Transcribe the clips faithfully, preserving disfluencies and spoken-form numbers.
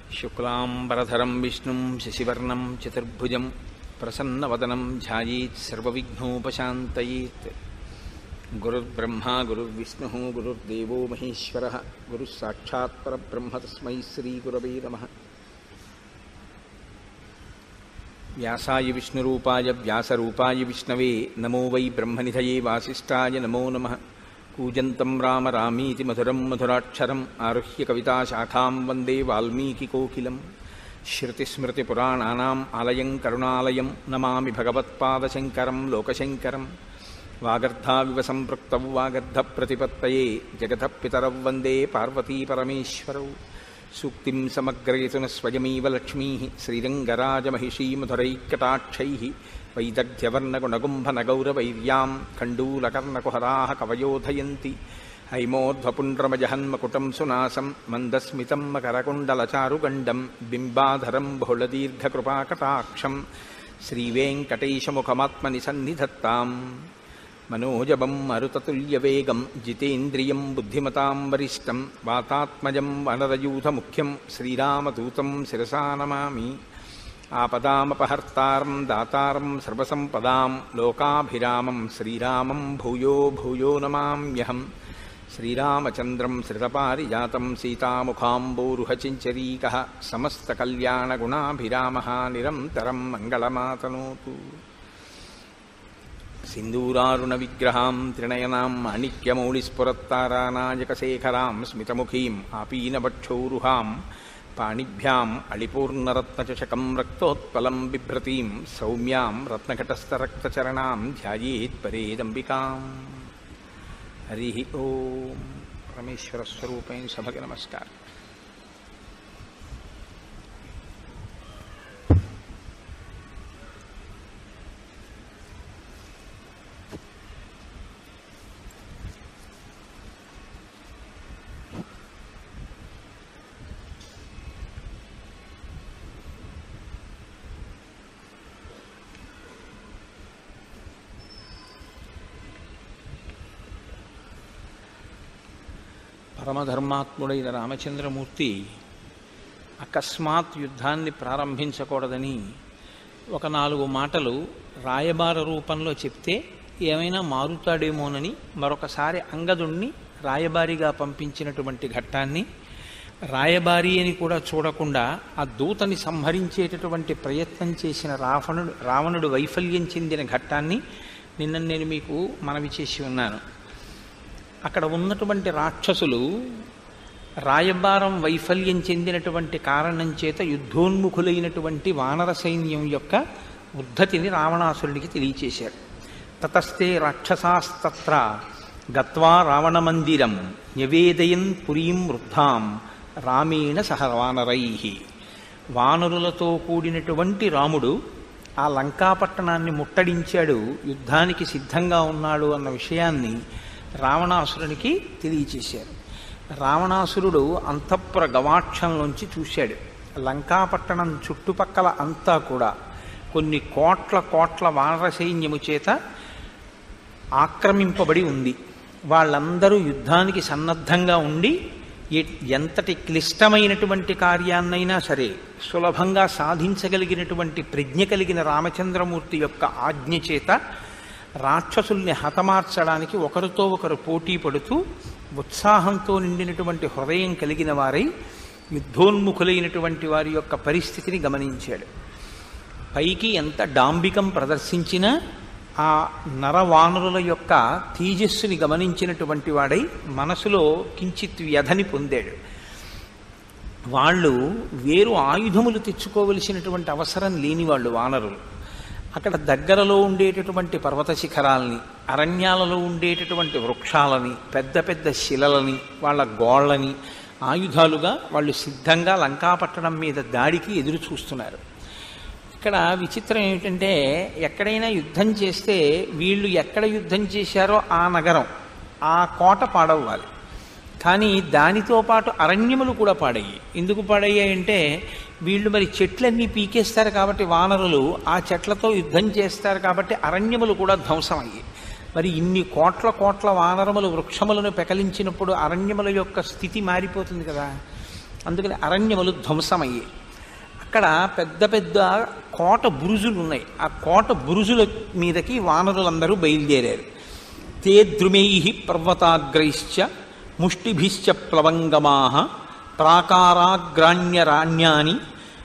శుక్లాంబరధరం విష్ణుం శశివర్ణం చతుర్భుజం ప్రసన్నవదనం ధ్యాయేత్ సర్వవిఘ్నోపశాంతయేత్. గురుర్బ్రహ్మా గురుర్విష్ణుః గురుర్దేవో మహేశ్వరః గురుః సాక్షాత్ పరబ్రహ్మ తస్మై శ్రీగురవే నమః. వ్యాసాయ విష్ణురూపాయ వ్యాసరూపాయ విష్ణవే నమో వై బ్రహ్మనిధయే వాసిష్ఠాయ నమో నమః. కూజంతం రామ రామీతి మధురం మధురాక్షరం ఆరుహ్య కవితాశాఖాం వందే వాల్మీకికోకిలం. శృతిస్మృతిపురాణానాం ఆలయం కరుణాలయం నమామి భగవత్పాదశంకరం లోకశంకరం. వాగర్ధావివ సంపృక్తౌ వాగర్ధప్రతిపత్తయే జగతః పితరౌ వందే పార్వతీపరమేశ్వరౌ. సూక్తిం సమగ్రయతున స్వయమేవ లక్ష్మీ శ్రీరంగరాజమహిషీ మధురైకటాక్షైః వైదగ్ధ్యవర్ణగుణగుంభనగౌరవైర్యాం ఖండూలకర్ణకుహరాः కవయోధయంతి. హైమోర్ధ్వపుండ్రమజహన్మకుటం సునాసం మందస్మితం మకరకుండలచారుగండం బింబాధరం బహుళదీర్ఘకృపాకటాక్షం శ్రీవేంకటేశముఖమాత్మని సన్నిధత్తాం. మనోజవం మరుతతుల్యవేగం జితేంద్రియం బుద్ధిమతాం వరిష్టం వాతాత్మజం వనరయూథముఖ్యం శ్రీరామదూతం శిరసా నమామి. ఆపదామపహర్తారం దాతారం సర్వసంపదాం లోకాభిరామం శ్రీరామం భూయో భూయో నమామ్యహం. శ్రీరామచంద్రం శ్రితపారిజాతం సీతాముఖాంబోరుహచించరీకః సమస్తకల్యాణగుణాభిరామः నిరంతరం మంగళమాతనోతు. సింధూరారుణవిగ్రహాం త్రినయనాం మాణిక్యమౌళిస్ఫురత్తారానాయకశేఖరాం స్మితముఖీం ఆపీనవక్షోరుహాం పాణిభ్యాం అళిపూర్ణరత్నచషకం రక్తోత్పలం బిభ్రతీం సౌమ్యాం రత్నఘటస్థరక్తచరణాం ధ్యాయేత్ పరేదంబికాం. హరి ఓం. పరమేశ్వర స్వరూపైన సభకి నమస్కారం. పరమధర్మాత్ముడైన రామచంద్రమూర్తి అకస్మాత్ యుద్ధాన్ని ప్రారంభించకూడదని ఒక నాలుగు మాటలు రాయబార రూపంలో చెప్తే ఏమైనా మారుతాడేమోనని మరొకసారి అంగదుణ్ణి రాయబారిగా పంపించినటువంటి ఘట్టాన్ని, రాయబారి అని కూడా చూడకుండా ఆ దూతని సంహరించేటటువంటి ప్రయత్నం చేసిన రావణుడు రావణుడు వైఫల్యం చెందిన ఘట్టాన్ని నిన్న నేను మీకు మనవి చేసి ఉన్నాను. అక్కడ ఉన్నటువంటి రాక్షసులు రాయబారం వైఫల్యం చెందినటువంటి కారణం చేత యుద్ధోన్ముఖులైనటువంటి వానర సైన్యం యొక్క ఉద్ధతిని రావణాసురుడికి తెలియచేశారు. తతస్తే రాక్షసాస్తత్ర గత్వా రావణ మందిరం న్యవేదయన్ పురీం వృద్ధాం రామేణ సహ వానరైః. వానరులతో కూడినటువంటి రాముడు ఆ లంకాపట్టణాన్ని ముట్టడించాడు, యుద్ధానికి సిద్ధంగా ఉన్నాడు అన్న విషయాన్ని రావణాసురునికి తెలియచేశారు. రావణాసురుడు అంతఃపుర గవాక్షంలోంచి చూశాడు. లంకాపట్టణం చుట్టుపక్కల అంతా కూడా కొన్ని కోట్ల కోట్ల వానర సైన్యము చేత ఆక్రమింపబడి ఉంది. వాళ్ళందరూ యుద్ధానికి సన్నద్ధంగా ఉండి ఎంతటి క్లిష్టమైనటువంటి కార్యాన్నైనా సరే సులభంగా సాధించగలిగినటువంటి ప్రజ్ఞ కలిగిన రామచంద్రమూర్తి యొక్క ఆజ్ఞ చేత రాక్షసుల్ని హతమార్చడానికి ఒకరితో ఒకరు పోటీ పడుతూ ఉత్సాహంతో నిండినటువంటి హృదయం కలిగిన వారై యుద్ధోన్ముఖులైనటువంటి వారి యొక్క పరిస్థితిని గమనించాడు. పైకి ఎంత డాంబికం ప్రదర్శించినా ఆ నరవానరుల యొక్క తేజస్సుని గమనించినటువంటి వాడై మనసులో కించిత్ వ్యధని పొందాడు. వాళ్ళు వేరు ఆయుధములు తెచ్చుకోవలసినటువంటి అవసరం లేని వాళ్ళు వానరులు. అక్కడ దగ్గరలో ఉండేటటువంటి పర్వత శిఖరాలని, అరణ్యాలలో ఉండేటటువంటి వృక్షాలని, పెద్ద పెద్ద శిలలని, వాళ్ళ గోళ్ళని ఆయుధాలుగా వాళ్ళు సిద్ధంగా లంకాపట్టణం మీద దాడికి ఎదురు చూస్తున్నారు. ఇక్కడ విచిత్రం ఏమిటంటే ఎక్కడైనా యుద్ధం చేస్తే వీళ్ళు ఎక్కడ యుద్ధం చేశారో ఆ నగరం, ఆ కోట పాడవ్వాలి. కానీ దానితో పాటు అరణ్యములు కూడా పాడయ్యాయి. ఎందుకు పాడయ్యాయంటే వీళ్ళు మరి చెట్లన్నీ పీకేస్తారు కాబట్టి వానరులు ఆ చెట్లతో యుద్ధం చేస్తారు కాబట్టి అరణ్యములు కూడా ధ్వంసం అయ్యాయి. మరి ఇన్ని కోట్ల కోట్ల వానరములు వృక్షములను పెకలించినప్పుడు అరణ్యముల యొక్క స్థితి మారిపోతుంది కదా. అందుకని అరణ్యములు ధ్వంసమయ్యాయి. అక్కడ పెద్ద పెద్ద కోట బురుజులు ఉన్నాయి. ఆ కోట బురుజుల మీదకి వానరులందరూ బయలుదేరారు. తే ద్రుమై పర్వతాగ్రైశ్చ ముష్టిభిశ్చ ప్లవంగమా ప్రాకారాగ్రాణ్యరాణ్యాని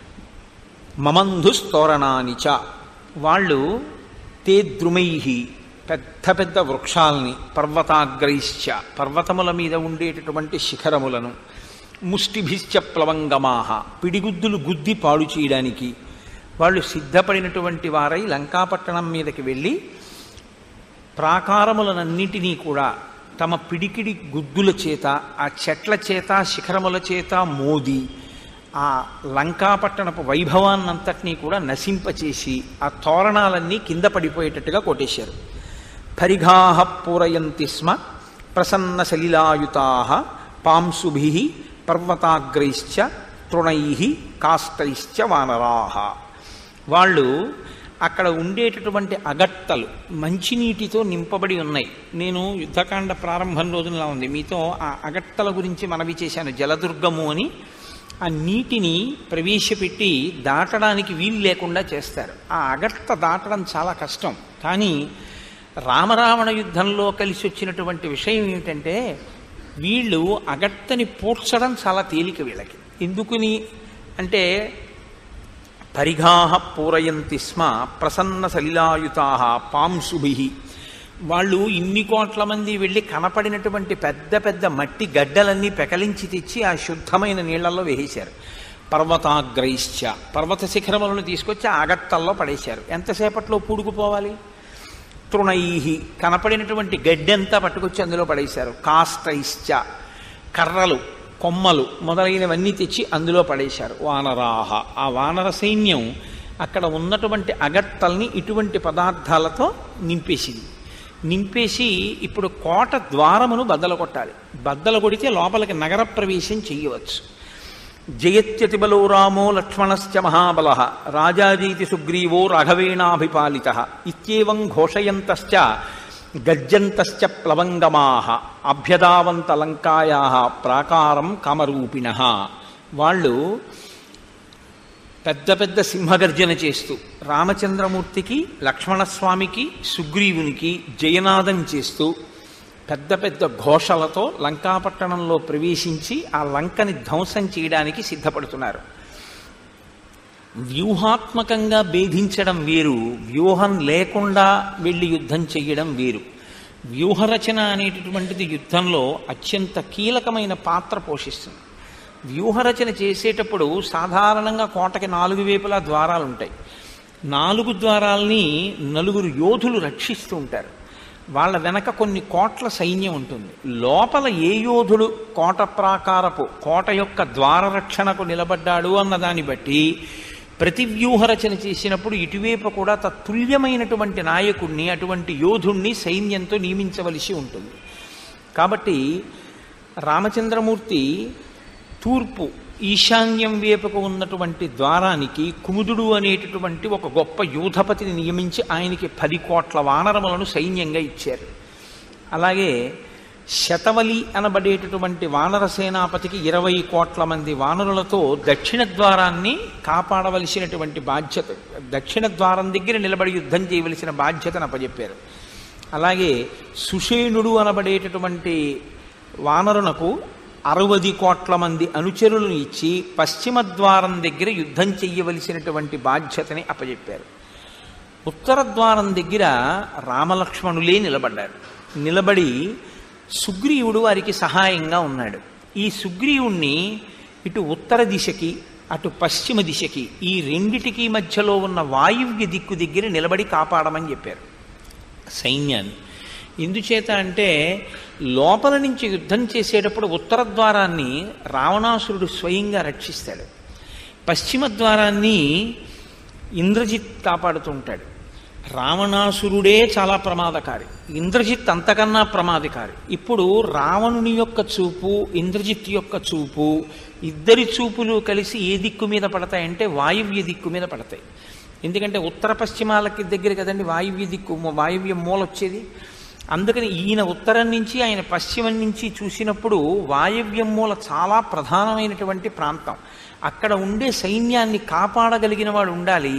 మమంధుస్తోరణాని చ. వాళ్ళు తే ద్రుమై పెద్ద పెద్ద వృక్షాల్ని, పర్వతాగ్రైశ్చ పర్వతముల మీద ఉండేటటువంటి శిఖరములను, ముష్టిభిశ్చ ప్లవంగమాహ పిడిగుద్దులు గుద్ది పాడు చేయడానికి వాళ్ళు సిద్ధపడినటువంటి వారై లంకాపట్టణం మీదకి వెళ్ళి ప్రాకారములనన్నిటినీ కూడా తమ పిడికిడి గుద్దుల చేత, ఆ చెట్ల చేత, శిఖరముల చేత మోది ఆ లంకాపట్టణపు వైభవాన్నంతటినీ కూడా నశింపచేసి ఆ తోరణాలన్నీ కింద పడిపోయేటట్టుగా కొట్టేశారు. పరిఘాహ పూరయంతి స్మ ప్రసన్న సలిలాయుతా పాంసుభి పర్వతాగ్రైశ్చ తృణై కాష్టైశ్చ వానరాహ. వాళ్ళు అక్కడ ఉండేటటువంటి అగట్టలు మంచినీటితో నింపబడి ఉన్నాయి. నేను యుద్ధకాండ ప్రారంభం రోజునలా ఉంది మీతో ఆ అగట్టల గురించి మనవి చేశాను. జలదుర్గము అని ఆ నీటిని ప్రవేశపెట్టి దాటడానికి వీలు లేకుండా చేస్తారు. ఆ అగట్ట దాటడం చాలా కష్టం. కానీ రామరావణ యుద్ధంలో కలిసి వచ్చినటువంటి విషయం ఏమిటంటే వీళ్ళు అగట్టని పూడ్చడం చాలా తేలిక వీళ్ళకి. ఎందుకుని అంటే పరిఘాహ పూరయంతి స్మ ప్రసన్న సలిలాయుతా పాంసుభి. వాళ్ళు ఇన్ని కోట్ల మంది వెళ్ళి కనపడినటువంటి పెద్ద పెద్ద మట్టి గడ్డలన్నీ పెకలించి తెచ్చి ఆ శుద్ధమైన నీళ్లలో వేసేశారు. పర్వతాగ్రైశ్చ పర్వత శిఖరములను తీసుకొచ్చి ఆగట్టల్లో పడేశారు. ఎంతసేపట్లో పూడుకుపోవాలి? తృణై కనపడినటువంటి గడ్డంతా పట్టుకొచ్చి అందులో పడేశారు. కాష్టైశ్చ కర్రలు, కొమ్మలు మొదలైనవన్నీ తెచ్చి అందులో పడేశారు. వానరాహ ఆ వానర సైన్యం అక్కడ ఉన్నటువంటి అగట్టల్ని ఇటువంటి పదార్థాలతో నింపేసింది. నింపేసి ఇప్పుడు కోట ద్వారమును బద్దలు కొట్టాలి. బద్దలు కొడితే లోపలికి నగర ప్రవేశం చెయ్యవచ్చు. జయత్యతిబలో రామో లక్ష్మణశ్చ మహాబల రాజాజీతి సుగ్రీవో రాఘవేణాభిపాలిత ఇత్యేవం ఘోషయంతశ్చ గర్జంతశ్చ ప్లవంగమాహ అభ్యదావంత లంకాయా ప్రాకారం కామరూపిణః. వాళ్ళు పెద్ద పెద్ద సింహగర్జన చేస్తూ రామచంద్రమూర్తికి, లక్ష్మణస్వామికి, సుగ్రీవునికి జయనాదం చేస్తూ పెద్ద పెద్ద ఘోషలతో లంకాపట్టణంలో ప్రవేశించి ఆ లంకని ధ్వంసం చేయడానికి సిద్ధపడుతున్నారు. వ్యూహాత్మకంగా భేదించడం వేరు, వ్యూహం లేకుండా వెళ్ళి యుద్ధం చెయ్యడం వేరు. వ్యూహరచన అనేటటువంటిది యుద్ధంలో అత్యంత కీలకమైన పాత్ర పోషిస్తుంది. వ్యూహరచన చేసేటప్పుడు సాధారణంగా కోటకి నాలుగు వైపులా ద్వారాలు ఉంటాయి. నాలుగు ద్వారాల్ని నలుగురు యోధులు రక్షిస్తూ ఉంటారు. వాళ్ళ వెనక కొన్ని కోట్ల సైన్యం ఉంటుంది. లోపల ఏ యోధుడు కోట ప్రాకారపు కోట యొక్క ద్వార రక్షణకు నిలబడ్డాడు అన్న దాన్ని బట్టి ప్రతి వ్యూహరచన చేసినప్పుడు ఇటువైపు కూడా తత్తుల్యమైనటువంటి నాయకుడిని, అటువంటి యోధుణ్ణి సైన్యంతో నియమించవలసి ఉంటుంది. కాబట్టి రామచంద్రమూర్తి తూర్పు ఈశాన్యం వైపుకు ఉన్నటువంటి ద్వారానికి కుముదుడు అనేటటువంటి ఒక గొప్ప యూధపతిని నియమించి ఆయనకి పది కోట్ల వానరములను సైన్యంగా ఇచ్చారు. అలాగే శతవలి అనబడేటటువంటి వానర సేనాపతికి ఇరవై కోట్ల మంది వానరులతో దక్షిణ ద్వారాన్ని కాపాడవలసినటువంటి బాధ్యత, దక్షిణ ద్వారం దగ్గర నిలబడి యుద్ధం చేయవలసిన బాధ్యతను అప్పచెప్పారు. అలాగే సుషేణుడు అనబడేటటువంటి వానరునకు అరవది కోట్ల మంది అనుచరులను ఇచ్చి పశ్చిమ ద్వారం దగ్గర యుద్ధం చెయ్యవలసినటువంటి బాధ్యతని అప్పచెప్పారు. ఉత్తర ద్వారం దగ్గర రామలక్ష్మణులే నిలబడ్డారు. నిలబడి సుగ్రీవుడు వారికి సహాయంగా ఉన్నాడు. ఈ సుగ్రీవుణ్ణి ఇటు ఉత్తర దిశకి అటు పశ్చిమ దిశకి ఈ రెండిటికి మధ్యలో ఉన్న వాయువ్య దిక్కు దగ్గర నిలబడి కాపాడమని చెప్పారు సైన్యాన్ని. ఎందుచేత అంటే లోపల నుంచి యుద్ధం చేసేటప్పుడు ఉత్తర ద్వారాన్ని రావణాసురుడు స్వయంగా రక్షిస్తాడు. పశ్చిమ ద్వారాన్ని ఇంద్రజిత్ కాపాడుతూ ఉంటాడు. రావణాసురుడే చాలా ప్రమాదకారి, ఇంద్రజిత్ అంతకన్నా ప్రమాదకారి. ఇప్పుడు రావణుని యొక్క చూపు, ఇంద్రజిత్ యొక్క చూపు, ఇద్దరి చూపులు కలిసి ఏ దిక్కు మీద పడతాయంటే వాయువ్య దిక్కు మీద పడతాయి. ఎందుకంటే ఉత్తర పశ్చిమాలకి దగ్గర కదండి వాయువ్య దిక్కు, వాయువ్య మూల వచ్చేది. అందుకని ఈయన ఉత్తరం నుంచి ఆయన పశ్చిమం నుంచి చూసినప్పుడు వాయవ్యం మూల చాలా ప్రధానమైనటువంటి ప్రాంతం. అక్కడ ఉండే సైన్యాన్ని కాపాడగలిగిన వాడు ఉండాలి.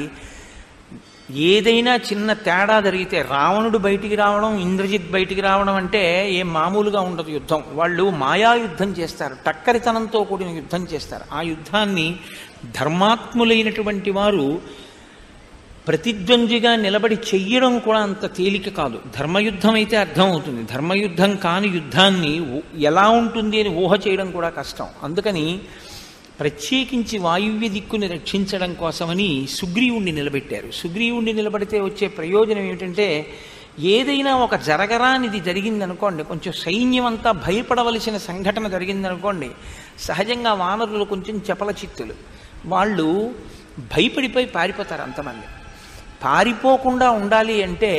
ఏదైనా చిన్న తేడా జరిగితే రావణుడు బయటికి రావడం, ఇంద్రజిత్ బయటికి రావడం అంటే ఏం మామూలుగా ఉండదు యుద్ధం. వాళ్ళు మాయా యుద్ధం చేస్తారు, టక్కరితనంతో కూడిన యుద్ధం చేస్తారు. ఆ యుద్ధాన్ని ధర్మాత్ములైనటువంటి వారు ప్రతిద్వంద్విగా నిలబడి చెయ్యడం కూడా అంత తేలిక కాదు. ధర్మయుద్ధం అయితే అర్థం అవుతుంది, ధర్మయుద్ధం కాని యుద్ధాన్ని ఎలా ఉంటుంది అని ఊహ చేయడం కూడా కష్టం. అందుకని ప్రత్యేకించి వాయువ్య దిక్కుని రక్షించడం కోసమని సుగ్రీవుణ్ణి నిలబెట్టారు. సుగ్రీవుణ్ణి నిలబడితే వచ్చే ప్రయోజనం ఏమిటంటే, ఏదైనా ఒక జరగరానిది జరిగిందనుకోండి, కొంచెం సైన్యం అంతా భయపడవలసిన సంఘటన జరిగిందనుకోండి, సహజంగా వానరులు కొంచెం చపల చిత్తులు, వాళ్ళు భయపడిపోయి పారిపోతారు. అంతమంది పారిపోకుండా ఉండాలి అంటే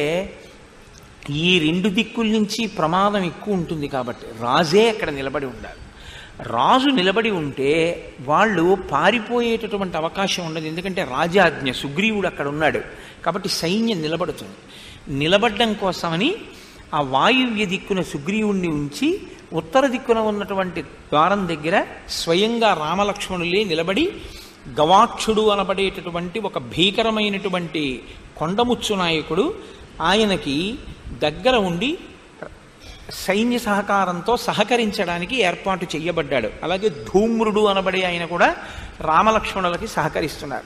ఈ రెండు దిక్కుల నుంచి ప్రమాదం ఎక్కువ ఉంటుంది. కాబట్టి రాజే అక్కడ నిలబడి ఉండాలి. రాజు నిలబడి ఉంటే వాళ్ళు పారిపోయేటటువంటి అవకాశం ఉండదు. ఎందుకంటే రాజాజ్ఞ, సుగ్రీవుడు అక్కడ ఉన్నాడు కాబట్టి సైన్యం నిలబడుతుంది. నిలబడడం కోసమని ఆ వాయువ్య దిక్కున సుగ్రీవుణ్ణి ఉంచి ఉత్తర దిక్కున ఉన్నటువంటి ద్వారం దగ్గర స్వయంగా రామలక్ష్మణులే నిలబడి గవాక్షుడు అనబడేటటువంటి ఒక భీకరమైనటువంటి కొండముచ్చు నాయకుడు ఆయనకి దగ్గర ఉండి సైన్య సహకారంతో సహకరించడానికి ఏర్పాటు చేయబడ్డాడు. అలాగే ధూమ్రుడు అనబడే ఆయన కూడా రామలక్ష్మణులకి సహకరిస్తున్నారు.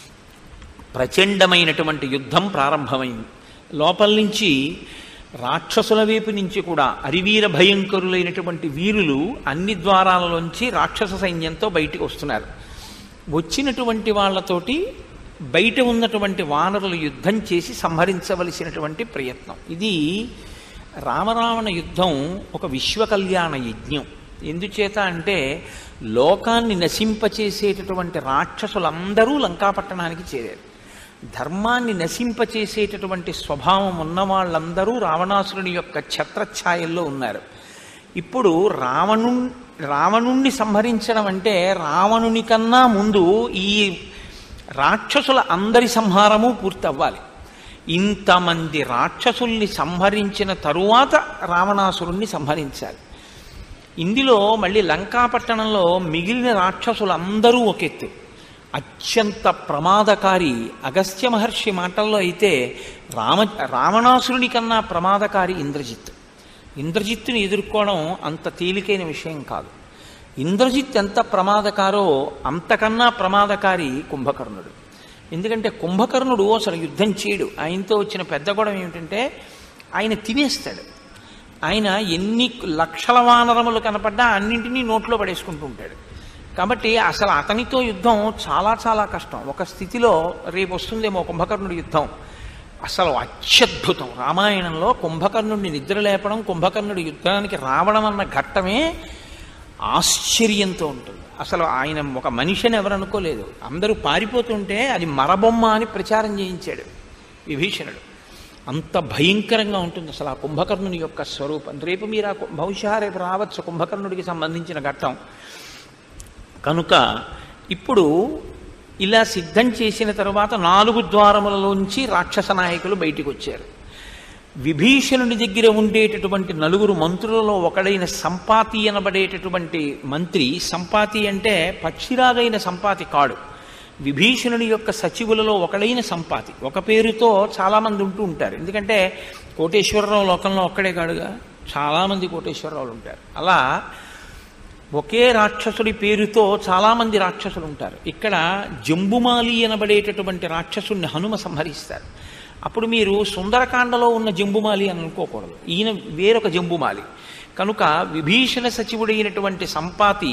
ప్రచండమైనటువంటి యుద్ధం ప్రారంభమైంది. లోపల నుంచి రాక్షసుల వైపు నుంచి కూడా అరివీర భయంకరులైనటువంటి వీరులు అన్ని ద్వారాలలోంచి రాక్షస సైన్యంతో బయటికి వస్తున్నారు. వచ్చినటువంటి వాళ్లతోటి బయట ఉన్నటువంటి వానరులు యుద్ధం చేసి సంహరించవలసినటువంటి ప్రయత్నం. ఇది రామరావణ యుద్ధం ఒక విశ్వకళ్యాణ యజ్ఞం. ఎందుచేత అంటే లోకాన్ని నశింపచేసేటటువంటి రాక్షసులందరూ లంకాపట్టణానికి చేరారు. ధర్మాన్ని నశింపచేసేటటువంటి స్వభావం ఉన్న వాళ్ళందరూ రావణాసురుని యొక్క ఛత్రఛాయల్లో ఉన్నారు. ఇప్పుడు రావణు రావణుణ్ణి సంహరించడం అంటే రావణుని కన్నా ముందు ఈ రాక్షసుల అందరి సంహారము పూర్తవ్వాలి. ఇంతమంది రాక్షసుల్ని సంహరించిన తరువాత రావణాసురుణ్ణి సంహరించాలి. ఇందులో మళ్ళీ లంకాపట్టణంలో మిగిలిన రాక్షసులందరూ ఒకెత్తు. అత్యంత ప్రమాదకారి అగస్త్య మహర్షి మాటల్లో అయితే రామ రావణాసురుని కన్నా ప్రమాదకారి ఇంద్రజిత్. ఇంద్రజిత్తుని ఎదుర్కోవడం అంత తేలికైన విషయం కాదు. ఇంద్రజిత్ ఎంత ప్రమాదకారో అంతకన్నా ప్రమాదకారి కుంభకర్ణుడు. ఎందుకంటే కుంభకర్ణుడు అసలు యుద్ధం చేయడు. ఆయనతో వచ్చిన పెద్ద గొడవ ఏమిటంటే ఆయన తినేస్తాడు. ఆయన ఎన్ని లక్షల వానరములు కనపడ్డా అన్నింటినీ నోట్లో పడేసుకుంటూ ఉంటాడు. కాబట్టి అసలు అతనితో యుద్ధం చాలా చాలా కష్టం. ఒక స్థితిలో రేపు వస్తుందేమో కుంభకర్ణుడి యుద్ధం, అసలు అత్యద్భుతం. రామాయణంలో కుంభకర్ణుడిని నిద్ర లేపడం, కుంభకర్ణుడి యుద్ధానికి రావడం అన్న ఘట్టమే ఆశ్చర్యంతో ఉంటుంది. అసలు ఆయన ఒక మనిషిని ఎవరు అనుకోలేదు. అందరూ పారిపోతుంటే అది మరబొమ్మ అని ప్రచారం చేయించాడు విభీషణుడు. అంత భయంకరంగా ఉంటుంది అసలు ఆ కుంభకర్ణుని యొక్క స్వరూపం. రేపు మీరు ఆ బహుశా రేపు రావచ్చు కుంభకర్ణుడికి సంబంధించిన ఘట్టం. కనుక ఇప్పుడు ఇలా సిద్ధం చేసిన తరువాత నాలుగు ద్వారములలోంచి రాక్షస నాయకులు బయటికి వచ్చారు. విభీషణుడి దగ్గర ఉండేటటువంటి నలుగురు మంత్రులలో ఒకడైన సంపాతి అనబడేటటువంటి మంత్రి, సంపాతి అంటే పక్షిరాగైన సంపాతి కాడు, విభీషణుడి యొక్క సచివులలో ఒకడైన సంపాతి. ఒక పేరుతో చాలామంది ఉంటూ ఉంటారు. ఎందుకంటే కోటేశ్వరరావు లోకంలో ఒక్కడే కాడుగా, చాలామంది కోటేశ్వరరావులు ఉంటారు. అలా ఒకే రాక్షసుడి పేరుతో చాలామంది రాక్షసులు ఉంటారు. ఇక్కడ జంబుమాలి అనబడేటటువంటి రాక్షసుడిని హనుమ సంహరిస్తారు. అప్పుడు మీరు సుందరకాండలో ఉన్న జంబుమాలి అని అనుకోకూడదు, ఈయన వేరొక జంబుమాలి. కనుక విభీషణ సచివుడైనటువంటి సంపాతి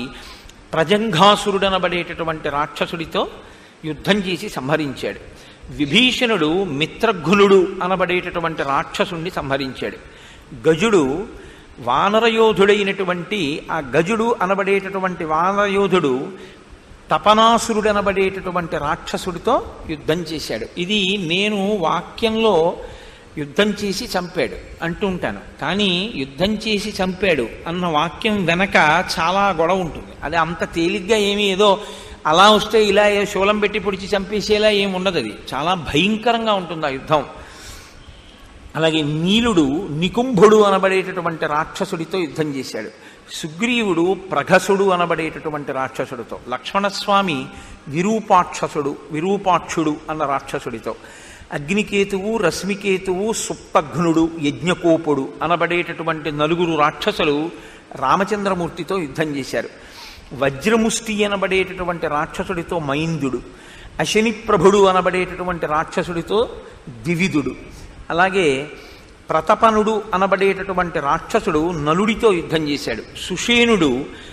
ప్రజంఘాసురుడనబడేటటువంటి రాక్షసుడితో యుద్ధం చేసి సంహరించాడు. విభీషణుడు మిత్రఘ్నుడు అనబడేటటువంటి రాక్షసుణ్ణి సంహరించాడు. గజుడు వానరయోధుడైనటువంటి ఆ గజుడు అనబడేటటువంటి వానరయోధుడు తపనాసురుడు అనబడేటటువంటి రాక్షసుడితో యుద్ధం చేశాడు. ఇది నేను వాక్యంలో యుద్ధం చేసి చంపాడు అంటూ ఉంటాను, కానీ యుద్ధం చేసి చంపాడు అన్న వాక్యం వెనక చాలా గొడవ ఉంటుంది. అది అంత తేలిగ్గా ఏమీ ఏదో అలా వస్తే ఇలా ఏ శూలం పెట్టి పొడిచి చంపేసేలా ఏమి ఉండదు. అది చాలా భయంకరంగా ఉంటుంది ఆ యుద్ధం. అలాగే నీలుడు నికుంభుడు అనబడేటటువంటి రాక్షసుడితో యుద్ధం చేశాడు. సుగ్రీవుడు ప్రఘసుడు అనబడేటటువంటి రాక్షసుడితో, లక్ష్మణస్వామి విరూపాక్షసుడు విరూపాక్షుడు అన్న రాక్షసుడితో, అగ్నికేతువు రశ్మికేతువు సుప్తఘ్నుడు యజ్ఞకోపుడు అనబడేటటువంటి నలుగురు రాక్షసులు రామచంద్రమూర్తితో యుద్ధం చేశారు. వజ్రముష్టి అనబడేటటువంటి రాక్షసుడితో మైందుడు, అశని ప్రభుడు అనబడేటటువంటి రాక్షసుడితో ద్వివిధుడు, అలాగే ప్రతపనుడు అనబడేటటువంటి రాక్షసుడు నలుడితో యుద్ధం చేశాడు. సుషేనుడు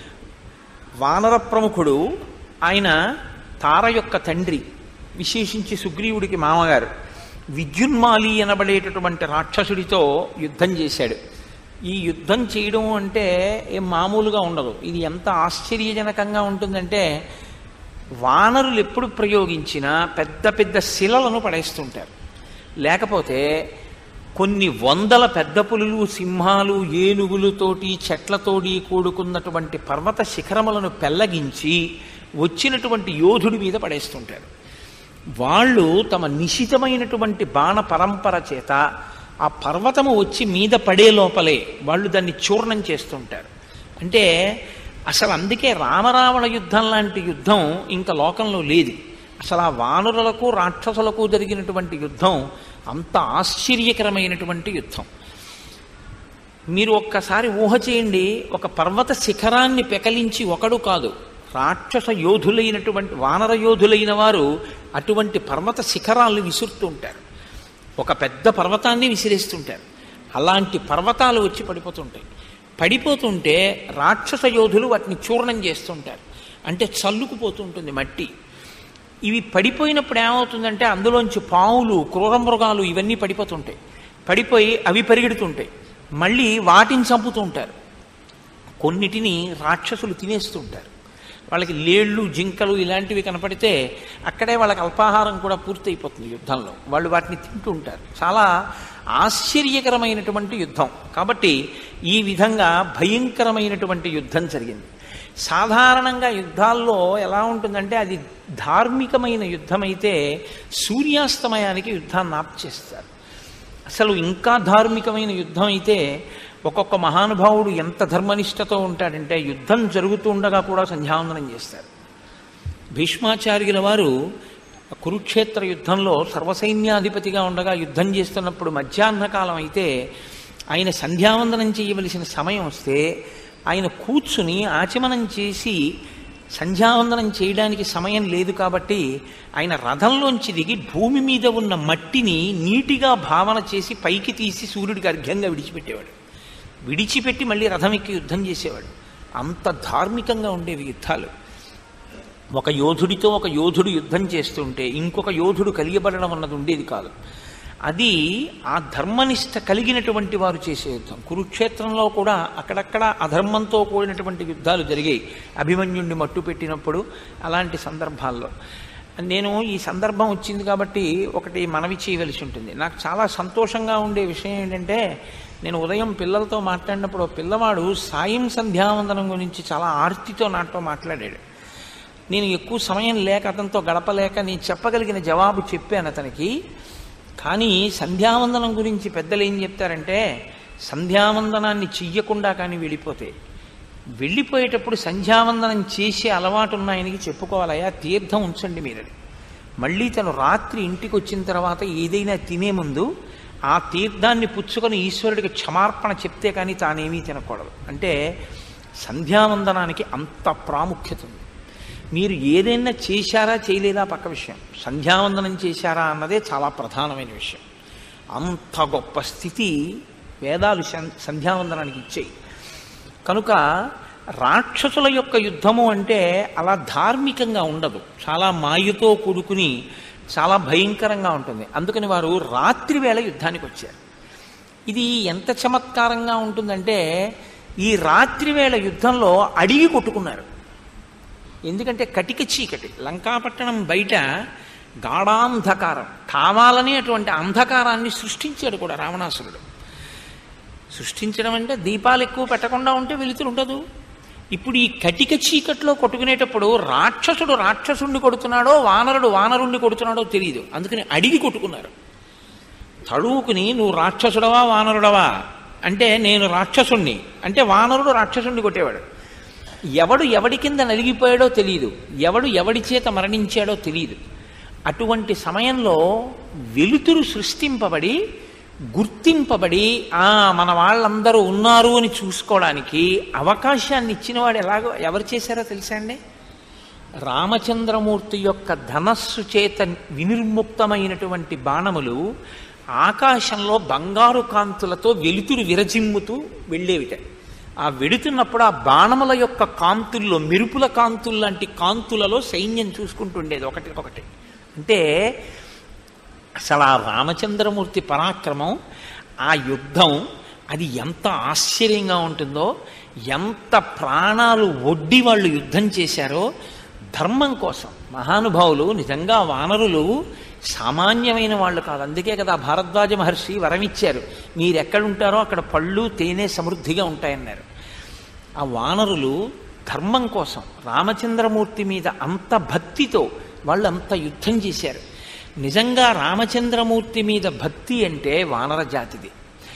వానర ప్రముఖుడు, ఆయన తార యొక్క తండ్రి, విశేషించి సుగ్రీవుడికి మామగారు. విద్యున్మాలి అనబడేటటువంటి రాక్షసుడితో యుద్ధం చేశాడు. ఈ యుద్ధం చేయడం అంటే ఏం మామూలుగా ఉండదు. ఇది ఎంత ఆశ్చర్యజనకంగా ఉంటుందంటే, వానరులు ఎప్పుడు ప్రయోగించినా పెద్ద పెద్ద శిలలను పడేస్తుంటారు, లేకపోతే కొన్ని వందల పెద్ద పులులు సింహాలు ఏనుగులతోటి చెట్లతోటి కూడుకున్నటువంటి పర్వత శిఖరములను పెల్లగించి వచ్చినటువంటి యోధుడి మీద పడేస్తుంటారు. వాళ్ళు తమ నిశితమైనటువంటి బాణ పరంపర చేత ఆ పర్వతము వచ్చి మీద పడే లోపలే వాళ్ళు దాన్ని చూర్ణం చేస్తుంటారు. అంటే అసలు అందుకే రామరావణ యుద్ధం లాంటి యుద్ధం ఇంకా లోకంలో లేదు. అసలు ఆ వానరులకు రాక్షసులకు జరిగినటువంటి యుద్ధం అంత ఆశ్చర్యకరమైనటువంటి యుద్ధం. మీరు ఒక్కసారి ఊహ చేయండి, ఒక పర్వత శిఖరాన్ని పెకలించి ఒకడు కాదు, రాక్షస యోధులైనటువంటి వానర యోధులైన వారు అటువంటి పర్వత శిఖరాలను విసురుతుంటారు, ఒక పెద్ద పర్వతాన్ని విసిరేస్తుంటారు. అలాంటి పర్వతాలు వచ్చి పడిపోతుంటాయి. పడిపోతుంటే రాక్షస యోధులు వాటిని చూర్ణం చేస్తుంటారు, అంటే చల్లుకుపోతుంటుంది మట్టి. ఇవి పడిపోయినప్పుడు ఏమవుతుందంటే అందులోంచి పావులు క్రూరమృగాలు ఇవన్నీ పడిపోతుంటాయి. పడిపోయి అవి పరిగెడుతుంటాయి, మళ్ళీ వాటిని చంపుతూ ఉంటారు. కొన్నిటిని రాక్షసులు తినేస్తుంటారు. వాళ్ళకి లేళ్ళు జింకలు ఇలాంటివి కనపడితే అక్కడే వాళ్ళకి అల్పాహారం కూడా పూర్తయిపోతుంది యుద్ధంలో, వాళ్ళు వాటిని తింటూ ఉంటారు. చాలా ఆశ్చర్యకరమైనటువంటి యుద్ధం. కాబట్టి ఈ విధంగా భయంకరమైనటువంటి యుద్ధం జరిగింది. సాధారణంగా యుద్ధాల్లో ఎలా ఉంటుందంటే, అది ధార్మికమైన యుద్ధం అయితే సూర్యాస్తమయానికి యుద్ధాన్ని ఆప్చేస్తారు. అసలు ఇంకా ధార్మికమైన యుద్ధం అయితే ఒక్కొక్క మహానుభావుడు ఎంత ధర్మనిష్టతో ఉంటాడంటే, యుద్ధం జరుగుతూ ఉండగా కూడా సంధ్యావందనం చేస్తారు. భీష్మాచార్యుల వారు కురుక్షేత్ర యుద్ధంలో సర్వసైన్యాధిపతిగా ఉండగా యుద్ధం చేస్తున్నప్పుడు మధ్యాహ్నకాలం అయితే ఆయన సంధ్యావందనం చేయవలసిన సమయం వస్తే ఆయన కూర్చుని ఆచమనం చేసి సంధ్యావందనం చేయడానికి సమయం లేదు కాబట్టి ఆయన రథంలోంచి దిగి భూమి మీద ఉన్న మట్టిని నీటిగా భావన చేసి పైకి తీసి సూర్యుడికి అర్ఘ్యంగా విడిచిపెట్టేవాడు. విడిచిపెట్టి మళ్ళీ రథం ఎక్కి యుద్ధం చేసేవాడు. అంత ధార్మికంగా ఉండేవి యుద్ధాలు. ఒక యోధుడితో ఒక యోధుడు యుద్ధం చేస్తుంటే ఇంకొక యోధుడు కలియబడడం అన్నది ఉండేది కాదు. అది ఆ ధర్మనిష్ట కలిగినటువంటి వారు చేసే యుద్ధం. కురుక్షేత్రంలో కూడా అక్కడక్కడ అధర్మంతో కూడినటువంటి యుద్ధాలు జరిగాయి, అభిమన్యుణ్ణి మట్టు పెట్టినప్పుడు. అలాంటి సందర్భాల్లో నేను ఈ సందర్భం వచ్చింది కాబట్టి ఒకటి మనవి చేయవలసి ఉంటుంది. నాకు చాలా సంతోషంగా ఉండే విషయం ఏంటంటే, నేను ఉదయం పిల్లలతో మాట్లాడినప్పుడు పిల్లవాడు సాయం సంధ్యావందనం గురించి చాలా ఆర్తితో నాతో మాట్లాడాడు. నేను ఎక్కువ సమయం లేక అతనితో గడపలేక నేను చెప్పగలిగిన జవాబు చెప్పాను అతనికి. కానీ సంధ్యావందనం గురించి పెద్దలు ఏం చెప్తారంటే, సంధ్యావందనాన్ని చెయ్యకుండా కానీ వెళ్ళిపోతే, వెళ్ళిపోయేటప్పుడు సంధ్యావందనం చేసే అలవాటు ఉన్న ఆయనకి చెప్పుకోవాలయా తీర్థం ఉంచండి మీరని. మళ్ళీ తను రాత్రి ఇంటికి వచ్చిన తర్వాత ఏదైనా తినే ముందు ఆ తీర్థాన్ని పుచ్చుకొని ఈశ్వరుడికి క్షమార్పణ చెప్తే కానీ తానేమీ తినకూడదు. అంటే సంధ్యావందనానికి అంత ప్రాముఖ్యత ఉంది. మీరు ఏదైనా చేశారా చేయలేదా పక్క విషయం, సంధ్యావందనం చేశారా అన్నదే చాలా ప్రధానమైన విషయం. అంత గొప్ప స్థితి వేదాలు సంధ్యావందనానికి ఇచ్చాయి. కనుక రాక్షసుల యొక్క యుద్ధము అంటే అలా ధార్మికంగా ఉండదు, చాలా మాయతో కూడుకుని చాలా భయంకరంగా ఉంటుంది. అందుకని వారు రాత్రి వేళ యుద్ధానికి వచ్చారు. ఇది ఎంత చమత్కారంగా ఉంటుందంటే, ఈ రాత్రి వేళ యుద్ధంలో అడిగి కొట్టుకున్నారు. ఎందుకంటే కటిక చీకటి, లంకాపట్టణం బయట గాఢాంధకారం, కావాలని అటువంటి అంధకారాన్ని సృష్టించాడు కూడా రావణాసురుడు. సృష్టించడం అంటే దీపాలు ఎక్కువ పెట్టకుండా ఉంటే వెలుతురు ఉండదు. ఇప్పుడు ఈ కటిక చీకట్లో కొట్టుకునేటప్పుడు రాక్షసుడు రాక్షసుణ్ణి కొడుతున్నాడో వానరుడు వానరుణ్ణి కొడుతున్నాడో తెలియదు, అందుకని అడిగి కొట్టుకున్నారు. తడువుకుని నువ్వు రాక్షసుడవా వానరుడవా అంటే నేను రాక్షసుణ్ణి అంటే వానరుడు రాక్షసుణ్ణి కొట్టేవాడు. ఎవడు ఎవడి కింద నలిగిపోయాడో తెలియదు, ఎవడు ఎవడి చేత మరణించాడో తెలియదు. అటువంటి సమయంలో వెలుతురు సృష్టింపబడి గుర్తింపబడి ఆ మన వాళ్ళందరూ ఉన్నారు అని చూసుకోవడానికి అవకాశాన్ని ఇచ్చినవాడు ఎలాగో ఎవరు చేశారో తెలుసా అండి? రామచంద్రమూర్తి యొక్క ధనస్సు చేత వినిర్ముక్తమైనటువంటి బాణములు ఆకాశంలో బంగారు కాంతులతో వెలుతురు విరజిమ్ముతూ వెళ్ళేవిట. ఆ వెడుతున్నప్పుడు ఆ బాణముల యొక్క కాంతుల్లో మెరుపుల కాంతులు లాంటి కాంతులలో సైన్యం చూసుకుంటుండేది ఒకటి ఒకటి. అంటే అసలు ఆ రామచంద్రమూర్తి పరాక్రమం, ఆ యుద్ధం అది ఎంత ఆశ్చర్యంగా ఉంటుందో, ఎంత ప్రాణాలు ఒడ్డి వాళ్ళు యుద్ధం చేశారో ధర్మం కోసం. మహానుభావులు నిజంగా వానరులు సామాన్యమైన వాళ్ళు కాదు. అందుకే కదా భారద్వాజ మహర్షి వరమిచ్చారు, మీరెక్కడుంటారో అక్కడ పళ్ళు తేనె సమృద్ధిగా ఉంటాయన్నారు. ఆ వానరులు ధర్మం కోసం రామచంద్రమూర్తి మీద అంత భక్తితో వాళ్ళు అంత యుద్ధం చేశారు. నిజంగా రామచంద్రమూర్తి మీద భక్తి అంటే వానర జాతిది.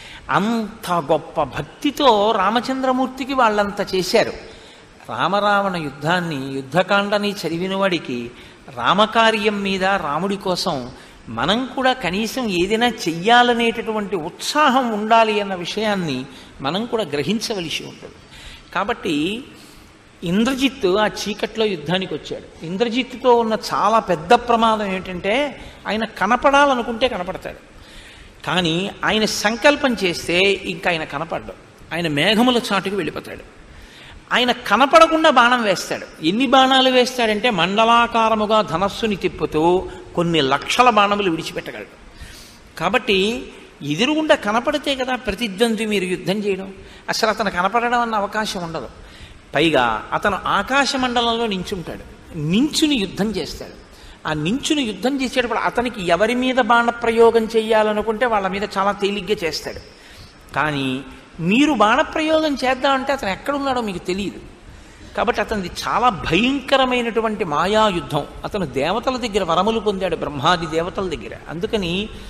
అంత గొప్ప భక్తితో రామచంద్రమూర్తికి వాళ్ళంత చేశారు. రామరావణ యుద్ధాన్ని యుద్ధకాండని చదివిన వాడికి రామకార్యం మీద రాముడి కోసం మనం కూడా కనీసం ఏదైనా చెయ్యాలనేటటువంటి ఉత్సాహం ఉండాలి అన్న విషయాన్ని మనం కూడా గ్రహించవలసి ఉంటుంది. కాబట్టి ఇంద్రజిత్తు ఆ చీకట్లో యుద్ధానికి వచ్చాడు. ఇంద్రజిత్తుతో ఉన్న చాలా పెద్ద ప్రమాదం ఏంటంటే ఆయన కనపడాలనుకుంటే కనపడతాడు, కానీ ఆయన సంకల్పం చేస్తే ఇంకా ఆయన కనపడ్డాడు. ఆయన మేఘముల చాటుకు వెళ్ళిపోతాడు. ఆయన కనపడకుండా బాణం వేస్తాడు. ఎన్ని బాణాలు వేస్తాడంటే మండలాకారముగా ధనస్సుని తిప్పుతూ కొన్ని లక్షల బాణములు విడిచిపెట్టగలడు. కాబట్టి ఎదురుగుండా కనపడితే కదా ప్రతిద్వంద్వి మీరు యుద్ధం చేయడం. అసలు అతను కనపడడం అన్న అవకాశం ఉండదు. పైగా అతను ఆకాశ మండలంలో నించుంటాడు, నించుని యుద్ధం చేస్తాడు. ఆ నించుని యుద్ధం చేసేటప్పుడు అతనికి ఎవరి మీద బాణ ప్రయోగం చేయాలనుకుంటే వాళ్ళ మీద చాలా తేలిగ్గా చేస్తాడు. కానీ మీరు బాణప్రయోగం చేద్దామంటే అతను ఎక్కడున్నాడో మీకు తెలియదు. కాబట్టి అతనిది చాలా భయంకరమైనటువంటి మాయాయుద్ధం. అతను దేవతల దగ్గర వరములు పొందాడు, బ్రహ్మాది దేవతల దగ్గర. అందుకని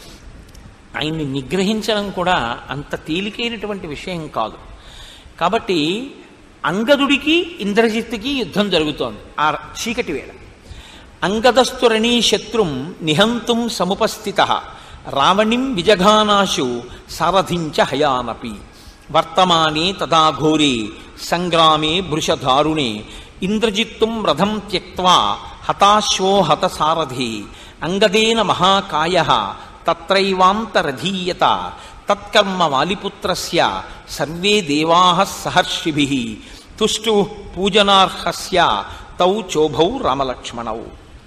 ఆయన్ని నిగ్రహించడం కూడా అంత తేలికైనటువంటి విషయం కాదు. కాబట్టి అంగదుడికి ఇంద్రజిత్తుకి యుద్ధం జరుగుతోంది ఆ చీకటి వేళ. అంగదస్తురణీ శత్రుం నిహంతుం సముపస్థిత రావణిం విజఘానాశు సారథించ హయానపి వర్తమానే తదా ఘోరే సంగ్రామే భృషధారుణే ఇంద్రజిత్తుం రథం త్యక్త్వా హతాశ్వో హతసారథి అంగదేన మహాకాయః తత్రైవాంతరధీయత తత్కర్మ వాలిపుత్రస్య సర్వే దేవాః సహర్షిభిః తుష్టు పూజనార్హస్య తౌ చోభౌ రామలక్ష్మణౌ.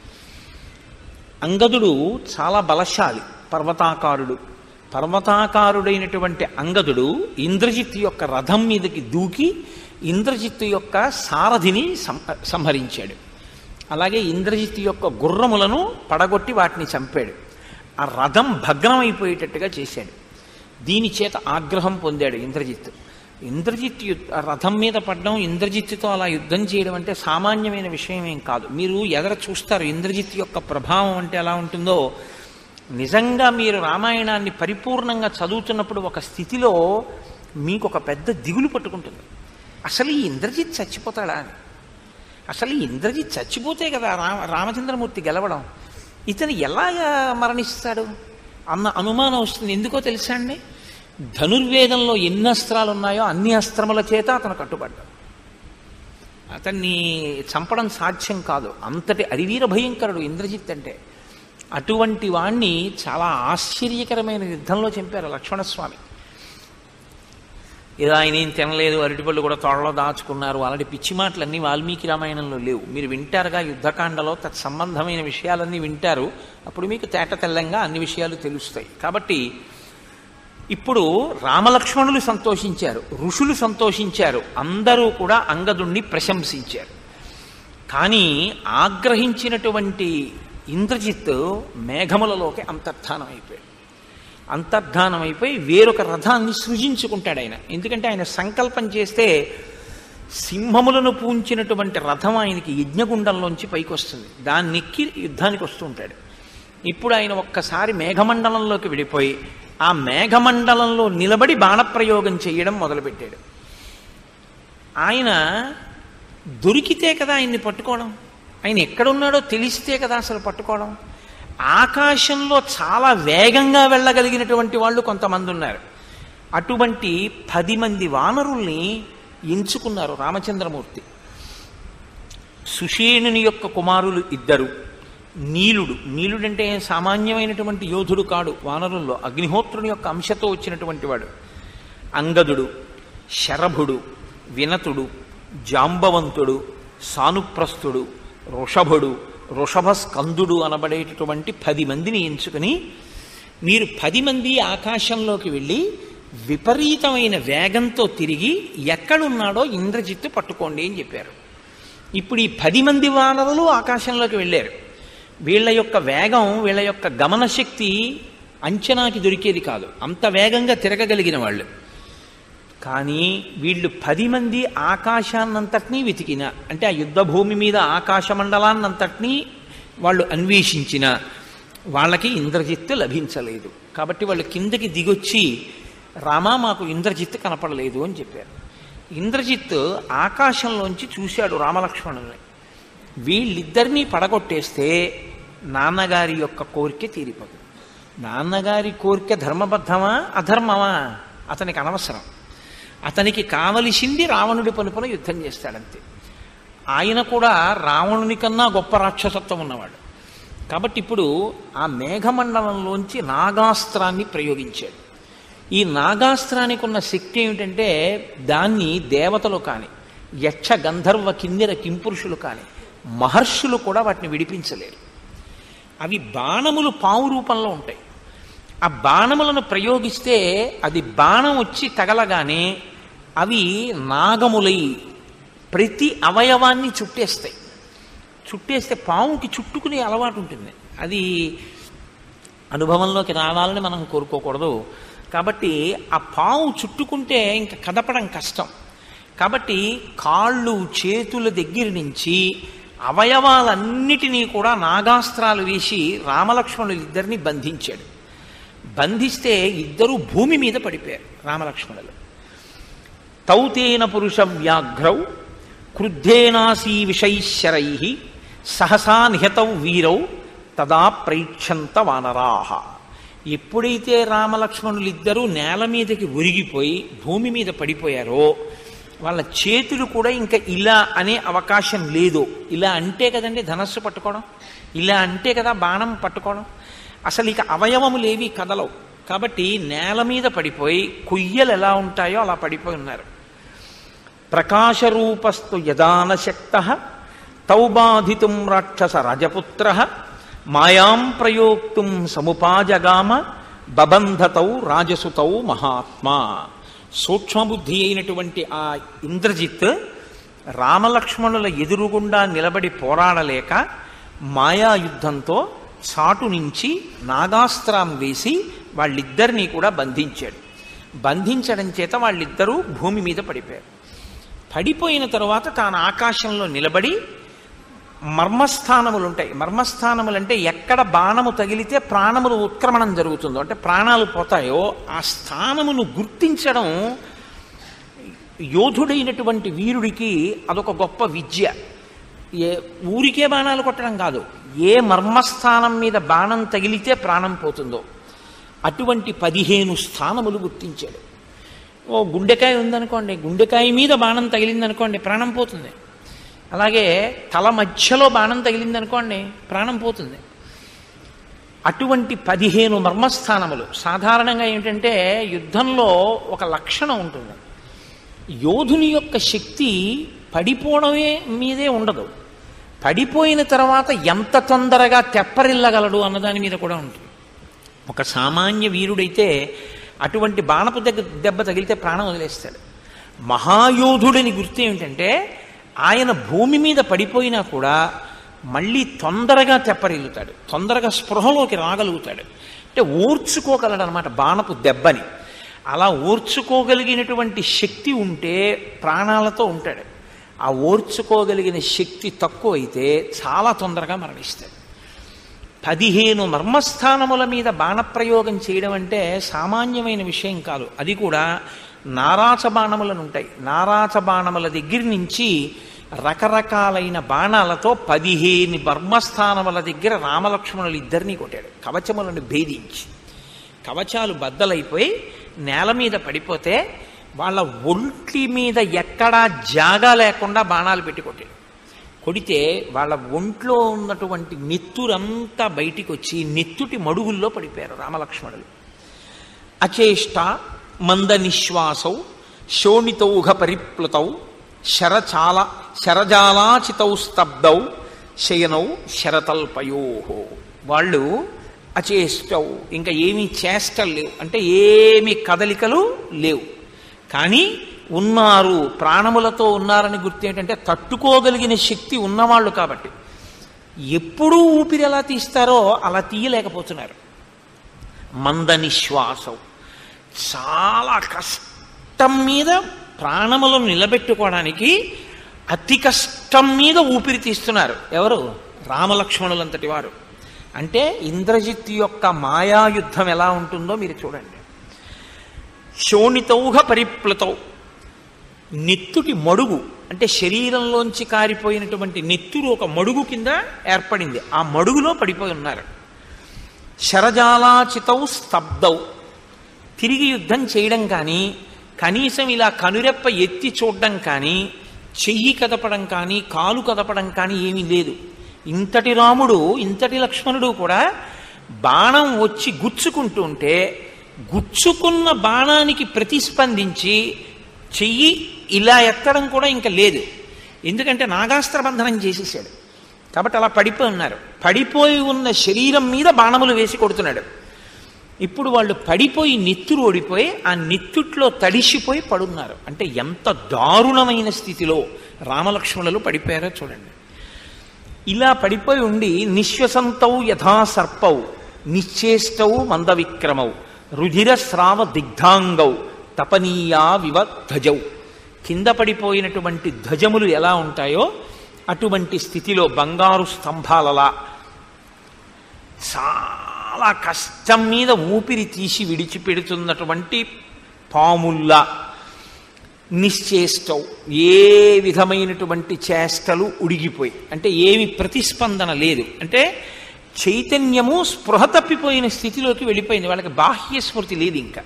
అంగదుడు చాలా బలశాలి, పర్వతాకారుడు. పర్వతాకారుడైనటువంటి అంగదుడు ఇంద్రజిత్తు యొక్క రథం మీదకి దూకి ఇంద్రజిత్తు యొక్క సారథిని సంహరించాడు. అలాగే ఇంద్రజిత్తు యొక్క గుర్రములను పడగొట్టి వాటిని చంపాడు. ఆ రథం భగ్నమైపోయేటట్టుగా చేశాడు. దీని చేత ఆగ్రహం పొందాడు ఇంద్రజిత్తు. ఇంద్రజిత్తు రథం మీద పడడం, ఇంద్రజిత్తుతో అలా యుద్ధం చేయడం అంటే సామాన్యమైన విషయం ఏం కాదు. మీరు ఎదర చూస్తారు ఇంద్రజిత్తు యొక్క ప్రభావం అంటే ఎలా ఉంటుందో. నిజంగా మీరు రామాయణాన్ని పరిపూర్ణంగా చదువుతున్నప్పుడు ఒక స్థితిలో మీకు ఒక పెద్ద దిగులు పట్టుకుంటుంది. అసలు ఈ ఇంద్రజిత్ చచ్చిపోతాడా అని. అసలు ఈ ఇంద్రజిత్ చచ్చిపోతే కదా రామ రామచంద్రమూర్తి గెలవడం. ఇతను ఎలాగా మరణిస్తాడు అన్న అనుమానం వస్తుంది. ఎందుకో తెలుసా అండి? ధనుర్వేదంలో ఎన్ని అస్త్రాలు ఉన్నాయో అన్ని అస్త్రముల చేత అతను కట్టుబడ్డాడు. అతన్ని చంపడం సాధ్యం కాదు. అంతటి అరివీర భయంకరుడు ఇంద్రజిత్ అంటే. అటువంటి వాణ్ణి చాలా ఆశ్చర్యకరమైన యుద్ధంలో చంపారు లక్ష్మణస్వామి. ఏదో ఆయన ఏం తినలేదు, అరటిపళ్ళు కూడా తోడలో దాచుకున్నారు, అలాంటి పిచ్చి మాటలన్నీ వాల్మీకి రామాయణంలో లేవు. మీరు వింటారుగా యుద్ధకాండలో తత్సంబంధమైన విషయాలన్నీ వింటారు. అప్పుడు మీకు తేట తెల్లంగా అన్ని విషయాలు తెలుస్తాయి. కాబట్టి ఇప్పుడు రామలక్ష్మణులు సంతోషించారు, ఋషులు సంతోషించారు, అందరూ కూడా అంగదుణ్ణి ప్రశంసించారు. కానీ ఆగ్రహించినటువంటి ఇంద్రజిత్ మేఘములలోకి అంతర్ధానం అయిపోయాడు. అంతర్ధానం అయిపోయి వేరొక రథాన్ని సృజించుకుంటాడు ఆయన. ఎందుకంటే ఆయన సంకల్పం చేస్తే సింహములను పూంచినటువంటి రథం ఆయనకి యజ్ఞగుండంలోంచి పైకి వస్తుంది. దాన్ని ఎక్కి యుద్ధానికి వస్తూ ఉంటాడు. ఇప్పుడు ఆయన ఒక్కసారి మేఘమండలంలోకి విడిపోయి ఆ మేఘమండలంలో నిలబడి బాణప్రయోగం చేయడం మొదలుపెట్టాడు. ఆయన దొరికితే కదా ఆయన్ని పట్టుకోవడం, ఆయన ఎక్కడున్నాడో తెలిస్తే కదా అసలు పట్టుకోవడం. ఆకాశంలో చాలా వేగంగా వెళ్ళగలిగినటువంటి వాళ్ళు కొంతమంది ఉన్నారు. అటువంటి పది మంది వానరుల్ని ఎంచుకున్నారు రామచంద్రమూర్తి. సుషేణుని యొక్క కుమారులు ఇద్దరు, నీలుడు, నీలుడంటే సామాన్యమైనటువంటి యోధుడు కాడు, వానరుల్లో అగ్నిహోత్రుని యొక్క అంశతో వచ్చినటువంటి వాడు. అంగదుడు, శరభుడు, వినతుడు, జాంబవంతుడు, సానుప్రస్థుడు, వృషభుడు, వృషభస్కందుడు అనబడేటటువంటి పది మందిని ఎంచుకుని మీరు పది మంది ఆకాశంలోకి వెళ్ళి విపరీతమైన వేగంతో తిరిగి ఎక్కడున్నాడో ఇంద్రజిత్తు పట్టుకోండి అని చెప్పారు. ఇప్పుడు ఈ పది మంది వానరులు ఆకాశంలోకి వెళ్ళారు. వీళ్ళ యొక్క వేగం, వీళ్ళ యొక్క గమనశక్తి అంచనాకి దొరికేది కాదు, అంత వేగంగా తిరగగలిగిన వాళ్ళు. కానీ వీళ్ళు పది మంది ఆకాశాన్నంతటినీ వెతికిన, అంటే ఆ యుద్ధ భూమి మీద ఆకాశ మండలాన్నంతటినీ వాళ్ళు అన్వేషించిన వాళ్ళకి ఇంద్రజిత్తు లభించలేదు. కాబట్టి వాళ్ళు కిందకి దిగొచ్చి రామా మాకు ఇంద్రజిత్తు కనపడలేదు అని చెప్పారు. ఇంద్రజిత్తు ఆకాశంలోంచి చూశాడు రామలక్ష్మణుల్ని. వీళ్ళిద్దరినీ పడగొట్టేస్తే నాన్నగారి యొక్క కోరిక తీరిపోతుంది. నాన్నగారి కోరిక ధర్మబద్ధమా అధర్మమా అతనికి అనవసరం. అతనికి కావలసింది రావణుడి పలుపున యుద్ధం చేస్తాడంతే. ఆయన కూడా రావణుని కన్నా గొప్ప రాక్షసత్వం ఉన్నవాడు. కాబట్టి ఇప్పుడు ఆ మేఘమండలంలోంచి నాగాస్త్రాన్ని ప్రయోగించాడు. ఈ నాగాస్త్రానికి ఉన్న శక్తి ఏమిటంటే దాన్ని దేవతలు కానీ, యక్ష గంధర్వ కిన్నెర కింపురుషులు కానీ, మహర్షులు కూడా వాటిని విడిపించలేరు. అవి బాణములు పావు రూపంలో ఉంటాయి. ఆ బాణములను ప్రయోగిస్తే అది బాణం వచ్చి తగలగానే అవి నాగములై ప్రతి అవయవాన్ని చుట్టేస్తాయి. చుట్టేస్తే పావుకి చుట్టుకునే అలవాటు ఉంటుంది. అది అనుభవంలోకి రావాలని మనం కోరుకోకూడదు. కాబట్టి ఆ పావు చుట్టుకుంటే ఇంకా కదపడం కష్టం. కాబట్టి కాళ్ళు చేతుల దగ్గర నుంచి అవయవాలన్నిటినీ కూడా నాగాస్త్రాలు వేసి రామలక్ష్మణులు ఇద్దరిని బంధించాడు. బంధిస్తే ఇద్దరూ భూమి మీద పడిపోయారు రామలక్ష్మణులు. తౌతేన పురుష వ్యాఘ్రౌ క్రుద్ధేనాసీ విషైశ్చరై సహసా నిహతౌ వీరౌ తదా ప్రైక్షంత వానరాహ. ఎప్పుడైతే రామలక్ష్మణులు ఇద్దరూ నేల మీదకి ఒరిగిపోయి భూమి మీద పడిపోయారో వాళ్ళ చేతులు కూడా ఇంకా ఇలా అనే అవకాశం లేదు. ఇలా అంటే కదండి ధనస్సు పట్టుకోవడం, ఇలా అంటే కదా బాణం పట్టుకోవడం. అసలు ఇక అవయవములేవి కదలవు. కాబట్టి నేల మీద పడిపోయి కొయ్యలు ఎలా ఉంటాయో అలా పడిపోయి ఉన్నారు. ప్రకాశరూపస్తు యదానశక్త తౌ బాధితుం రాక్షస రజపుత్ర మాయాం ప్రయోక్తుం సముపాజగామ బబంధతౌ రాజసుతౌ మహాత్మా. సూక్ష్మబుద్ధి అయినటువంటి ఆ ఇంద్రజిత్ రామలక్ష్మణుల ఎదురుగుండా నిలబడి పోరాడలేక మాయాయుద్ధంతో చాటు నుంచి నాగాస్త్రం వేసి వాళ్ళిద్దరినీ కూడా బంధించాడు. బంధించడం చేత వాళ్ళిద్దరూ భూమి మీద పడిపోయారు. పడిపోయిన తరువాత తాను ఆకాశంలో నిలబడి మర్మస్థానములు ఉంటాయి. మర్మస్థానములు అంటే ఎక్కడ బాణము తగిలితే ప్రాణములు ఉత్క్రమణం జరుగుతుందో, అంటే ప్రాణాలు పోతాయో ఆ స్థానమును గుర్తించడం యోధుడైనటువంటి వీరుడికి అదొక గొప్ప విద్య. ఏ ఊరికే బాణాలు కొట్టడం కాదు, ఏ మర్మస్థానం మీద బాణం తగిలితే ప్రాణం పోతుందో అటువంటి పదిహేను స్థానములు గుర్తించాడు. ఓ గుండెకాయ ఉందనుకోండి, గుండెకాయ మీద బాణం తగిలిందనుకోండి ప్రాణం పోతుంది. అలాగే తల మధ్యలో బాణం తగిలిందనుకోండి ప్రాణం పోతుంది. అటువంటి పదిహేను మర్మస్థానములు. సాధారణంగా ఏమిటంటే యుద్ధంలో ఒక లక్షణం ఉంటుంది, యోధుని యొక్క శక్తి పడిపోవడమే మీదే ఉండదు, పడిపోయిన తర్వాత ఎంత తొందరగా తెప్పరిల్లగలడు అన్నదాని మీద కూడా ఉంటుంది. ఒక సామాన్య వీరుడైతే అటువంటి బాణపు దగ్గర దెబ్బ తగిలితే ప్రాణం వదిలేస్తాడు. మహాయోధుడిని గుర్తు ఏమిటంటే ఆయన భూమి మీద పడిపోయినా కూడా మళ్ళీ తొందరగా తెప్పరిల్లుతాడు, తొందరగా స్పృహలోకి రాగలుగుతాడు. అంటే ఓర్చుకోగలడు అనమాట బాణపు దెబ్బని. అలా ఓర్చుకోగలిగినటువంటి శక్తి ఉంటే ప్రాణాలతో ఉంటాడు. ఆ ఓర్చుకోగలిగిన శక్తి తక్కువ అయితే చాలా తొందరగా మరణిస్తాడు. పదిహేను మర్మస్థానముల మీద బాణప్రయోగం చేయడం అంటే సామాన్యమైన విషయం కాదు. అది కూడా నారాచ బాణములను ఉంటాయి. నారాచ బాణముల దగ్గర నుంచి రకరకాలైన బాణాలతో పదిహేను మర్మస్థానముల దగ్గర రామలక్ష్మణులు ఇద్దరినీ కొట్టాడు, కవచములను భేదించి. కవచాలు బద్దలైపోయి నేల మీద పడిపోతే వాళ్ళ ఒంటి మీద ఎక్కడా జాగా లేకుండా బాణాలు పెట్టి కొట్టాడు. కొడితే వాళ్ళ ఒంట్లో ఉన్నటువంటి నెత్తురంతా బయటికి వచ్చి నెత్తుటి మడుగుల్లో పడిపోయారు రామలక్ష్మణులు. అచేష్ట మంద నిశ్వాసౌ శోణితౌఘ పరిప్లుతౌ శరచాల శరజాలాచితౌ స్తబ్దౌ శయనౌ శరతల్పయో. వాళ్ళు అచేష్టౌ, ఇంకా ఏమీ చేష్టలు లేవు, అంటే ఏమి కదలికలు లేవు, కానీ ఉన్నారు, ప్రాణములతో ఉన్నారని గుర్తు ఏంటంటే తట్టుకోగలిగిన శక్తి ఉన్నవాళ్ళు కాబట్టి. ఎప్పుడూ ఊపిరి ఎలా తీస్తారో అలా తీయలేకపోతున్నారు. మంద నిశ్వాసం, చాలా కష్టం మీద ప్రాణములను నిలబెట్టుకోవడానికి అతి కష్టం మీద ఊపిరి తీస్తున్నారు. ఎవరు? రామలక్ష్మణులంతటి వారు. అంటే ఇంద్రజిత్తు యొక్క మాయాయుద్ధం ఎలా ఉంటుందో మీరు చూడండి. శోణితౌఘ పరిప్లుతౌ, నెత్తుటి మడుగు అంటే శరీరంలోంచి కారిపోయినటువంటి నెత్తురు ఒక మడుగు కింద ఏర్పడింది, ఆ మడుగులో పడిపోయి ఉన్నారు. శరజాలాచితౌ స్తబ్దౌ, తిరిగి యుద్ధం చేయడం కానీ, కనీసం ఇలా కనురెప్ప ఎత్తి చూడడం కానీ, చెయ్యి కదపడం కానీ, కాలు కదపడం కానీ ఏమీ లేదు. ఇంతటి రాముడు ఇంతటి లక్ష్మణుడు కూడా బాణం వచ్చి గుచ్చుకుంటూ ఉంటే గుచ్చుకున్న బాణానికి ప్రతిస్పందించి చెయ్యి ఇలా ఎత్తడం కూడా ఇంకా లేదు. ఎందుకంటే నాగాస్త్ర బంధనం చేసేసాడు కాబట్టి అలా పడిపోయి ఉన్నారు. పడిపోయి ఉన్న శరీరం మీద బాణములు వేసి కొడుతున్నాడు. ఇప్పుడు వాళ్ళు పడిపోయి నెత్తురు ఓడిపోయి ఆ నెత్తుట్లో తడిసిపోయి పడున్నారు. అంటే ఎంత దారుణమైన స్థితిలో రామలక్ష్మణులు పడిపోయారో చూడండి. ఇలా పడిపోయి ఉండి నిశ్వసంతౌ యథా సర్పౌ నిశ్చేష్టౌ మందవిక్రమౌ రుధిరస్రావ దిగ్ధాంగౌ తపనీయా వివ ధ్వజౌ. కింద పడిపోయినటువంటి ధ్వజములు ఎలా ఉంటాయో అటువంటి స్థితిలో బంగారు స్తంభాలలా చాలా కష్టం మీద ఊపిరి తీసి విడిచిపెడుతున్నటువంటి పాముల్లా నిశ్చేష్టౌ, ఏ విధమైనటువంటి చేష్టలు ఉడిగిపోయి, అంటే ఏమి ప్రతిస్పందన లేదు, అంటే చైతన్యము స్పృహ తప్పిపోయిన స్థితిలోకి వెళ్ళిపోయింది, వాళ్ళకి బాహ్య స్మృతి లేదు ఇంకా.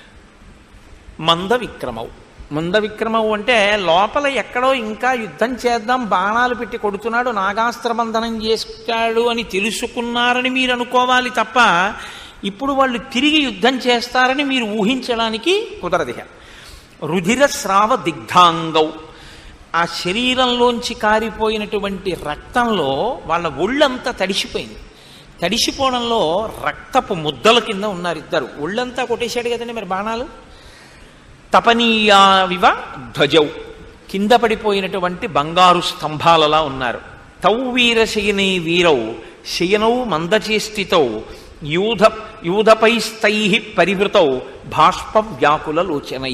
మంద విక్రమవు, మంద విక్రమవు అంటే లోపల ఎక్కడో ఇంకా యుద్ధం చేద్దాం బాణాలు పెట్టి కొడుతున్నాడు, నాగాస్త్రబంధనం చేస్తాడు అని తెలుసుకున్నారని మీరు అనుకోవాలి తప్ప ఇప్పుడు వాళ్ళు తిరిగి యుద్ధం చేస్తారని మీరు ఊహించడానికి కుదరదిహ. రుధిర స్రావ దిగ్ధాంగౌ, ఆ శరీరంలోంచి కారిపోయినటువంటి రక్తంలో వాళ్ళ ఒళ్ళంతా తడిసిపోయింది. తడిసిపోవడంలో రక్తపు ముద్దల కింద ఉన్నారు ఇద్దరు. ఒళ్ళంతా కొట్టేశాడు కదండి మరి బాణాలు. తపనీయావివ ధ్వజౌ, కింద పడిపోయినటువంటి బంగారు స్తంభాలలా ఉన్నారు. తౌ వీరశయనే వీరౌ శయనౌ మందచేష్టితౌ యూధ యూధపైస్తై పరివృతౌ బాష్ప వ్యాకుల లోచనై.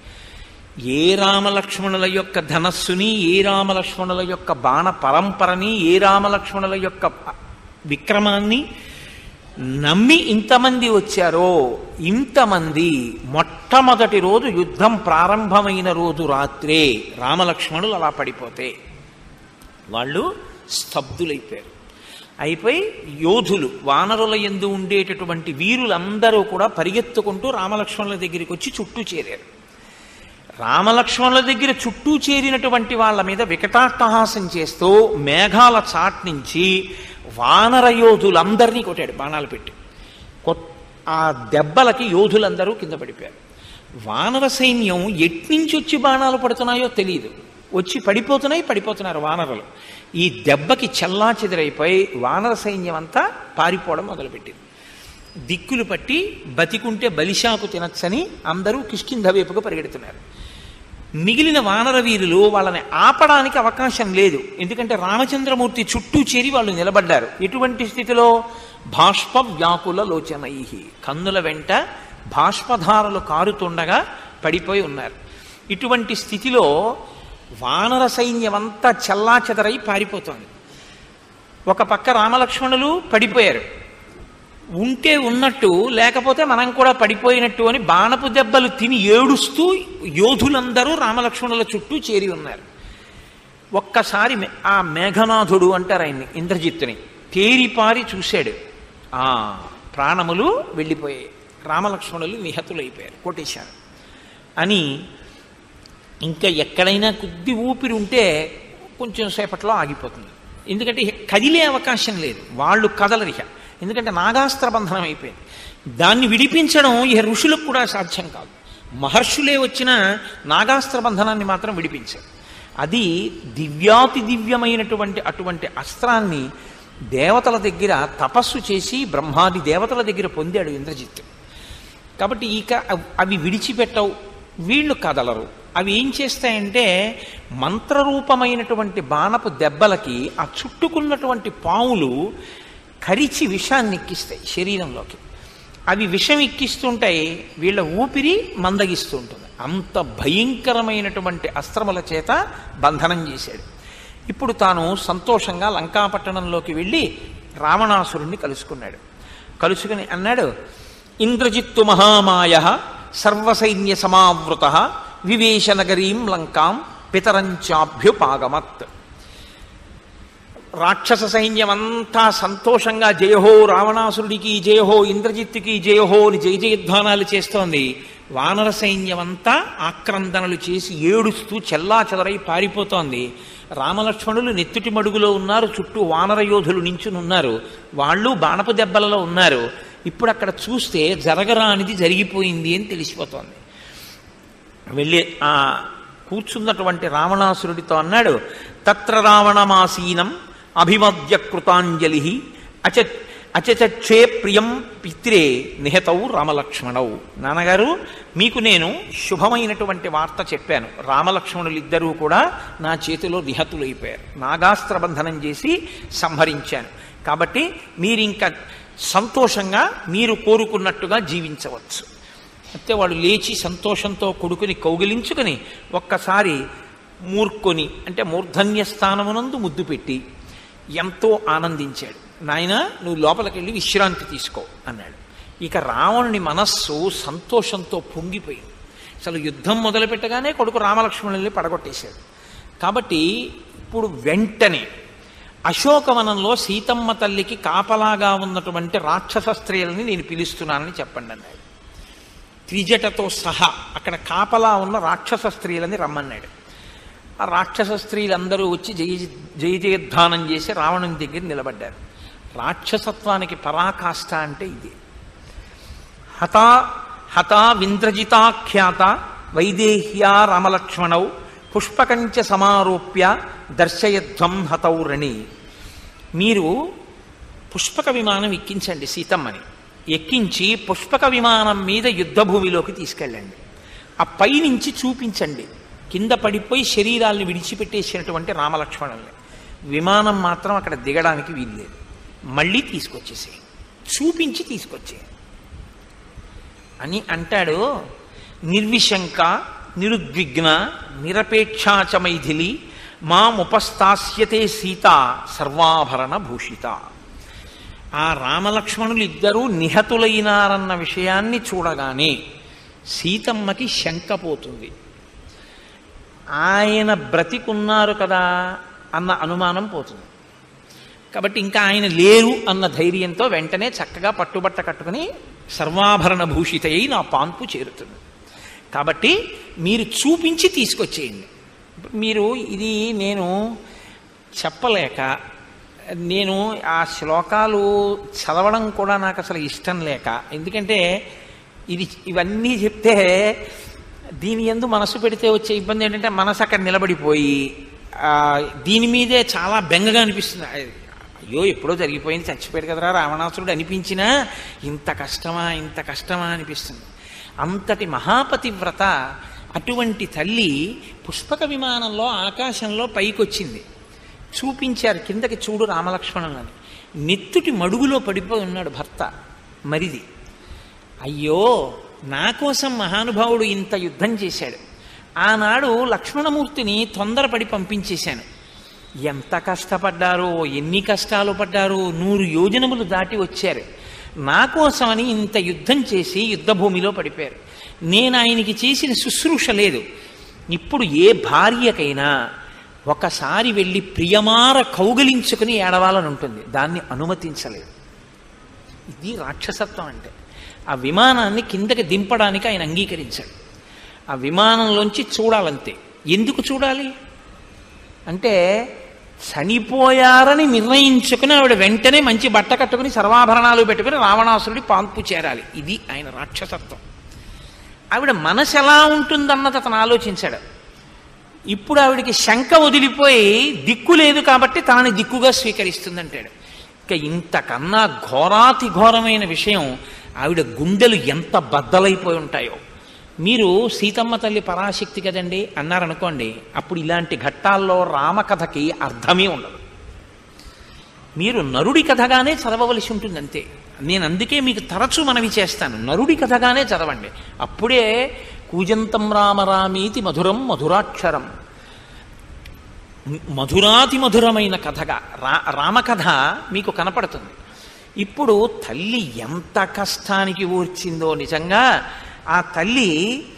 ఏ రామలక్ష్మణుల యొక్క ధనస్సుని, ఏ రామలక్ష్మణుల యొక్క బాణ పరంపరని, ఏ రామలక్ష్మణుల యొక్క విక్రమాన్ని నమ్మి ఇంతమంది వచ్చారో, ఇంతమంది మొట్టమొదటి రోజు యుద్ధం ప్రారంభమైన రోజు రాత్రే రామలక్ష్మణులు అలా పడిపోతే వాళ్ళు స్తబ్దులైపోయారు. అయిపోయి యోధులు, వానరుల యందు ఉండేటటువంటి వీరులందరూ కూడా పరిగెత్తుకుంటూ రామలక్ష్మణుల దగ్గరికి వచ్చి చుట్టూ చేరారు. రామలక్ష్మణుల దగ్గర చుట్టూ చేరినటువంటి వాళ్ళ మీద వికటాట్టహాసం చేస్తూ మేఘాల చాట్ నుంచి వానర యోధులందరినీ కొట్టాడు బాణాలు పెట్టి. ఆ దెబ్బలకి యోధులందరూ కింద పడిపోయారు. వానర సైన్యం ఎట్నుంచి వచ్చి బాణాలు పడుతున్నాయో తెలియదు, వచ్చి పడిపోతున్నాయి, పడిపోతున్నారు వానరులు. ఈ దెబ్బకి చల్లా చెదిరైపోయి వానర సైన్యం అంతా పారిపోవడం మొదలుపెట్టింది. దిక్కులు పట్టి బతికుంటే బలిశాకు తినచ్చని అందరూ కిష్కింధ వైపుగా పరిగెడుతున్నారు. మిగిలిన వానర వీరులు వాళ్ళని ఆపడానికి అవకాశం లేదు, ఎందుకంటే రామచంద్రమూర్తి చుట్టూ చేరి వాళ్ళు నిలబడ్డారు. ఎటువంటి స్థితిలో? బాష్ప వ్యాకుల లోచనై, కన్నుల వెంట బాష్పధారలు కారుతుండగా పడిపోయి ఉన్నారు. ఇటువంటి స్థితిలో వానర సైన్యమంతా చల్లాచెదరై పారిపోతోంది. ఒక పక్క రామలక్ష్మణులు పడిపోయారు. ఉంటే ఉన్నట్టు లేకపోతే మనం కూడా పడిపోయినట్టు అని బాణపు దెబ్బలు తిని ఏడుస్తూ యోధులందరూ రామలక్ష్మణుల చుట్టూ చేరి ఉన్నారు. ఒక్కసారి ఆ మేఘనాథుడు అంటారు ఆయన్ని, ఇంద్రజిత్తుని, తేరిపారి చూశాడు. ఆ ప్రాణములు వెళ్ళిపోయాయి, రామలక్ష్మణులు నిహతులైపోయారు, కొట్టేశారు అని. ఇంకా ఎక్కడైనా కొద్ది ఊపిరి ఉంటే కొంచెం సేపట్లో ఆగిపోతుంది. ఎందుకంటే కదిలే అవకాశం లేదు, వాళ్ళు కదలరిక. ఎందుకంటే నాగాస్త్ర బంధనం అయిపోయింది. దాన్ని విడిపించడం ఇక ఋషులకు కూడా సాధ్యం కాదు. మహర్షులే వచ్చిన నాగాస్త్ర బంధనాన్ని మాత్రం విడిపించారు. అది దివ్యాతి దివ్యమైనటువంటి అటువంటి అస్త్రాన్ని దేవతల దగ్గర తపస్సు చేసి బ్రహ్మాది దేవతల దగ్గర పొందాడు ఇంద్రజిత్తు. కాబట్టి ఇక అవి విడిచిపెట్టవు, వీళ్ళు కదలరు. అవి ఏం చేస్తాయంటే మంత్రరూపమైనటువంటి బాణపు దెబ్బలకి ఆ చుట్టుకున్నటువంటి పాములు కరిచి విషాన్ని ఎక్కిస్తాయి శరీరంలోకి. అవి విషం ఎక్కిస్తుంటాయి, వీళ్ళ ఊపిరి మందగిస్తూ ఉంటుంది. అంత భయంకరమైనటువంటి అస్త్రముల చేత బంధనం చేశాడు. ఇప్పుడు తాను సంతోషంగా లంకాపట్టణంలోకి వెళ్ళి రావణాసురుణ్ణి కలుసుకున్నాడు. కలుసుకుని అన్నాడు, ఇంద్రజిత్తు మహామాయ సర్వసైన్య సమావృత వివేశ నగరీం లంకాం పితరంచాభ్యుపాగమత్. రాక్షస సైన్యం అంతా సంతోషంగా జయహో రావణాసురుడికి జయహో ఇంద్రజిత్తుకి జయహో అని జయ జయధ్వానాలు చేస్తోంది. వానర సైన్యం అంతా ఆక్రందనలు చేసి ఏడుస్తూ చెల్లా చెదరై పారిపోతోంది. రామలక్ష్మణులు నెత్తుటి మడుగులో ఉన్నారు, చుట్టూ వానర యోధులు నించునున్నారు, వాళ్ళు బాణపు దెబ్బలలో ఉన్నారు. ఇప్పుడు అక్కడ చూస్తే జరగరానిది జరిగిపోయింది అని తెలిసిపోతోంది. వెళ్ళి ఆ కూర్చున్నటువంటి రావణాసురుడితో అన్నాడు, తత్ర రావణమాసీనం అభిమద్య కృతాంజలి అచ అచచే ప్రియం పిత్రే నిహతవు రామలక్ష్మణవు. నాన్నగారు, మీకు నేను శుభమైనటువంటి వార్త చెప్పాను. రామలక్ష్మణులు ఇద్దరూ కూడా నా చేతిలో నిహతులైపోయారు, నాగాస్త్ర బంధనం చేసి సంహరించాను. కాబట్టి మీరింకా సంతోషంగా మీరు కోరుకున్నట్టుగా జీవించవచ్చు. అయితే వాడు లేచి సంతోషంతో కొడుకుని కౌగిలించుకొని ఒక్కసారి మూర్కొని అంటే మూర్ధన్య స్థానమునందు ముద్దు పెట్టి ఎంతో ఆనందించాడు. నాయన, నువ్వు లోపలికి వెళ్ళి విశ్రాంతి తీసుకో అన్నాడు. ఇక రావణుని మనస్సు సంతోషంతో పొంగిపోయింది. అసలు యుద్ధం మొదలుపెట్టగానే కొడుకు రామలక్ష్మణుల్ని పడగొట్టేశాడు. కాబట్టి ఇప్పుడు వెంటనే అశోకవనంలో సీతమ్మ తల్లికి కాపలాగా ఉన్నటువంటి రాక్షస స్త్రీలని నేను పిలుస్తున్నానని చెప్పండి అన్నాడు. త్రిజటతో సహా అక్కడ కాపలా ఉన్న రాక్షస స్త్రీలని రమ్మన్నాడు. ఆ రాక్షస స్త్రీలందరూ వచ్చి జయ జయ జయధ్వానం చేసి రావణుని దగ్గర నిలబడ్డారు. రాక్షసత్వానికి పరాకాష్ఠ అంటే ఇది. హతా హతా వింద్రజితాఖ్యాత వైదేహ్యా రామలక్ష్మణౌ పుష్పకంచ సమారోప్య దర్శయధ్వం హతౌరణి. మీరు పుష్పక విమానం ఎక్కించండి సీతమ్మని. ఎక్కించి పుష్పక విమానం మీద యుద్ధభూమిలోకి తీసుకెళ్ళండి. ఆ పైనుంచి చూపించండి కింద పడిపోయి శరీరాలను విడిచిపెట్టేసినటువంటి రామలక్ష్మణుల్ని. విమానం మాత్రం అక్కడ దిగడానికి వీల్లేదు, మళ్ళీ తీసుకొచ్చేసే, చూపించి తీసుకొచ్చే అని అంటాడు. నిర్విశంక నిరుద్విగ్న నిరపేక్షాచ మైథిలి మాముపస్థాస్యతే సీత సర్వాభరణ భూషిత. ఆ రామలక్ష్మణులు ఇద్దరూ నిహతులైనారన్న విషయాన్ని చూడగానే సీతమ్మకి శంక పోతుంది. ఆయన బ్రతికున్నారు కదా అన్న అనుమానం పోతుంది. కాబట్టి ఇంకా ఆయన లేరు అన్న ధైర్యంతో వెంటనే చక్కగా పట్టుబట్ట కట్టుకుని సర్వాభరణ భూషితయ్యి నా పాన్పు చేరుతుంది. కాబట్టి మీరు చూపించి తీసుకొచ్చేయండి. మీరు ఇది నేను చెప్పలేక, నేను ఆ శ్లోకాలు చదవడం కూడా నాకు అసలు ఇష్టం లేక, ఎందుకంటే ఇది ఇవన్నీ చెప్తే దీని యందు మనసు పెడితే వచ్చే ఇబ్బంది ఏంటంటే మనసు అక్కడ నిలబడిపోయి దీని మీదే చాలా బెంగగా అనిపిస్తుంది. అయ్యో ఎప్పుడో జరిగిపోయింది, చచ్చిపోయాడు కదరా రావణాసురుడు అనిపించినా ఇంత కష్టమా ఇంత కష్టమా అనిపిస్తుంది. అంతటి మహాపతివ్రత అటువంటి తల్లి పుష్పక విమానంలో ఆకాశంలో పైకొచ్చింది. చూపించారు కిందకి చూడు రామలక్ష్మణులని. నెత్తుటి మడుగులో పడిపోయి ఉన్నాడు భర్త మరిది. అయ్యో నా కోసం మహానుభావుడు ఇంత యుద్ధం చేశాడు, ఆనాడు లక్ష్మణమూర్తిని తొందరపడి పంపించేశాను, ఎంత కష్టపడ్డారో, ఎన్ని కష్టాలు పడ్డారో, నూరు యోజనములు దాటి వచ్చారు. నా కోసమని ఇంత యుద్ధం చేసి యుద్ధభూమిలో పడిపోయారు. నేను ఆయనకి చేసిన శుశ్రూష లేదు. ఇప్పుడు ఏ భార్యకైనా ఒకసారి వెళ్ళి ప్రియమార కౌగిలించుకుని ఏడవాలని ఉంటుంది, దాన్ని అనుమతించలేదు. ఇది రాక్షసత్వం అంటే. ఆ విమానాన్ని కిందకి దింపడానికి ఆయన అంగీకరించాడు. ఆ విమానంలోంచి చూడాలంతే. ఎందుకు చూడాలి అంటే, చనిపోయారని నిర్ణయించుకుని ఆవిడ వెంటనే మంచి బట్ట కట్టుకుని సర్వాభరణాలు పెట్టుకుని రావణాసురుడి పాన్పు చేరాలి. ఇది ఆయన రాక్షసత్వం. ఆవిడ మనసు ఎలా ఉంటుందన్నది అతను ఆలోచించాడు. ఇప్పుడు ఆవిడికి శంక వదిలిపోయి దిక్కు లేదు కాబట్టి తనని దిక్కుగా స్వీకరిస్తుందంటాడు. ఇక ఇంతకన్నా ఘోరాతి ఘోరమైన విషయం, ఆవిడ గుండెలు ఎంత బద్దలైపోయి ఉంటాయో. మీరు సీతమ్మ తల్లి పరాశక్తి కదండి అన్నారనుకోండి, అప్పుడు ఇలాంటి ఘట్టాల్లో రామకథకి అర్థమే ఉండదు. మీరు నరుడి కథగానే చదవవలసి ఉంటుంది అంతే. నేను అందుకే మీకు తరచూ మనవి చేస్తాను, నరుడి కథగానే చదవండి. అప్పుడే కూజంతం రామరామీతి మధురం మధురాక్షరం, మధురాతి మధురమైన కథగా రా రామకథ మీకు కనపడుతుంది. ఇప్పుడు తల్లి ఎంత కష్టానికి ఊర్చిందో నిజంగా. ఆ తల్లి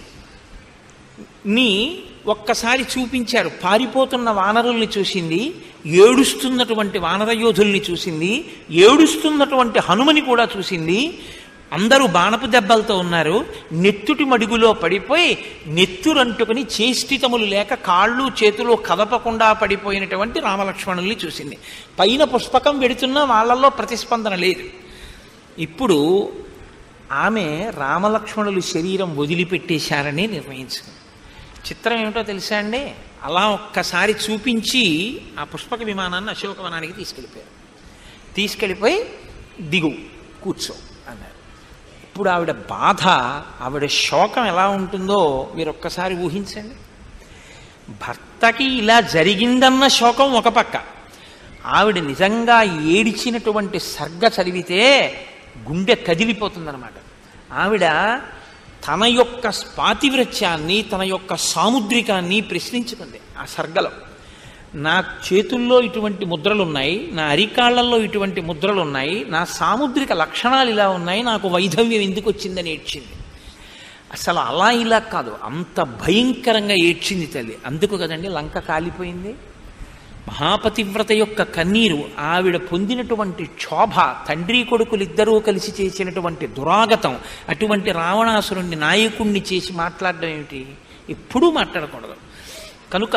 ని ఒక్కసారి చూపించారు. పారిపోతున్న వానరుల్ని చూసింది, ఏడుస్తున్నటువంటి వానర యోధుల్ని చూసింది, ఏడుస్తున్నటువంటి హనుమని కూడా చూసింది. అందరూ బాణపు దెబ్బలతో ఉన్నారు. నెత్తుటి మడుగులో పడిపోయి నెత్తురంటుకుని చేష్టితములు లేక కాళ్ళు చేతులు కదపకుండా పడిపోయినటువంటి రామలక్ష్మణుల్ని చూసింది. పైన పుష్పకం వెడుతున్నా వాళ్ళల్లో ప్రతిస్పందన లేదు. ఇప్పుడు ఆమె రామలక్ష్మణులు శరీరం వదిలిపెట్టేశారని నిర్ణయించుకుంది. చిత్రం ఏమిటో తెలుసా అండి, అలా ఒక్కసారి చూపించి ఆ పుష్పక విమానాన్ని అశోకవనానికి తీసుకెళ్ళిపోయారు. తీసుకెళ్ళిపోయి దిగు కూర్చో అన్నారు. ఇప్పుడు ఆవిడ బాధ, ఆవిడ శోకం ఎలా ఉంటుందో మీరు ఒక్కసారి ఊహించండి. భర్తకి ఇలా జరిగిందన్న శోకం ఒక పక్క, ఆవిడ నిజంగా ఏడిచినటువంటి సర్గ చదివితే గుండె కదిలిపోతుందన్నమాట. ఆవిడ తన యొక్క పాతివ్రత్యాన్ని, తన యొక్క సాముద్రికాన్ని ప్రశ్నించుకుంది ఆ సర్గలో. నా చేతుల్లో ఇటువంటి ముద్రలు ఉన్నాయి, నా అరికాళ్లలో ఇటువంటి ముద్రలు ఉన్నాయి, నా సాముద్రిక లక్షణాలు ఇలా ఉన్నాయి, నాకు వైధవ్యం ఎందుకు వచ్చిందని ఏడ్చింది. అసలు అలా ఇలా కాదు, అంత భయంకరంగా ఏడ్చింది తల్లి. అందుకు కదండి లంక కాలిపోయింది. మహాపతివ్రత యొక్క కన్నీరు, ఆవిడ పొందినటువంటి క్షోభ, తండ్రి కొడుకులిద్దరూ కలిసి చేసినటువంటి దురాగతం, అటువంటి రావణాసురుణ్ణి నాయకుణ్ణి చేసి మాట్లాడడం ఏమిటి? ఎప్పుడూ మాట్లాడకూడదు. కనుక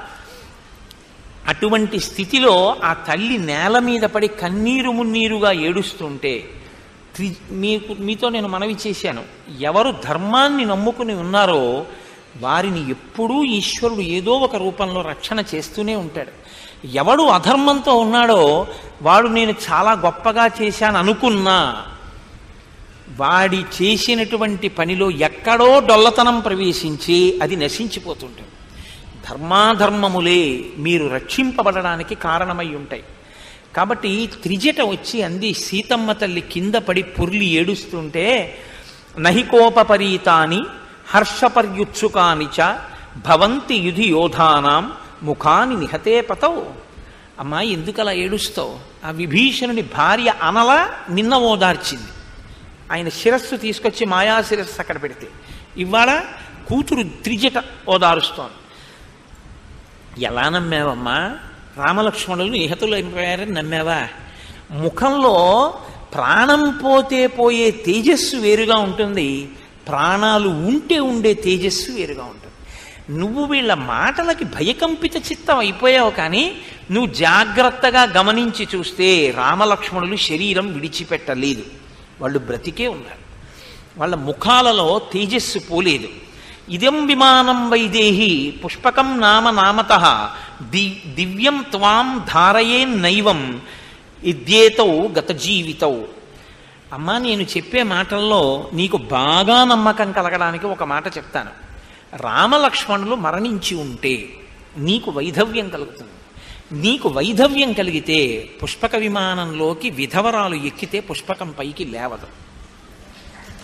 అటువంటి స్థితిలో ఆ తల్లి నేల మీద పడి కన్నీరు మున్నీరుగా ఏడుస్తుంటే, మీకు మీతో నేను మనవి చేశాను, ఎవరు ధర్మాన్ని నమ్ముకుని ఉన్నారో వారిని ఎప్పుడూ ఈశ్వరుడు ఏదో ఒక రూపంలో రక్షణ చేస్తూనే ఉంటాడు. ఎవడు అధర్మంతో ఉన్నాడో వాడు నేను చాలా గొప్పగా చేశాను అనుకున్నా, వాడి చేసినటువంటి పనిలో ఎక్కడో డొల్లతనం ప్రవేశించి అది నశించిపోతుంటుంది. ధర్మాధర్మములే మీరు రక్షింపబడడానికి కారణమై ఉంటాయి. కాబట్టి త్రిజట వచ్చి అంది, సీతమ్మ తల్లి కింద పడి పొర్లి ఏడుస్తుంటే, నహికోపరీతాని హర్షపర్యుత్సుకాని చ భవంతి యుధి యోధానాం ముఖాని నిహతే పతవు. అమ్మా ఎందుకు అలా ఏడుస్తావు? ఆ విభీషణుని భార్య అనలా నిన్న ఓదార్చింది. ఆయన శిరస్సు తీసుకొచ్చి మాయా శిరస్సు అక్కడ పెడితే, ఇవాళ కూతురు త్రిజట ఓదారుస్తోంది. ఎలా నమ్మావమ్మా? రామలక్ష్మణులు నిహతులైపోయారని నమ్మావా? ముఖంలో ప్రాణం పోతే పోయే తేజస్సు వేరుగా ఉంటుంది, ప్రాణాలు ఉంటే ఉండే తేజస్సు వేరుగా ఉంటుంది. నువ్వు వీళ్ళ మాటలకి భయకంపిత చిత్తం అయిపోయావు, కానీ నువ్వు జాగ్రత్తగా గమనించి చూస్తే రామలక్ష్మణులు శరీరం విడిచిపెట్టలేదు, వాళ్ళు బ్రతికే ఉన్నారు. వాళ్ళ ముఖాలలో తేజస్సు పోలేదు. ఇదం విమానం వైదేహి పుష్పకం నామ నామతః ది దివ్యం త్వాం ధారయే నైవం ఇద్యేతౌ గత జీవితౌ. అమ్మా నేను చెప్పే మాటల్లో నీకు బాగా నమ్మకం కలగడానికి ఒక మాట చెప్తాను. రామలక్ష్మణులు మరణించి ఉంటే నీకు వైధవ్యం కలుగుతుంది. నీకు వైధవ్యం కలిగితే పుష్పక విమానంలోకి విధవరాలు ఎక్కితే పుష్పకం పైకి లేవదు,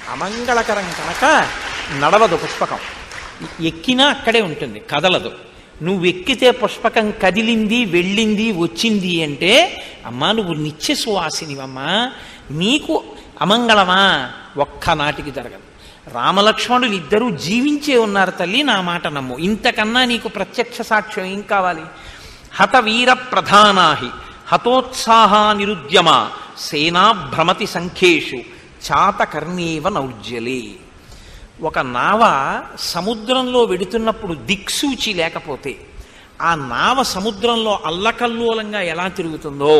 అమంగళకరం కనుక నడవదు. పుష్పకం ఎక్కినా అక్కడే ఉంటుంది, కదలదు. నువ్వు ఎక్కితే పుష్పకం కదిలింది, వెళ్ళింది, వచ్చింది అంటే అమ్మా నువ్వు నిత్య సువాసినివమ్మా, నీకు అమంగళమా? ఒక్కనాటికి జరగదు. రామలక్ష్మణులు ఇద్దరూ జీవించే ఉన్నారు తల్లి, నా మాట నమ్ము. ఇంతకన్నా నీకు ప్రత్యక్ష సాక్ష్యం ఏం కావాలి? హతవీర ప్రధానాహి హతోత్సాహా నిరుద్యమ సేనా భ్రమతి సంఖ్యేషు చాతకర్ణేవ నౌర్జలే. ఒక నావ సముద్రంలో వెడుతున్నప్పుడు దిక్సూచి లేకపోతే ఆ నావ సముద్రంలో అల్లకల్లోలంగా ఎలా తిరుగుతుందో,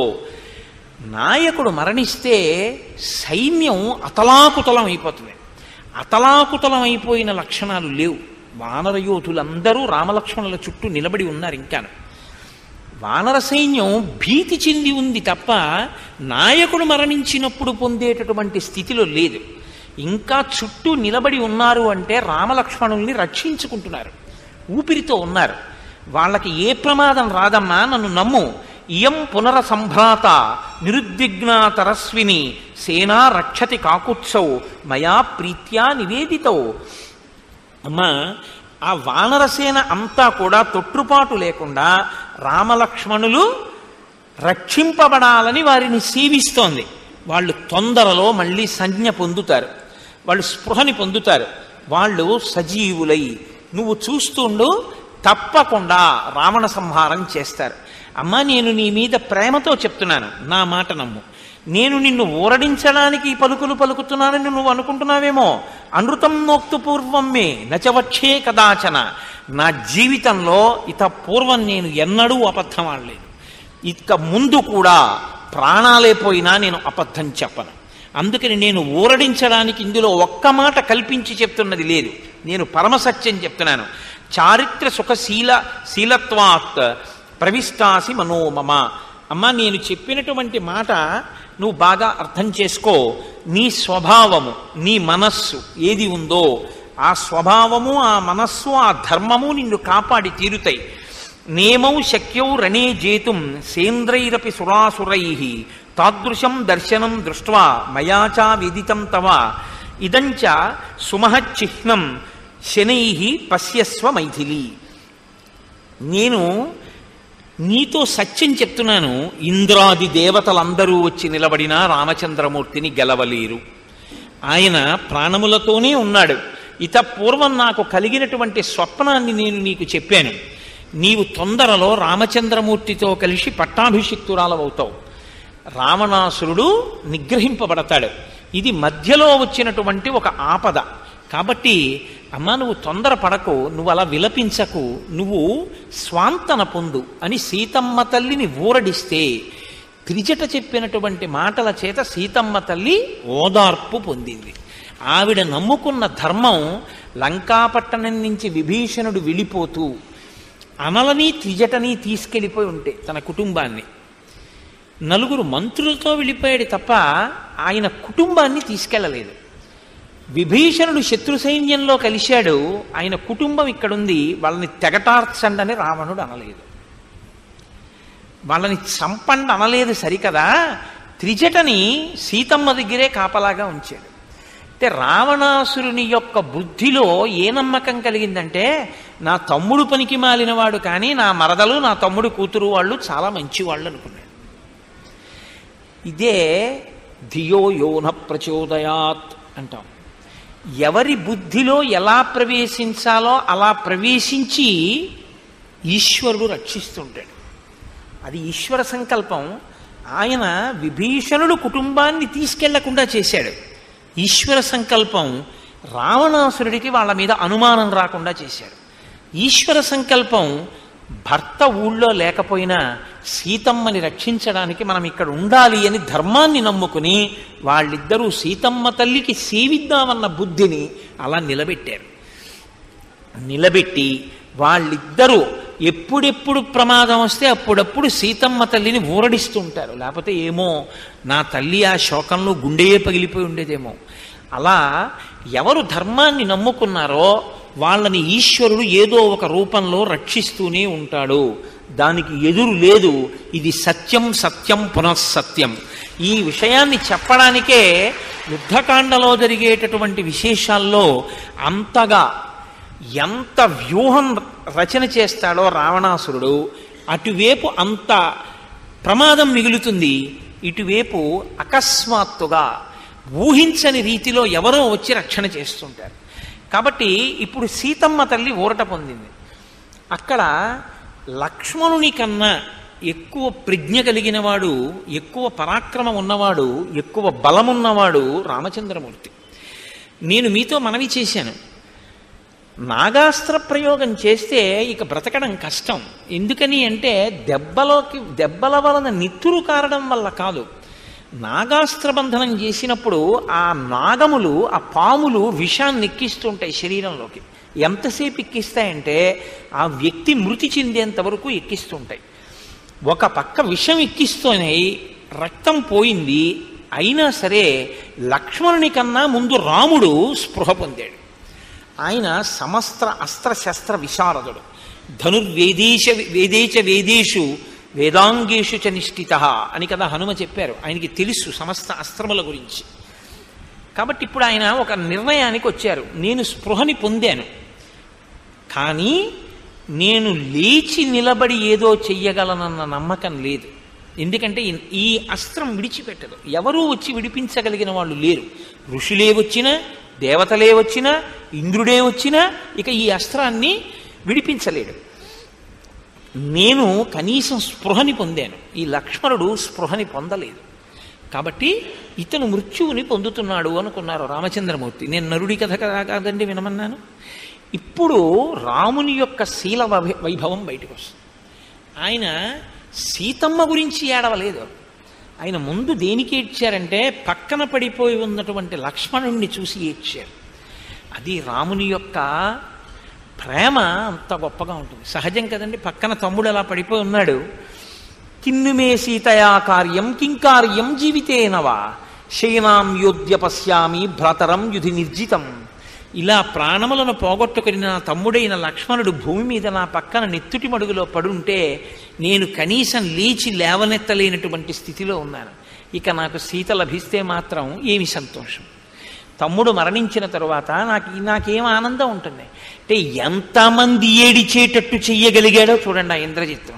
నాయకుడు మరణిస్తే సైన్యం అతలాకుతలం అయిపోతుంది. అతలాకుతలం అయిపోయిన లక్షణాలు లేవు. వానరయోధులందరూ రామలక్ష్మణుల చుట్టూ నిలబడి ఉన్నారు. ఇంకా వానర సైన్యం భీతి చెంది ఉంది తప్ప నాయకుడు మరణించినప్పుడు పొందేటటువంటి స్థితిలో లేదు. ఇంకా చుట్టూ నిలబడి ఉన్నారు అంటే రామలక్ష్మణుల్ని రక్షించుకుంటున్నారు, ఊపిరితో ఉన్నారు. వాళ్ళకి ఏ ప్రమాదం రాదమ్మా, నన్ను నమ్ము. ఇయం పునర సంభ్రాత నిరుద్విగ్నాతరస్విని సేనా రక్షతి కాకుత్సౌ మయా ప్రీత్యా నివేదితో. అమ్మా ఆ వానరసేన అంతా కూడా తొట్టుపాటు లేకుండా రామలక్ష్మణులు రక్షింపబడాలని వారిని సేవిస్తోంది. వాళ్ళు తొందరలో మళ్ళీ సంజ్ఞ పొందుతారు, వాళ్ళు స్పృహని పొందుతారు, వాళ్ళు సజీవులై నువ్వు చూస్తుండు తప్పకుండా రావణ సంహారం చేస్తారు. అమ్మా నేను నీ మీద ప్రేమతో చెప్తున్నాను, నా మాట నమ్ము. నేను నిన్ను ఊరడించడానికి పలుకులు పలుకుతున్నానని నువ్వు అనుకుంటున్నావేమో. అనృతం నోక్తు పూర్వం మే నచవక్షే కదాచన. నా జీవితంలో ఇత పూర్వం నేను ఎన్నడూ అబద్ధం ఆడలేదు, ఇక ముందు కూడా ప్రాణాలే పోయినా నేను అబద్ధం చెప్పను. అందుకని నేను ఊరడించడానికి ఇందులో ఒక్క మాట కల్పించి చెప్తున్నది లేదు, నేను పరమసత్యం చెప్తున్నాను. చారిత్ర సుఖశీల శీలత్వాత్ ప్రవిష్టాసి మనోమమ. అమ్మా నేను చెప్పినటువంటి మాట నువ్వు బాగా అర్థం చేసుకో. నీ స్వభావము, నీ మనస్సు ఏది ఉందో ఆ స్వభావము, ఆ మనస్సు, ఆ ధర్మము నిన్ను కాపాడి తీరుతాయి. నేమౌ శక్యౌ రణే జేతుం సేంద్రైరపి సురాసురై తాదృశం దర్శనం దృష్ట్వా మయాచా విదితం తవ ఇదంచ సుమహచ్చిహ్నం శనై పశ్యస్వ మైథిలి. నేను నీతో సత్యం చెప్తున్నాను, ఇంద్రాది దేవతలందరూ వచ్చి నిలబడినా రామచంద్రమూర్తిని గెలవలేరు. ఆయన ప్రాణములతోనే ఉన్నాడు. ఇత పూర్వం నాకు కలిగినటువంటి స్వప్నాన్ని నేను నీకు చెప్పాను. నీవు తొందరలో రామచంద్రమూర్తితో కలిసి పట్టాభిషిక్తురాలవుతావు. రావణాసురుడు నిగ్రహింపబడతాడు. ఇది మధ్యలో వచ్చినటువంటి ఒక ఆపద. కాబట్టి అమ్మా నువ్వు తొందర పడకు, నువ్వు అలా విలపించకు, నువ్వు స్వాంతన పొందు అని సీతమ్మ తల్లిని ఊరడిస్తే త్రిజట చెప్పినటువంటి మాటల చేత సీతమ్మ తల్లి ఓదార్పు పొందింది. ఆవిడ నమ్ముకున్న ధర్మం లంకాపట్టణం నుంచి విభీషణుడు వెళ్ళిపోతూ అమలని త్రిజటని తీసుకెళ్ళిపోయి ఉంటే తన కుటుంబాన్ని, నలుగురు మంత్రులతో వెళ్ళిపోయాడు తప్ప ఆయన కుటుంబాన్ని తీసుకెళ్ళలేదు. విభీషణుడు శత్రు సైన్యంలో కలిశాడు, ఆయన కుటుంబం ఇక్కడుంది, వాళ్ళని తెగటార్చండి అని రావణుడు అనలేదు, వాళ్ళని చంపండి అనలేదు. సరికదా, త్రిజటని సీతమ్మ దగ్గరే కాపలాగా ఉంచాడు. అంటే రావణాసురుని యొక్క బుద్ధిలో ఏ నమ్మకం కలిగిందంటే నా తమ్ముడు పనికి మాలినవాడు కానీ నా మరదలు నా తమ్ముడు కూతురు వాళ్ళు చాలా మంచివాళ్ళు అనుకున్నాడు. ఇదే ధియో యోన ప్రచోదయాత్ అంటాం. ఎవరి బుద్ధిలో ఎలా ప్రవేశించాలో అలా ప్రవేశించి ఈశ్వరుడు రక్షిస్తుంటాడు. అది ఈశ్వర సంకల్పం. ఆయన విభీషణుడు కుటుంబాన్ని తీసుకెళ్లకుండా చేశాడు. ఈశ్వర సంకల్పం రావణాసురుడికి వాళ్ళ మీద అనుమానం రాకుండా చేశాడు. ఈశ్వర సంకల్పం భర్త ఊళ్ళో లేకపోయినా సీతమ్మని రక్షించడానికి మనం ఇక్కడ ఉండాలి అని ధర్మాన్ని నమ్ముకుని వాళ్ళిద్దరూ సీతమ్మ తల్లికి సేవిద్దామన్న బుద్ధిని అలా నిలబెట్టారు. నిలబెట్టి వాళ్ళిద్దరూ ఎప్పుడెప్పుడు ప్రమాదం వస్తే అప్పుడప్పుడు సీతమ్మ తల్లిని ఊరడిస్తూ ఉంటారు. లేకపోతే ఏమో నా తల్లి ఆ శోకంలో గుండెయే పగిలిపోయి ఉండేదేమో. అలా ఎవరు ధర్మాన్ని నమ్ముకున్నారో వాళ్ళని ఈశ్వరుడు ఏదో ఒక రూపంలో రక్షిస్తూనే ఉంటాడు. దానికి ఎదురు లేదు. ఇది సత్యం సత్యం పునఃసత్యం. ఈ విషయాన్ని చెప్పడానికే యుద్ధకాండలో జరిగేటటువంటి విశేషాల్లో అంతగా ఎంత వ్యూహం రచన చేస్తాడో రావణాసురుడు, అటువైపు అంత ప్రమాదం మిగులుతుంది, ఇటువైపు అకస్మాత్తుగా ఊహించని రీతిలో ఎవరో వచ్చి రక్షణ చేస్తుంటారు. కాబట్టి ఇప్పుడు సీతమ్మ తల్లి ఊరట పొందింది. అక్కడ లక్ష్మణుని కన్నా ఎక్కువ ప్రజ్ఞ కలిగిన వాడు, ఎక్కువ పరాక్రమం ఉన్నవాడు, ఎక్కువ బలమున్నవాడు రామచంద్రమూర్తి. నేను మీతో మనవి చేశాను, నాగాస్త్ర ప్రయోగం చేస్తే ఇక బ్రతకడం కష్టం. ఎందుకని అంటే దెబ్బలోకి దెబ్బల వలన నిత్తురు కారడం వల్ల కాదు. నాగాస్త్ర బంధనం చేసినప్పుడు ఆ నాగములు, ఆ పాములు విషాన్ని ఎక్కిస్తుంటాయి శరీరంలోకి. ఎంతసేపు ఎక్కిస్తాయంటే ఆ వ్యక్తి మృతి చెందేంత వరకు ఎక్కిస్తుంటాయి. ఒక పక్క విషం ఎక్కిస్తూనే రక్తం పోయింది, అయినా సరే లక్ష్మణుని కన్నా ముందు రాముడు స్పృహ పొందాడు. ఆయన సమస్త అస్త్రశస్త్ర విశారదుడు. ధనుర్వేదేశ వేదేచ వేదేషు వేదాంగేషు చ నిష్ఠిత అని కదా హనుమ చెప్పారు. ఆయనకి తెలుసు సమస్త అస్త్రముల గురించి. కాబట్టి ఇప్పుడు ఆయన ఒక నిర్ణయానికి వచ్చారు, నేను స్పృహని పొందాను, కానీ నేను లేచి నిలబడి ఏదో చెయ్యగలనన్న నమ్మకం లేదు. ఎందుకంటే ఈ అస్త్రం విడిచిపెట్టదు. ఎవరూ వచ్చి విడిపించగలిగిన వాళ్ళు లేరు. ఋషులే వచ్చినా, దేవతలే వచ్చినా, ఇంద్రుడే వచ్చినా ఇక ఈ అస్త్రాన్ని విడిపించలేడు. నేను కనీసం స్పృహని పొందాను, ఈ లక్ష్మణుడు స్పృహని పొందలేదు. కాబట్టి ఇతను మృత్యువుని పొందుతున్నాడు అనుకున్నారు రామచంద్రమూర్తి. నేను నరుడి కథ కాదండి వినమన్నాను. ఇప్పుడు రాముని యొక్క శీల వైభవం బయటకు వస్తుంది. ఆయన సీతమ్మ గురించి ఏడవలేదు. ఆయన ముందు దేనికి ఏడ్చారంటే పక్కన పడిపోయి ఉన్నటువంటి లక్ష్మణుణ్ణి చూసి ఏడ్చారు. అది రాముని యొక్క ప్రేమ అంత గొప్పగా ఉంటుంది. సహజం కదండి, పక్కన తమ్ముడు అలా పడిపోయి ఉన్నాడు. కిన్నుమే సీతయా కార్యం కింకార్యం జీవితేనవా శయనాం యోధ్య పశ్యామి భ్రాతరం యుధి నిర్జితం. ఇలా ప్రాణములను పోగొట్టుకుని నా తమ్ముడైన లక్ష్మణుడు భూమి మీద నా పక్కన నెత్తుటి మడుగులో పడుంటే నేను కనీసం లేచి లేవనెత్తలేనటువంటి స్థితిలో ఉన్నాను. ఇక నాకు సీత లభిస్తే మాత్రం ఏమి సంతోషం. తమ్ముడు మరణించిన తరువాత నాకు నాకేం ఆనందం ఉంటుంది అంటే ఎంతమంది ఏడిచేటట్టు చెయ్యగలిగాడో చూడండి ఆ ఇంద్రజిత్తు.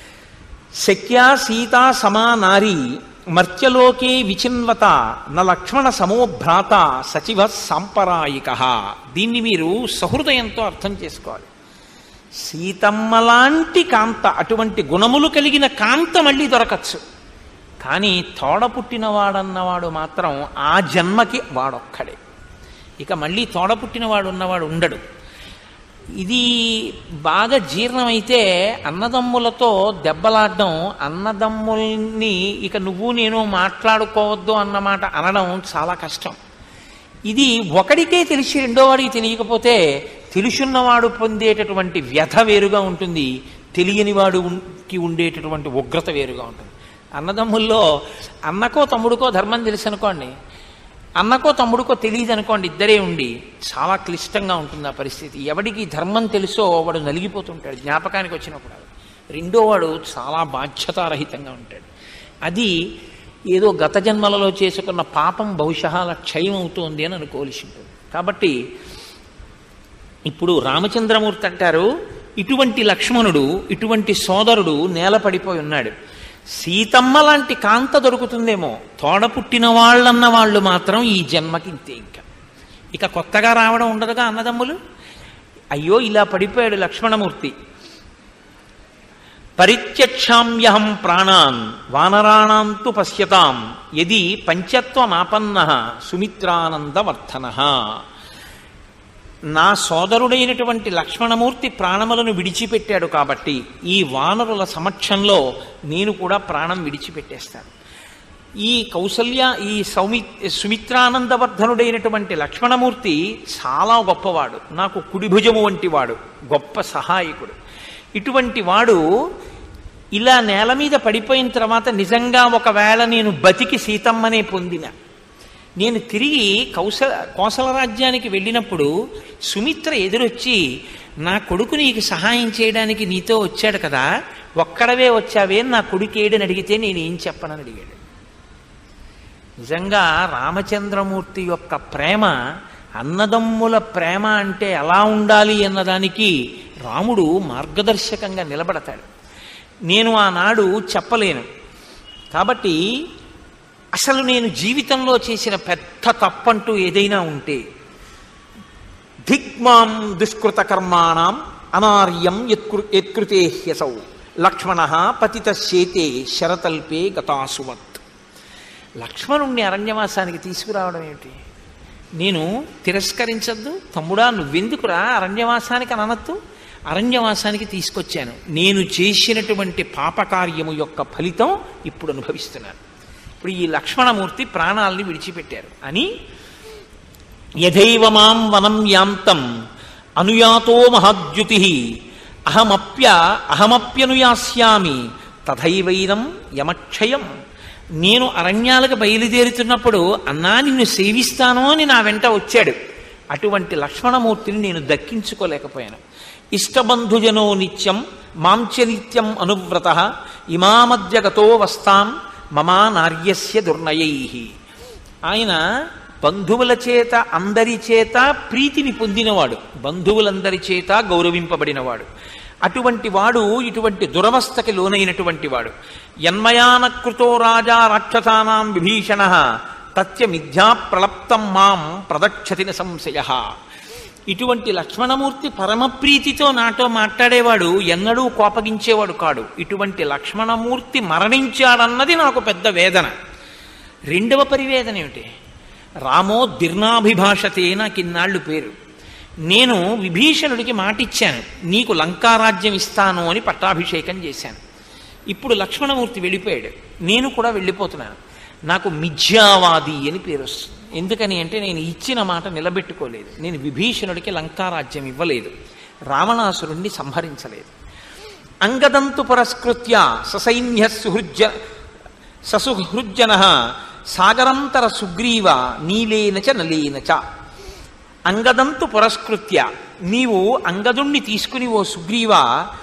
శక్యా సీతా సమా నారీ మర్త్యలోకే విచిన్వత న లక్ష్మణ సమోభ్రాత సచివ సాంపరాయిక. దీన్ని మీరు సహృదయంతో అర్థం చేసుకోవాలి. సీతమ్మ లాంటి కాంత, అటువంటి గుణములు కలిగిన కాంత మళ్ళీ దొరకచ్చు, కానీ తోడ పుట్టినవాడన్నవాడు మాత్రం ఆ జన్మకి వాడొక్కడే. ఇక మళ్ళీ తోడ పుట్టినవాడు ఉన్నవాడు ఉండడు. ఇది బాగా జీర్ణమైతే అన్నదమ్ములతో దెబ్బలాడడం, అన్నదమ్ముల్ని ఇక నువ్వు నేను మాట్లాడుకోవద్దు అన్నమాట అనడం చాలా కష్టం. ఇది ఒకడికే తెలిసి రెండో వాడికి తెలియకపోతే తెలుసున్నవాడు పొందేటటువంటి వ్యధ వేరుగా ఉంటుంది, తెలియని వాడికి ఉండేటటువంటి ఉగ్రత వేరుగా ఉంటుంది. అన్నదమ్ముల్లో అన్నకో తమ్ముడికో ధర్మం తెలుసు అనుకోండి, అన్నకో తమ్ముడికో తెలియదు అనుకోండి, ఇద్దరే ఉండి చాలా క్లిష్టంగా ఉంటుంది ఆ పరిస్థితి. ఎవడికి ధర్మం తెలుసో వాడు నలిగిపోతుంటాడు జ్ఞాపకానికి వచ్చినప్పుడు. రెండో వాడు చాలా బాధ్యతారహితంగా ఉంటాడు. అది ఏదో గత జన్మలలో చేసుకున్న పాపం బహుశా అలా క్షయం అవుతోంది అని అనుకోవలసి ఉంటుంది. కాబట్టి ఇప్పుడు రామచంద్రమూర్తి అంటారు, ఇటువంటి లక్ష్మణుడు, ఇటువంటి సోదరుడు నేల పడిపోయి ఉన్నాడు. సీతమ్మ లాంటి కాంత దొరుకుతుందేమో, తోడ పుట్టిన వాళ్ళన్న వాళ్ళు మాత్రం ఈ జన్మకి ఇంతే. ఇంకా ఇక కొత్తగా రావడం ఉండదుగా అన్నదమ్ములు. అయ్యో ఇలా పడిపోయాడు లక్ష్మణమూర్తి. పరిత్యక్షామ్యహం ప్రాణాన్ వానరాణాంతు పశ్యతాం యది పంచత్వమాపన్నః సుమిత్రానందవర్ధనః. నా సోదరుడైనటువంటి లక్ష్మణమూర్తి ప్రాణములను విడిచిపెట్టాడు కాబట్టి ఈ వానరుల సమక్షంలో నేను కూడా ప్రాణం విడిచిపెట్టేస్తాను. ఈ కౌసల్య ఈ సౌమి సుమిత్రానందవర్ధనుడైనటువంటి లక్ష్మణమూర్తి చాలా గొప్పవాడు, నాకు కుడిభుజము వంటి వాడు, గొప్ప సహాయకుడు. ఇటువంటి వాడు ఇలా నేల మీద పడిపోయిన తర్వాత నిజంగా ఒకవేళ నేను బతికి సీతమ్మనే పొందిన, నేను తిరిగి కౌశల కోసల రాజ్యానికి వెళ్ళినప్పుడు సుమిత్ర ఎదురొచ్చి నా కొడుకు నీకు సహాయం చేయడానికి నీతో వచ్చాడు కదా, ఒక్కడవే వచ్చావే, నా కొడుకు ఏడని అడిగితే నేను ఏం చెప్పనని అడిగాడు. నిజంగా రామచంద్రమూర్తి యొక్క ప్రేమ, అన్నదమ్ముల ప్రేమ అంటే ఎలా ఉండాలి అన్నదానికి రాముడు మార్గదర్శకంగా నిలబడతాడు. నేను ఆనాడు చెప్పలేను కాబట్టి అసలు నేను జీవితంలో చేసిన పెద్ద తప్పంటూ ఏదైనా ఉంటే దిగ్మాం దుష్కృత కర్మాణం అనార్యం యత్కృ యత్కృతే హ్యసౌ లక్ష్మణ పతిత శేతే శరతల్పే గతాసువత్. లక్ష్మణుణ్ణి అరణ్యవాసానికి తీసుకురావడం ఏమిటి? నేను తిరస్కరించద్దు, తమ్ముడా నువ్వెందుకురా అరణ్యవాసానికి అననొద్దు, అరణ్యవాసానికి తీసుకొచ్చాను. నేను చేసినటువంటి పాపకార్యము యొక్క ఫలితం ఇప్పుడు అనుభవిస్తున్నాను. ఇప్పుడు ఈ లక్ష్మణమూర్తి ప్రాణాలని విడిచిపెట్టారు అని యథైవ మాం వనం యాంతం అనుయాతో మహాద్యుతి అహమప్య అహమప్యనుయాస్యామి తథైవైనం యమక్షయం. నేను అరణ్యాలకు బయలుదేరుతున్నప్పుడు అన్నా నిన్ను సేవిస్తాను అని నా వెంట వచ్చాడు. అటువంటి లక్ష్మణమూర్తిని నేను దక్కించుకోలేకపోయాను. ఇష్టబంధుజనో నిత్యం మాంచ నిత్యం అనువ్రత ఇమామద్య గతో వస్తాం మమా నార్యస్య దుర్నయై. ఆయన బంధువుల చేత అందరి చేత ప్రీతిని పొందినవాడు, బంధువులందరి చేత గౌరవింపబడినవాడు. అటువంటి వాడు ఇటువంటి దురవస్థకి లోనైనటువంటి వాడు. యన్మయానకృతో రాజా రాక్షసానాం విభీషణ తత్య మిథ్యా ప్రళప్తం మాం ప్రదక్షతిన సంశయ. ఇటువంటి లక్ష్మణమూర్తి పరమప్రీతితో నాతో మాట్లాడేవాడు, ఎన్నడూ కోపగించేవాడు కాడు. ఇటువంటి లక్ష్మణమూర్తి మరణించాడన్నది నాకు పెద్ద వేదన. రెండవ పరివేదన ఏమిటి? రామో దీర్ణాభిభాషతే నాకు ఇన్నాళ్ళు పేరు. నేను విభీషణుడికి మాటిచ్చాను, నీకు లంకారాజ్యం ఇస్తాను అని పట్టాభిషేకం చేశాను. ఇప్పుడు లక్ష్మణమూర్తి వెళ్ళిపోయాడు, నేను కూడా వెళ్ళిపోతున్నాను. నాకు మిథ్యావాది అని పేరు వస్తుంది. ఎందుకని అంటే నేను ఇచ్చిన మాట నిలబెట్టుకోలేదు. నేను విభీషణుడికి లంకారాజ్యం ఇవ్వలేదు, రావణాసురుణ్ణి సంహరించలేదు. అంగదంతు పురస్కృత్య ససైన్య సుహృజ ససుహృజ్జన సాగరంతర సుగ్రీవ నీలేనచ నలేనచ. అంగదంతు పురస్కృత్య, నీవు అంగదుణ్ణి తీసుకుని ఓ సుగ్రీవ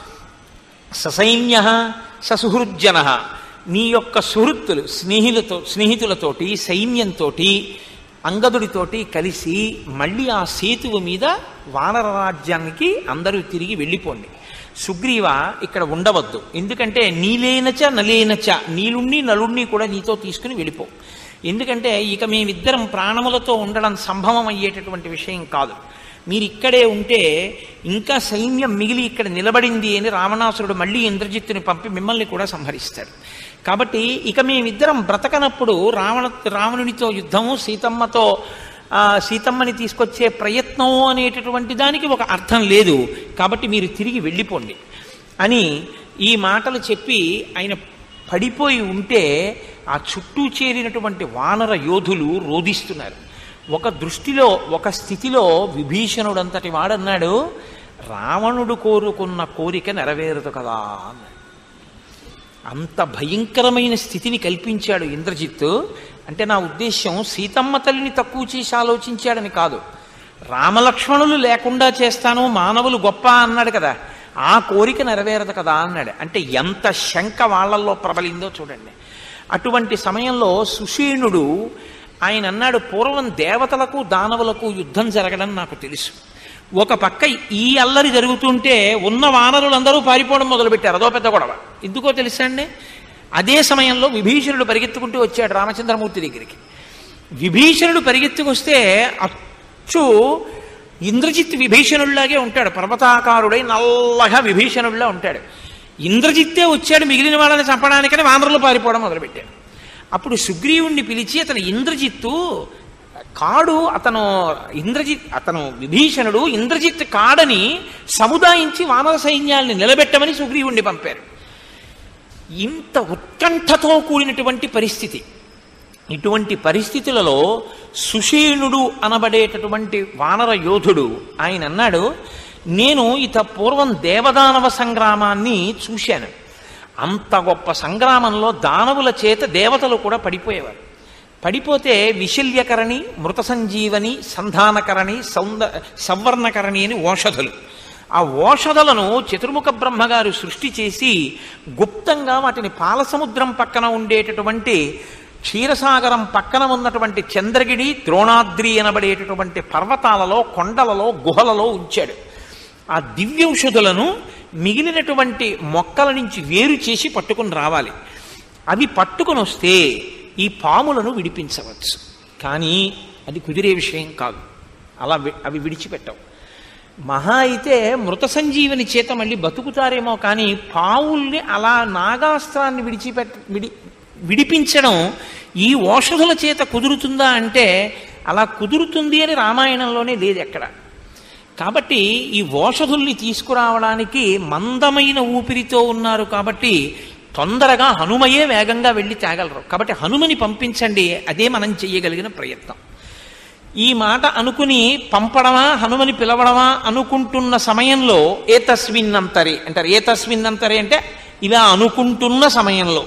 ససైన్య ససుహృజ్జన, నీ యొక్క సుహృత్తులు స్నేహితులతో స్నేహితులతోటి సైన్యంతో అంగదుడితోటి కలిసి మళ్ళీ ఆ సేతువు మీద వానర రాజ్యానికి అందరూ తిరిగి వెళ్ళిపోండి. సుగ్రీవ ఇక్కడ ఉండవద్దు, ఎందుకంటే నీలేనచ నలేనచ, నీలుణ్ణి నలుణ్ణి కూడా నీతో తీసుకుని వెళ్ళిపో. ఎందుకంటే ఇక మేమిద్దరం ప్రాణములతో ఉండడం సంభవం అయ్యేటటువంటి విషయం కాదు. మీరు ఇక్కడే ఉంటే ఇంకా సైన్యం మిగిలి ఇక్కడ నిలబడింది అని రావణాసురుడు మళ్ళీ ఇంద్రజిత్తుని పంపి మిమ్మల్ని కూడా సంహరిస్తాడు. కాబట్టి ఇక మేమిద్దరం బ్రతకనప్పుడు రావణ రావణునితో యుద్ధము, సీతమ్మతో సీతమ్మని తీసుకొచ్చే ప్రయత్నం అనేటటువంటి దానికి ఒక అర్థం లేదు. కాబట్టి మీరు తిరిగి వెళ్ళిపోండి అని ఈ మాటలు చెప్పి ఆయన పడిపోయి ఉంటే ఆ చుట్టూ చేరినటువంటి వానర యోధులు రోధిస్తున్నారు. ఒక దృష్టిలో ఒక స్థితిలో విభీషణుడంతటి వాడన్నాడు, రావణుడు కోరుకున్న కోరిక నెరవేరదు కదా అన్నాడు. అంత భయంకరమైన స్థితిని కల్పించాడు ఇంద్రజిత్తు. అంటే నా ఉద్దేశం సీతమ్మ తల్లిని తక్కువ చేసి ఆలోచించాడని కాదు, రామలక్ష్మణులు లేకుండా చేస్తాను మానవులు గొప్ప అన్నాడు కదా, ఆ కోరిక నెరవేరదు కదా అన్నాడు. అంటే ఎంత శంక వాళ్ళల్లో ప్రబలిందో చూడండి. అటువంటి సమయంలో సుషేణుడు ఆయన అన్నాడు, పూర్వం దేవతలకు దానవులకు యుద్ధం జరగడం నాకు తెలుసు. ఒక పక్క ఈ అల్లరి జరుగుతుంటే ఉన్న వానరులందరూ పారిపోవడం మొదలుపెట్టారు, అదో పెద్ద గొడవ. ఎందుకో తెలుసా అండి? అదే సమయంలో విభీషణుడు పరిగెత్తుకుంటూ వచ్చాడు రామచంద్రమూర్తి దగ్గరికి. విభీషణుడు పరిగెత్తుకొస్తే అచ్చు ఇంద్రజిత్ విభీషణుడిలాగే ఉంటాడు, పర్వతాకారుడై నల్లగా విభీషణుడిలా ఉంటాడు. ఇంద్రజిత్తే వచ్చాడు మిగిలిన వాళ్ళని చంపడానికని వానరులు పారిపోవడం మొదలుపెట్టాడు. అప్పుడు సుగ్రీవుణ్ణి పిలిచి అతను ఇంద్రజిత్తు కాడు, అతను ఇంద్రజిత్ అతను విభీషణుడు ఇంద్రజిత్ కాడని సముదాయించి వానర సైన్యాల్ని నిలబెట్టమని సుగ్రీవుణ్ణి పంపారు. ఇంత ఉత్కంఠతో కూడినటువంటి పరిస్థితి. ఇటువంటి పరిస్థితులలో సుషేణుడు అనబడేటటువంటి వానర యోధుడు ఆయన అన్నాడు, నేను ఇత పూర్వం దేవదానవ సంగ్రామాన్ని చూశాను. అంత గొప్ప సంగ్రామంలో దానవుల చేత దేవతలు కూడా పడిపోయేవారు. పడిపోతే విశల్యకరణి, మృత సంజీవని, సంధానకరణి, సౌంద సవర్ణకరణి అని ఓషధులు. ఆ ఓషధులను చతుర్ముఖ బ్రహ్మగారు సృష్టి చేసి గుప్తంగా వాటిని పాలసముద్రం పక్కన ఉండేటటువంటి క్షీరసాగరం పక్కన ఉన్నటువంటి చంద్రగిరి, ద్రోణాద్రి అనబడేటటువంటి పర్వతాలలో, కొండలలో, గుహలలో ఉంచాడు. ఆ దివ్యౌషధులను మిగిలినటువంటి మొక్కల నుంచి వేరు చేసి పట్టుకుని రావాలి. అవి పట్టుకుని వస్తే ఈ పాములను విడిపించవచ్చు. కానీ అది కుదిరే విషయం కాదు. అలా అవి విడిచిపెట్టవు. మహా అయితే మృత సంజీవని చేత మళ్ళీ బతుకుతారేమో, కానీ పావుల్ని అలా నాగాస్త్రాన్ని విడిచిపెట్ట విడి విడిపించడం ఈ ఓషధుల చేత కుదురుతుందా అంటే అలా కుదురుతుంది అని రామాయణంలోనే లేదు ఎక్కడ. కాబట్టి ఈ ఓషధుల్ని తీసుకురావడానికి మందమైన ఊపిరితో ఉన్నారు కాబట్టి తొందరగా హనుమయే వేగంగా వెళ్ళి తేగలరు. కాబట్టి హనుమని పంపించండి, అదే మనం చెయ్యగలిగిన ప్రయత్నం. ఈ మాట అనుకుని పంపడమా హనుమని పిలవడమా అనుకుంటున్న సమయంలో ఏ తస్మిన్నంతరే అంటారు. ఏ తస్మిన్నంతరే అంటే ఇలా అనుకుంటున్న సమయంలో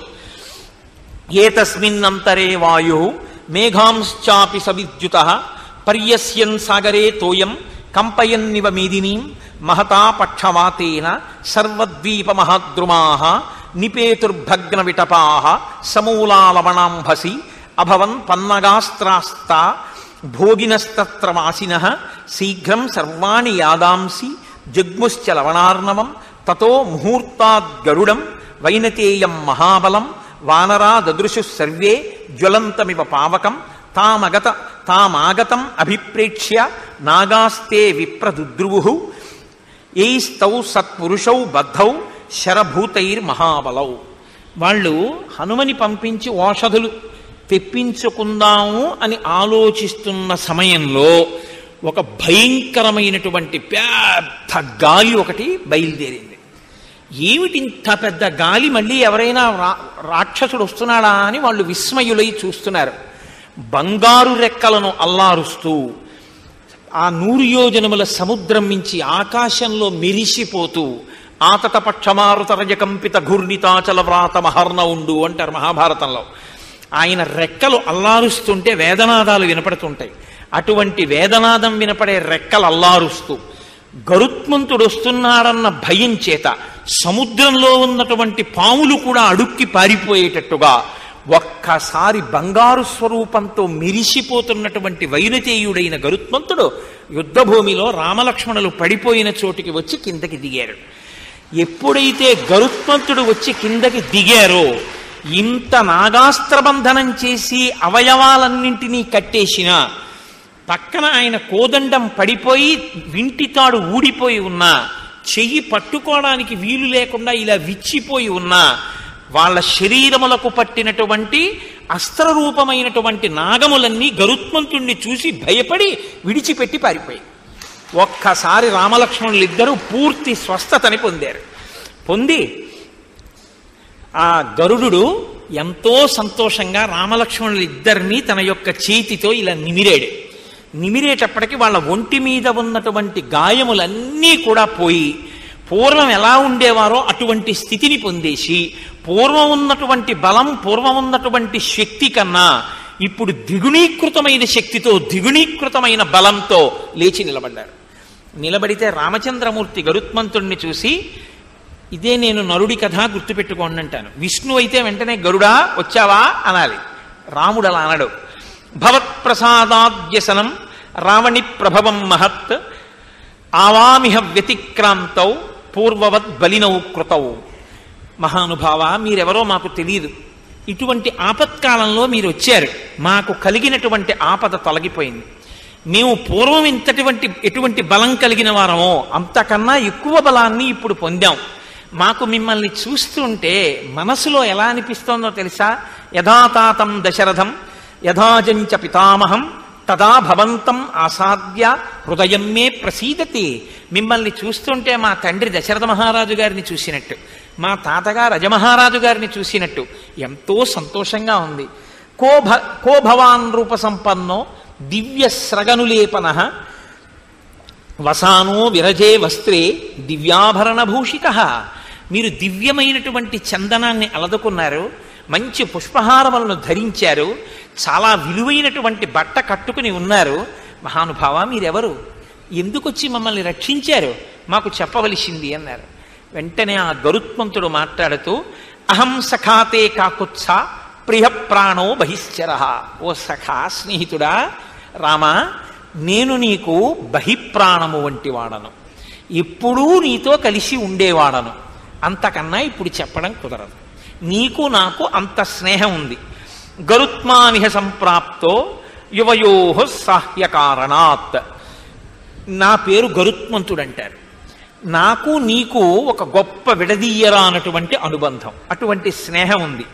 ఏ తస్మిన్నంతరే వాయు మేఘాంశ్చాపి సవిద్యుత పర్యస్యన్ సాగరే తోయం కంపయన్నివ మేదినీం మహతా పక్షవాతేన సర్వద్వీప మహాద్రుమాః నిపేతుర్భగ్న విటపాః సమూలాలవణాంభసి అభవన్ పన్నగాస్త్రాస్తా భోగినస్తత్ర వాసినః శీఘ్రం సర్వాణి యాదాంసి జగ్ముశ్చ లవణార్ణవం తతో ముహూర్తాద్గరుడం వైనతేయం మహాబలం వానరా దదృశు సర్వే జ్వలంతమివ పావకం తామగత తామాగతం అభిప్రేక్ష్య నాగాస్తే విప్రదుద్రువుః ఏస్తౌ సత్పురుషౌ బద్ధౌ శరభూతైర్మహాబలౌ. వాళ్ళు హనుమని పంపించి ఓషధులు తెప్పించుకుందాము అని ఆలోచిస్తున్న సమయంలో ఒక భయంకరమైనటువంటి పెద్ద గాలి ఒకటి బయలుదేరింది. ఏమిటి ఇంత పెద్ద గాలి, మళ్ళీ ఎవరైనా రా రాక్షసుడు వస్తున్నాడా అని వాళ్ళు విస్మయులై చూస్తున్నారు. బంగారు రెక్కలను అల్లారుస్తూ ఆ నూరు యోజనముల సముద్రం నుంచి ఆకాశంలో మెరిసిపోతూ ఆతట పక్షమారుతరజ కంపిత ఘూర్ణితాచల వ్రాత మహర్ణ ఉండు అంటారు మహాభారతంలో. ఆయన రెక్కలు అల్లారుస్తుంటే వేదనాదాలు వినపడుతుంటాయి. అటువంటి వేదనాదం వినపడే రెక్కలు అల్లారుస్తూ గరుత్మంతుడు వస్తున్నాడన్న భయం చేత సముద్రంలో ఉన్నటువంటి పాములు కూడా అడుక్కి పారిపోయేటట్టుగా ఒక్కసారి బంగారు స్వరూపంతో మెరిసిపోతున్నటువంటి వైనతేయుడైన గరుత్మంతుడు యుద్ధభూమిలో రామలక్ష్మణులు పడిపోయిన చోటికి వచ్చి కిందకి దిగారు. ఎప్పుడైతే గరుత్మంతుడు వచ్చి కిందకి దిగారో ఇంత నాగాస్త్రబంధనం చేసి అవయవాలన్నింటినీ కట్టేసిన పక్కన ఆయన కోదండం పడిపోయి వింటితాడు ఊడిపోయి ఉన్నా, చెయ్యి పట్టుకోవడానికి వీలు లేకుండా ఇలా విచ్చిపోయి ఉన్నా, వాళ్ళ శరీరములకు పట్టినటువంటి అస్త్రరూపమైనటువంటి నాగములన్నీ గరుత్మంతుణ్ణి చూసి భయపడి విడిచిపెట్టి పారిపోయి ఒక్కసారి రామలక్ష్మణులు ఇద్దరూ పూర్తి స్వస్థతని పొందారు. పొంది ఆ గరుడు ఎంతో సంతోషంగా రామలక్ష్మణులు ఇద్దరినీ తన యొక్క చేతితో ఇలా నిమిరాడు. నిమిరేటప్పటికి వాళ్ళ ఒంటి మీద ఉన్నటువంటి గాయములన్నీ కూడా పోయి పూర్వం ఎలా ఉండేవారో అటువంటి స్థితిని పొందేసి పూర్వం ఉన్నటువంటి బలం పూర్వం ఉన్నటువంటి శక్తి కన్నా ఇప్పుడు ద్విగుణీకృతమైన శక్తితో ద్విగుణీకృతమైన బలంతో లేచి నిలబడ్డారు. నిలబడితే రామచంద్రమూర్తి గరుత్మంతుణ్ణి చూసి ఇదే నేను నరుడి కథ గుర్తుపెట్టుకోండి అంటాను. విష్ణు అయితే వెంటనే గరుడా వచ్చావా అనాలి. రాముడు అలా అనడు. భవత్ప్రసాదాద్యసనం రావణి ప్రభవం మహత్ ఆవామిహ వ్యతిక్రాంతౌ పూర్వవత్ బలినౌ కృతౌ. మహానుభావ, మీరెవరో మాకు తెలియదు. ఇటువంటి ఆపత్కాలంలో మీరు వచ్చారు. మాకు కలిగినటువంటి ఆపద తొలగిపోయింది. మేము పూర్వం ఇంతటువంటి ఎటువంటి బలం కలిగిన వారమో అంతకన్నా ఎక్కువ బలాన్ని ఇప్పుడు పొందాం. మాకు మిమ్మల్ని చూస్తుంటే మనసులో ఎలా అనిపిస్తోందో తెలుసా? యథాతాతం దశరథం యథాజంచ పితామహం తదా భవంతం ఆసాద్య హృదయం మే ప్రసీదతి. మిమ్మల్ని చూస్తుంటే మా తండ్రి దశరథ మహారాజు గారిని చూసినట్టు, మా తాతగారు రజమహారాజు గారిని చూసినట్టు ఎంతో సంతోషంగా ఉంది. కో భ కో భవాన్ రూప సంపన్నో దివ్య స్రగనులేపన వసానో విరజే వస్త్రే దివ్యాభరణభూషిత. మీరు దివ్యమైనటువంటి చందనాన్ని అలదుకున్నారు, మంచి పుష్పహారములను ధరించారు, చాలా విలువైనటువంటి బట్ట కట్టుకుని ఉన్నారు. మహానుభావ, మీరెవరు? ఎందుకొచ్చి మమ్మల్ని రక్షించారు? మాకు చెప్పవలసింది అన్నారు. వెంటనే ఆ గరుత్మంతుడు మాట్లాడుతూ అహం సఖాతే కాకుత్స ప్రియ ప్రాణో బహిశ్చర. ఓ సఖా, స్నేహితుడా రామా, నేను నీకు బహిప్రాణము వంటి వాడను. ఎప్పుడూ నీతో కలిసి ఉండేవాడను, అంతకన్నా ఇప్పుడు చెప్పడం కుదరదు. నీకు నాకు అంత స్నేహం ఉంది. గరుత్మానిహ సంప్రాప్తో యువయోహ సాహ్యకారణాత్. నా పేరు గరుత్మంతుడు అంటారు. నాకు నీకు ఒక గొప్ప విడదీయరా అన్నటువంటి అనుబంధం, అటువంటి స్నేహం ఉంది.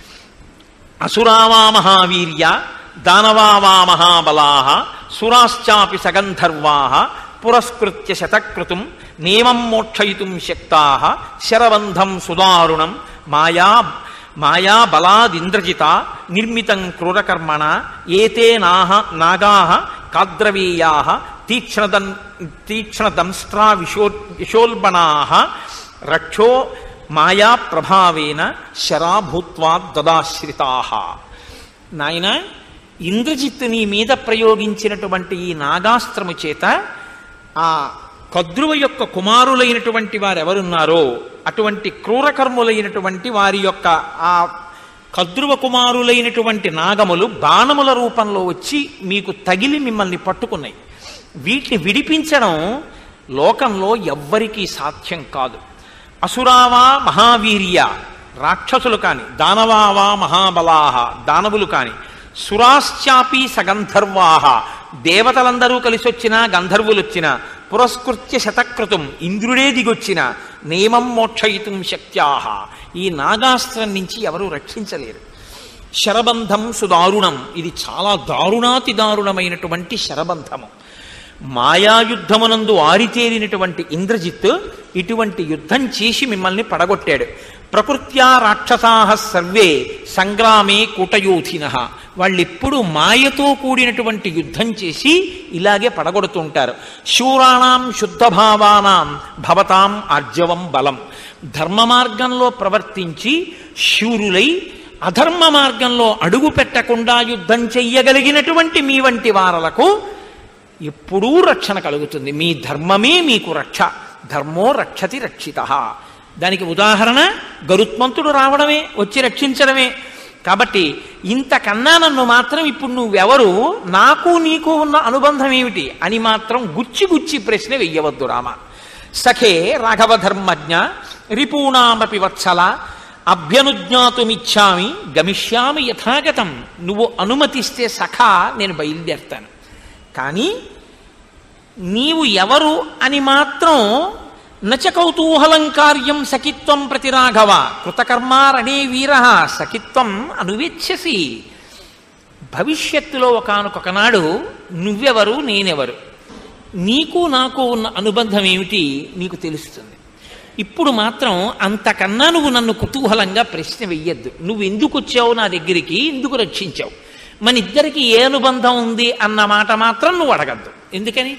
అసురావా మహావీర్య దానవావా మహాబలాః సురాశ్చాపి సగంధర్వాః పురస్కృత్య శతక్రతుం నేమం మోక్షయితుం శక్తాః శరబంధం సుదారుణం మాయా మాయా బలాదింద్రజిత నిర్మితం క్రూరకర్మణ ఏతే నాహ నాగాః కాద్రవీయాః తీక్ష్ణదం తీక్ష్ణదంస్ట్రా విశో విశోల్బణాః రక్షో మాయా ప్రభావేన శరాభూత్వా దదాశ్రితాః. నాయన, ఇంద్రజిత్తు నీ మీద ప్రయోగించినటువంటి ఈ నాగాస్త్రము చేత ఆ కద్రువ యొక్క కుమారులైనటువంటి వారు ఎవరున్నారో అటువంటి క్రూరకర్ములైనటువంటి వారి యొక్క ఆ కద్రువ కుమారులైనటువంటి నాగములు బాణముల రూపంలో వచ్చి మీకు తగిలి మిమ్మల్ని పట్టుకున్నాయి. వీటిని విడిపించడం లోకంలో ఎవ్వరికీ సాధ్యం కాదు. అసురావా మహావీర్య రాక్షసులు కాని, దానవావా మహాబలాహ దానవులు కాని, సురాశ్చాపి సగంధర్వాహ దేవతలందరూ కలిసి వచ్చినా గంధర్వులు వచ్చినా, పురస్కృత్య శతక్రతుం ఇంద్రుడే దిగొచ్చిన, నేమం మోక్షయితుం శక్త్యాహ ఈ నాగాస్త్రం నుంచి ఎవరూ రక్షించలేరు. శరబంధం సుదారుణం, ఇది చాలా దారుణాతి దారుణమైనటువంటి శరబంధము. మాయాయుద్ధమునందు ఆరితేరినటువంటి ఇంద్రజిత్ ఇటువంటి యుద్ధం చేసి మిమ్మల్ని పడగొట్టాడు. ప్రకృత్యా రాక్షసాః సర్వే సంగ్రామే కూటయోధినః, వాళ్ళెప్పుడు మాయతో కూడినటువంటి యుద్ధం చేసి ఇలాగే పడగొడుతుంటారు. శూరాణం శుద్ధభావానాం భవతాం ఆర్జవం బలం, ధర్మ మార్గంలో ప్రవర్తించి శూరులై అధర్మ మార్గంలో అడుగు పెట్టకుండా యుద్ధం చెయ్యగలిగినటువంటి మీ వంటి వారలకు ఎప్పుడూ రక్షణ కలుగుతుంది. మీ ధర్మమే మీకు రక్ష, ధర్మో రక్షతి రక్షితః. దానికి ఉదాహరణ గరుత్మంతుడు రావడమే, వచ్చి రక్షించడమే. కాబట్టి ఇంతకన్నా నన్ను మాత్రం ఇప్పుడు నువ్వెవరు, నాకు నీకు ఉన్న అనుబంధం ఏమిటి అని మాత్రం గుచ్చి గుచ్చి ప్రశ్న వెయ్యవద్దు రామ. సఖే రాఘవధర్మజ్ఞ రిపూణామపి వత్సల అభ్యనుజ్ఞాతుమిచ్చామి గమిష్యామి యథాగతం. నువ్వు అనుమతిస్తే సఖా నేను బయలుదేరుతాను, కానీ నీవు ఎవరు అని మాత్రం నచ కౌతూహలం కార్యం సఖిత్వం ప్రతి రాఘవ కృతకర్మారణే వీర సఖిత్వం అనువేచ్ఛసి. భవిష్యత్తులో ఒకానొకనాడు నువ్వెవరు నేనెవరు, నీకు నాకు ఉన్న అనుబంధం ఏమిటి నీకు తెలుస్తుంది. ఇప్పుడు మాత్రం అంతకన్నా నువ్వు నన్ను కుతూహలంగా ప్రశ్న వెయ్యొద్దు. నువ్వు ఎందుకు వచ్చావు నా దగ్గరికి, ఎందుకు రక్షించావు, మన ఇద్దరికి ఏ అనుబంధం ఉంది అన్న మాట మాత్రం నువ్వు అడగద్దు. ఎందుకని?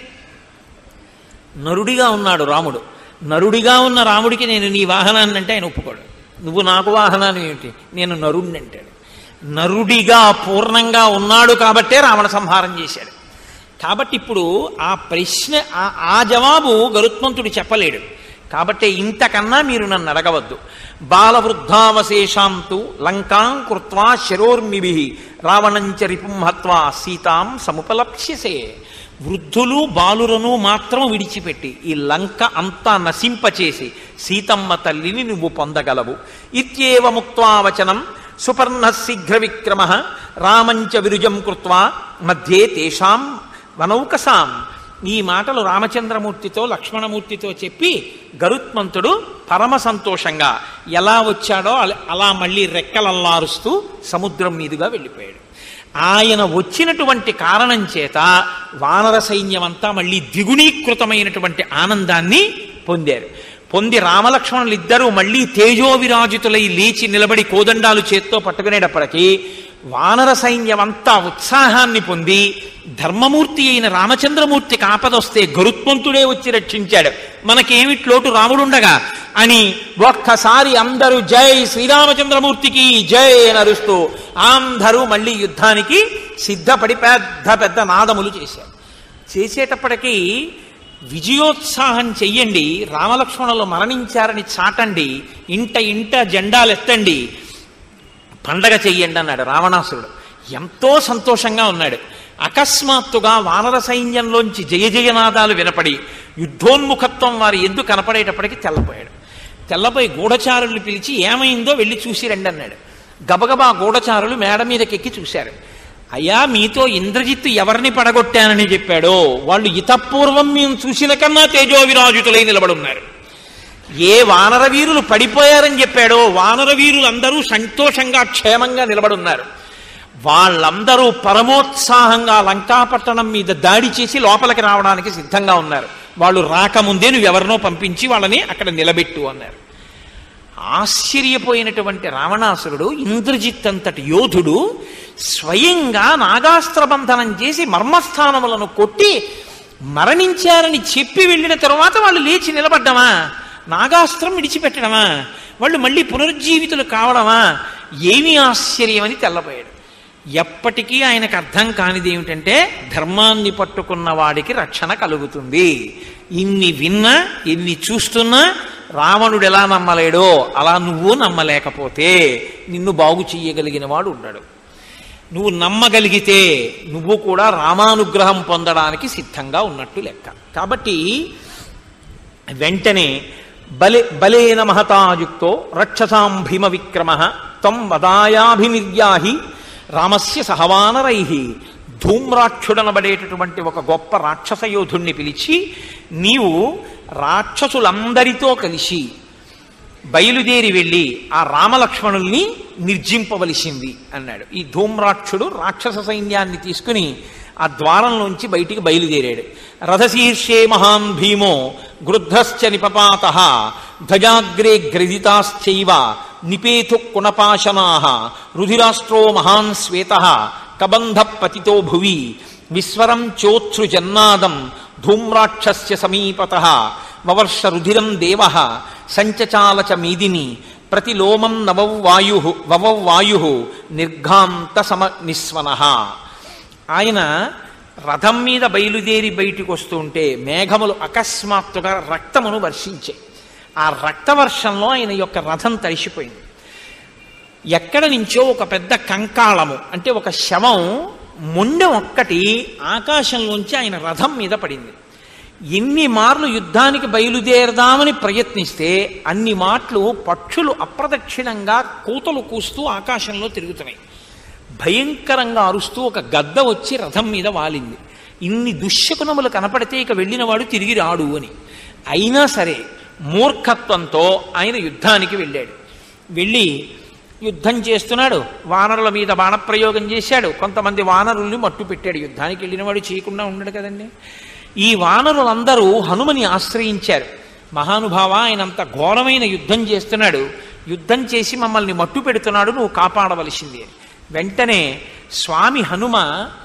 నరుడిగా ఉన్నాడు రాముడు. నరుడిగా ఉన్న రాముడికి నేను నీ వాహనాన్ని అంటే ఆయన ఒప్పుకోడు. నువ్వు నాకు వాహనాన్ని ఏమిటి, నేను నరుడిని అంటాడు. నరుడిగా పూర్ణంగా ఉన్నాడు కాబట్టే రావణ సంహారం చేశాడు. కాబట్టి ఇప్పుడు ఆ ప్రశ్న ఆ జవాబు గరుత్మంతుడు చెప్పలేడు. కాబట్టి ఇంతకన్నా మీరు నన్ను అడగవద్దు. బాలవృద్ధావశేషాంతు లంకాం కృత్వా శరోర్మిభిః రావణంచ రిపుం హత్వా సీతాం సముపలప్స్యసే. వృద్ధులు బాలురను మాత్రం విడిచిపెట్టి ఈ లంక అంతా నశింపచేసి సీతమ్మ తల్లిని నువ్వు పొందగలవు. ఇత్యేవ ముక్త్వా వచనం సుపర్ణ శీఘ్ర విక్రమ రామంచ విరుజం కృత్వా మధ్యే తేషాం వనౌకసాం. ఈ మాటలు రామచంద్రమూర్తితో లక్ష్మణమూర్తితో చెప్పి గరుత్మంతుడు పరమ సంతోషంగా ఎలా వచ్చాడో అలా మళ్ళీ రెక్కలల్లారుస్తూ సముద్రం మీదుగా వెళ్ళిపోయాడు. ఆయన వచ్చినటువంటి కారణం చేత వానర సైన్యమంతా మళ్ళీ ద్విగుణీకృతమైనటువంటి ఆనందాన్ని పొందారు. పొంది రామలక్ష్మణులు ఇద్దరూ మళ్ళీ తేజోవిరాజితులై లేచి నిలబడి కోదండాలు చేత్తో పట్టుకునేటప్పటికీ వానర సైన్యమంతా ఉత్సాహాన్ని పొంది ధర్మమూర్తి అయిన రామచంద్రమూర్తికి ఆపదొస్తే గరుత్మంతుడే వచ్చి రక్షించాడు, మనకేమిటి లోటు రాముడుండగా అని ఒక్కసారి అందరూ జై శ్రీరామచంద్రమూర్తికి జై అని అరుస్తూ అందరూ మళ్ళీ యుద్ధానికి సిద్ధపడి పెద్ద పెద్ద నాదములు చేశారు. చేసేటప్పటికీ విజయోత్సాహం చెయ్యండి, రామలక్ష్మణులు మరణించారని చాటండి, ఇంట ఇంట జెండాలెత్తండి, పండగ చెయ్యండి అన్నాడు రావణాసురుడు. ఎంతో సంతోషంగా ఉన్నాడు. అకస్మాత్తుగా వానర సైన్యంలోంచి జయ జయనాదాలు వినపడి యుద్ధోన్ముఖత్వం వారి ఎందుకు కనపడేటప్పటికీ తెల్లపోయాడు. తెల్లపోయి గూఢచారులు పిలిచి ఏమైందో వెళ్ళి చూసి రండి అన్నాడు. గబగబా గూఢచారులు మేడ మీదకెక్కి చూశారు. అయ్యా, మీతో ఇంద్రజిత్తు ఎవరిని పడగొట్టానని చెప్పాడో వాళ్ళు ఇతపూర్వం మేము చూసిన కన్నా తేజోవిరాజుతులై నిలబడున్నారు. ఏ వానర వీరులు పడిపోయారని చెప్పాడో వానర వీరులందరూ సంతోషంగా క్షేమంగా నిలబడున్నారు. వాళ్ళందరూ పరమోత్సాహంగా లంకాపట్టణం మీద దాడి చేసి లోపలికి రావడానికి సిద్ధంగా ఉన్నారు. వాళ్ళు రాకముందే నువ్వెవరినో పంపించి వాళ్ళని అక్కడ నిలబెట్టు అన్నారు. ఆశ్చర్యపోయినటువంటి రావణాసురుడు, ఇంద్రజిత్ అంతటి యోధుడు, స్వయంగా నాగాస్త్రబంధనం చేసి మర్మస్థానములను కొట్టి మరణించారని చెప్పి వెళ్ళిన తరువాత వాళ్ళు లేచి నిలబడ్డమా? నాగాస్త్రం విడిచిపెట్టడమా? వాళ్ళు మళ్ళీ పునరుజ్జీవితులు కావడమా? ఏమీ ఆశ్చర్యమని తెల్లపోయాడు. ఎప్పటికీ ఆయనకు అర్థం కానిది ఏమిటంటే ధర్మాన్ని పట్టుకున్న వాడికి రక్షణ కలుగుతుంది. ఇన్ని విన్నా ఇన్ని చూస్తున్నా రావణుడు ఎలా నమ్మలేడో అలా నువ్వు నమ్మలేకపోతే నిన్ను బాగు చెయ్యగలిగిన వాడు ఉన్నాడు. నువ్వు నమ్మగలిగితే నువ్వు కూడా రామానుగ్రహం పొందడానికి సిద్ధంగా ఉన్నట్టు లెక్క. కాబట్టి వెంటనే బలే బలేన మహతాయుక్తో రక్షసాం భీమ విక్రమ తం వదాయాభినిర్యాహి రామస్య సహవానరై ధూమ్రాక్షుడనబడేటటువంటి ఒక గొప్ప రాక్షస యోధుణ్ణి పిలిచి నీవు రాక్షసులందరితో కలిసి బయలుదేరి వెళ్ళి ఆ రామలక్ష్మణుల్ని నిర్జింపవలసింది అన్నాడు. ఈ ధూమ్రాక్షుడు రాక్షస సైన్యాన్ని తీసుకుని ఆ ద్వారంలోంచి బయటికి బయలుదేరాడు. రథశీర్షే మహాన్ భీమో గృధ్రశ్చ నిపపాత ధ్వజాగ్రే గ్రదితాశ్చైవ నిపేతు కుణపాశనా రుధిరాస్ట్రో మహాన్ శ్వేత కబంధ పతితో భువి విస్వరం చోత్సృజన్నాదం ధూమ్రాక్షస్య సమీపత వవర్ష రుధిరం దేవ సంచచాల చ మీదిని ప్రతిలోమం నవవాయు వవవాయు నిర్ఘాంత సమ నిస్వన. ఆయన రథం మీద బయలుదేరి బయటికి వస్తుంటే మేఘములు అకస్మాత్తుగా రక్తమును వర్షించాయి. ఆ రక్తవర్షంలో ఆయన యొక్క రథం తడిసిపోయింది. ఎక్కడ నుంచో ఒక పెద్ద కంకాళము అంటే ఒక శవం మొండెం ఒక్కటి ఆకాశంలోంచి ఆయన రథం మీద పడింది. ఎన్ని మార్లు యుద్ధానికి బయలుదేరదామని ప్రయత్నిస్తే అన్ని మాటలు పక్షులు అప్రదక్షిణంగా కూతలు కూస్తూ ఆకాశంలో తిరుగుతున్నాయి. భయంకరంగా అరుస్తూ ఒక గద్ద వచ్చి రథం మీద వాలింది. ఇన్ని దుశ్శకునములు కనపడితే ఇక వెళ్ళినవాడు తిరిగి రాడు అని. అయినా సరే మూర్ఖత్వంతో ఆయన యుద్ధానికి వెళ్ళాడు. వెళ్ళి యుద్ధం చేస్తున్నాడు. వానరుల మీద బాణప్రయోగం చేశాడు. కొంతమంది వానరుల్ని మట్టు పెట్టాడు. యుద్ధానికి వెళ్ళినవాడు చేయకుండా ఉండడు కదండి. ఈ వానరులందరూ హనుమని ఆశ్రయించారు. మహానుభావ, ఆయనంత ఘోరమైన యుద్ధం చేస్తున్నాడు, యుద్ధం చేసి మమ్మల్ని మట్టు పెడుతున్నాడు, నువ్వు కాపాడవలసింది. వెంటనే స్వామి హనుమ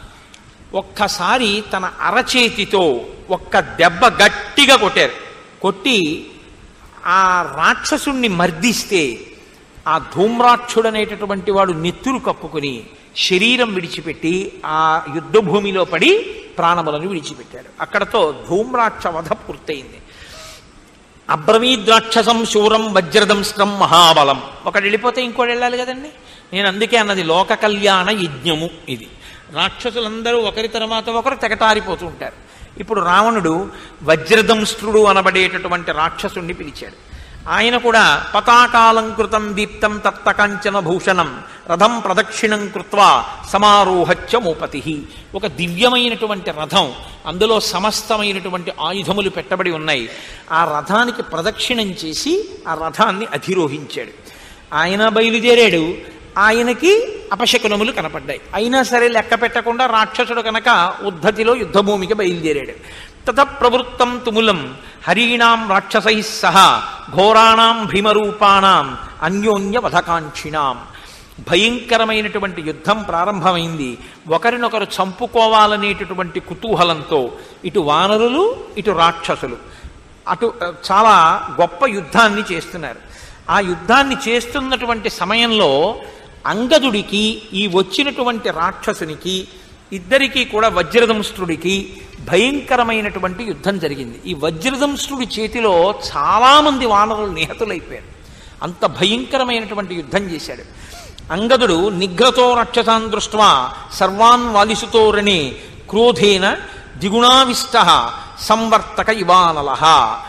ఒక్కసారి తన అరచేతితో ఒక్క దెబ్బ గట్టిగా కొట్టారు. కొట్టి ఆ రాక్షసుణ్ణి మర్దిస్తే ఆ ధూమ్రాక్షుడనేటటువంటి వాడు నెత్తురు కప్పుకుని శరీరం విడిచిపెట్టి ఆ యుద్ధభూమిలో పడి ప్రాణములను విడిచిపెట్టాడు. అక్కడతో ధూమ్రాక్ష వధ పూర్తయింది. అబ్రవీద్రాక్షసం శూరం వజ్రదంస్త్రం మహాబలం. ఒకటి వెళ్ళిపోతే ఇంకోటి వెళ్ళాలి కదండి. నేను అందుకే అన్నది లోక కళ్యాణ యజ్ఞము ఇది. రాక్షసులందరూ ఒకరి తర్వాత ఒకరు తెగటారిపోతూ ఉంటారు. ఇప్పుడు రావణుడు వజ్రదంస్త్రుడు అనబడేటటువంటి రాక్షసుణ్ణి పిలిచాడు. ఆయన కూడా పతాకాలంకృతం దీప్తం తప్తకాంచన భూషణం రథం ప్రదక్షిణం కృత్వా సమారోహచ్చ మోపతి. ఒక దివ్యమైనటువంటి రథం, అందులో సమస్తమైనటువంటి ఆయుధములు పెట్టబడి ఉన్నాయి. ఆ రథానికి ప్రదక్షిణం చేసి ఆ రథాన్ని అధిరోహించాడు. ఆయన బయలుదేరాడు. ఆయనకి అపశకునములు కనపడ్డాయి. అయినా సరే లెక్క పెట్టకుండా రాక్షసుడు కనుక ఉద్ధతిలో యుద్ధభూమికి బయలుదేరాడు. తత ప్రవృత్తం తుములం హరీణాం రాక్షసై సహ ఘోరాణాం భీమరూపాణాం అన్యోన్య వధకాంక్షిణాం. భయంకరమైనటువంటి యుద్ధం ప్రారంభమైంది. ఒకరినొకరు చంపుకోవాలనేటటువంటి కుతూహలంతో ఇటు వానరులు ఇటు రాక్షసులు అటు చాలా గొప్ప యుద్ధాన్ని చేస్తున్నారు. ఆ యుద్ధాన్ని చేస్తున్నటువంటి సమయంలో అంగదుడికి ఈ వచ్చినటువంటి రాక్షసునికి ఇద్దరికీ కూడా వజ్రదంస్త్రుడికి భయంకరమైనటువంటి యుద్ధం జరిగింది. ఈ వజ్రదంస్త్రుడి చేతిలో చాలామంది వానరులు నిహతులైపోయారు. అంత భయంకరమైనటువంటి యుద్ధం చేశాడు. అంగదుడు నిగ్రతో రాక్షసాన్ దృష్ట్వా సర్వాన్ వాలిసుతో రణే క్రోధేన ద్విగుణావిష్ట సంవర్తక ఇవానలహ.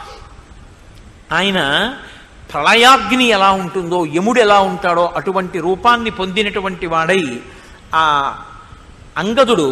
ఆయన ప్రళయాగ్ని ఎలా ఉంటుందో, యముడు ఎలా ఉంటాడో అటువంటి రూపాన్ని పొందినటువంటి వాడై ఆ అంగదుడు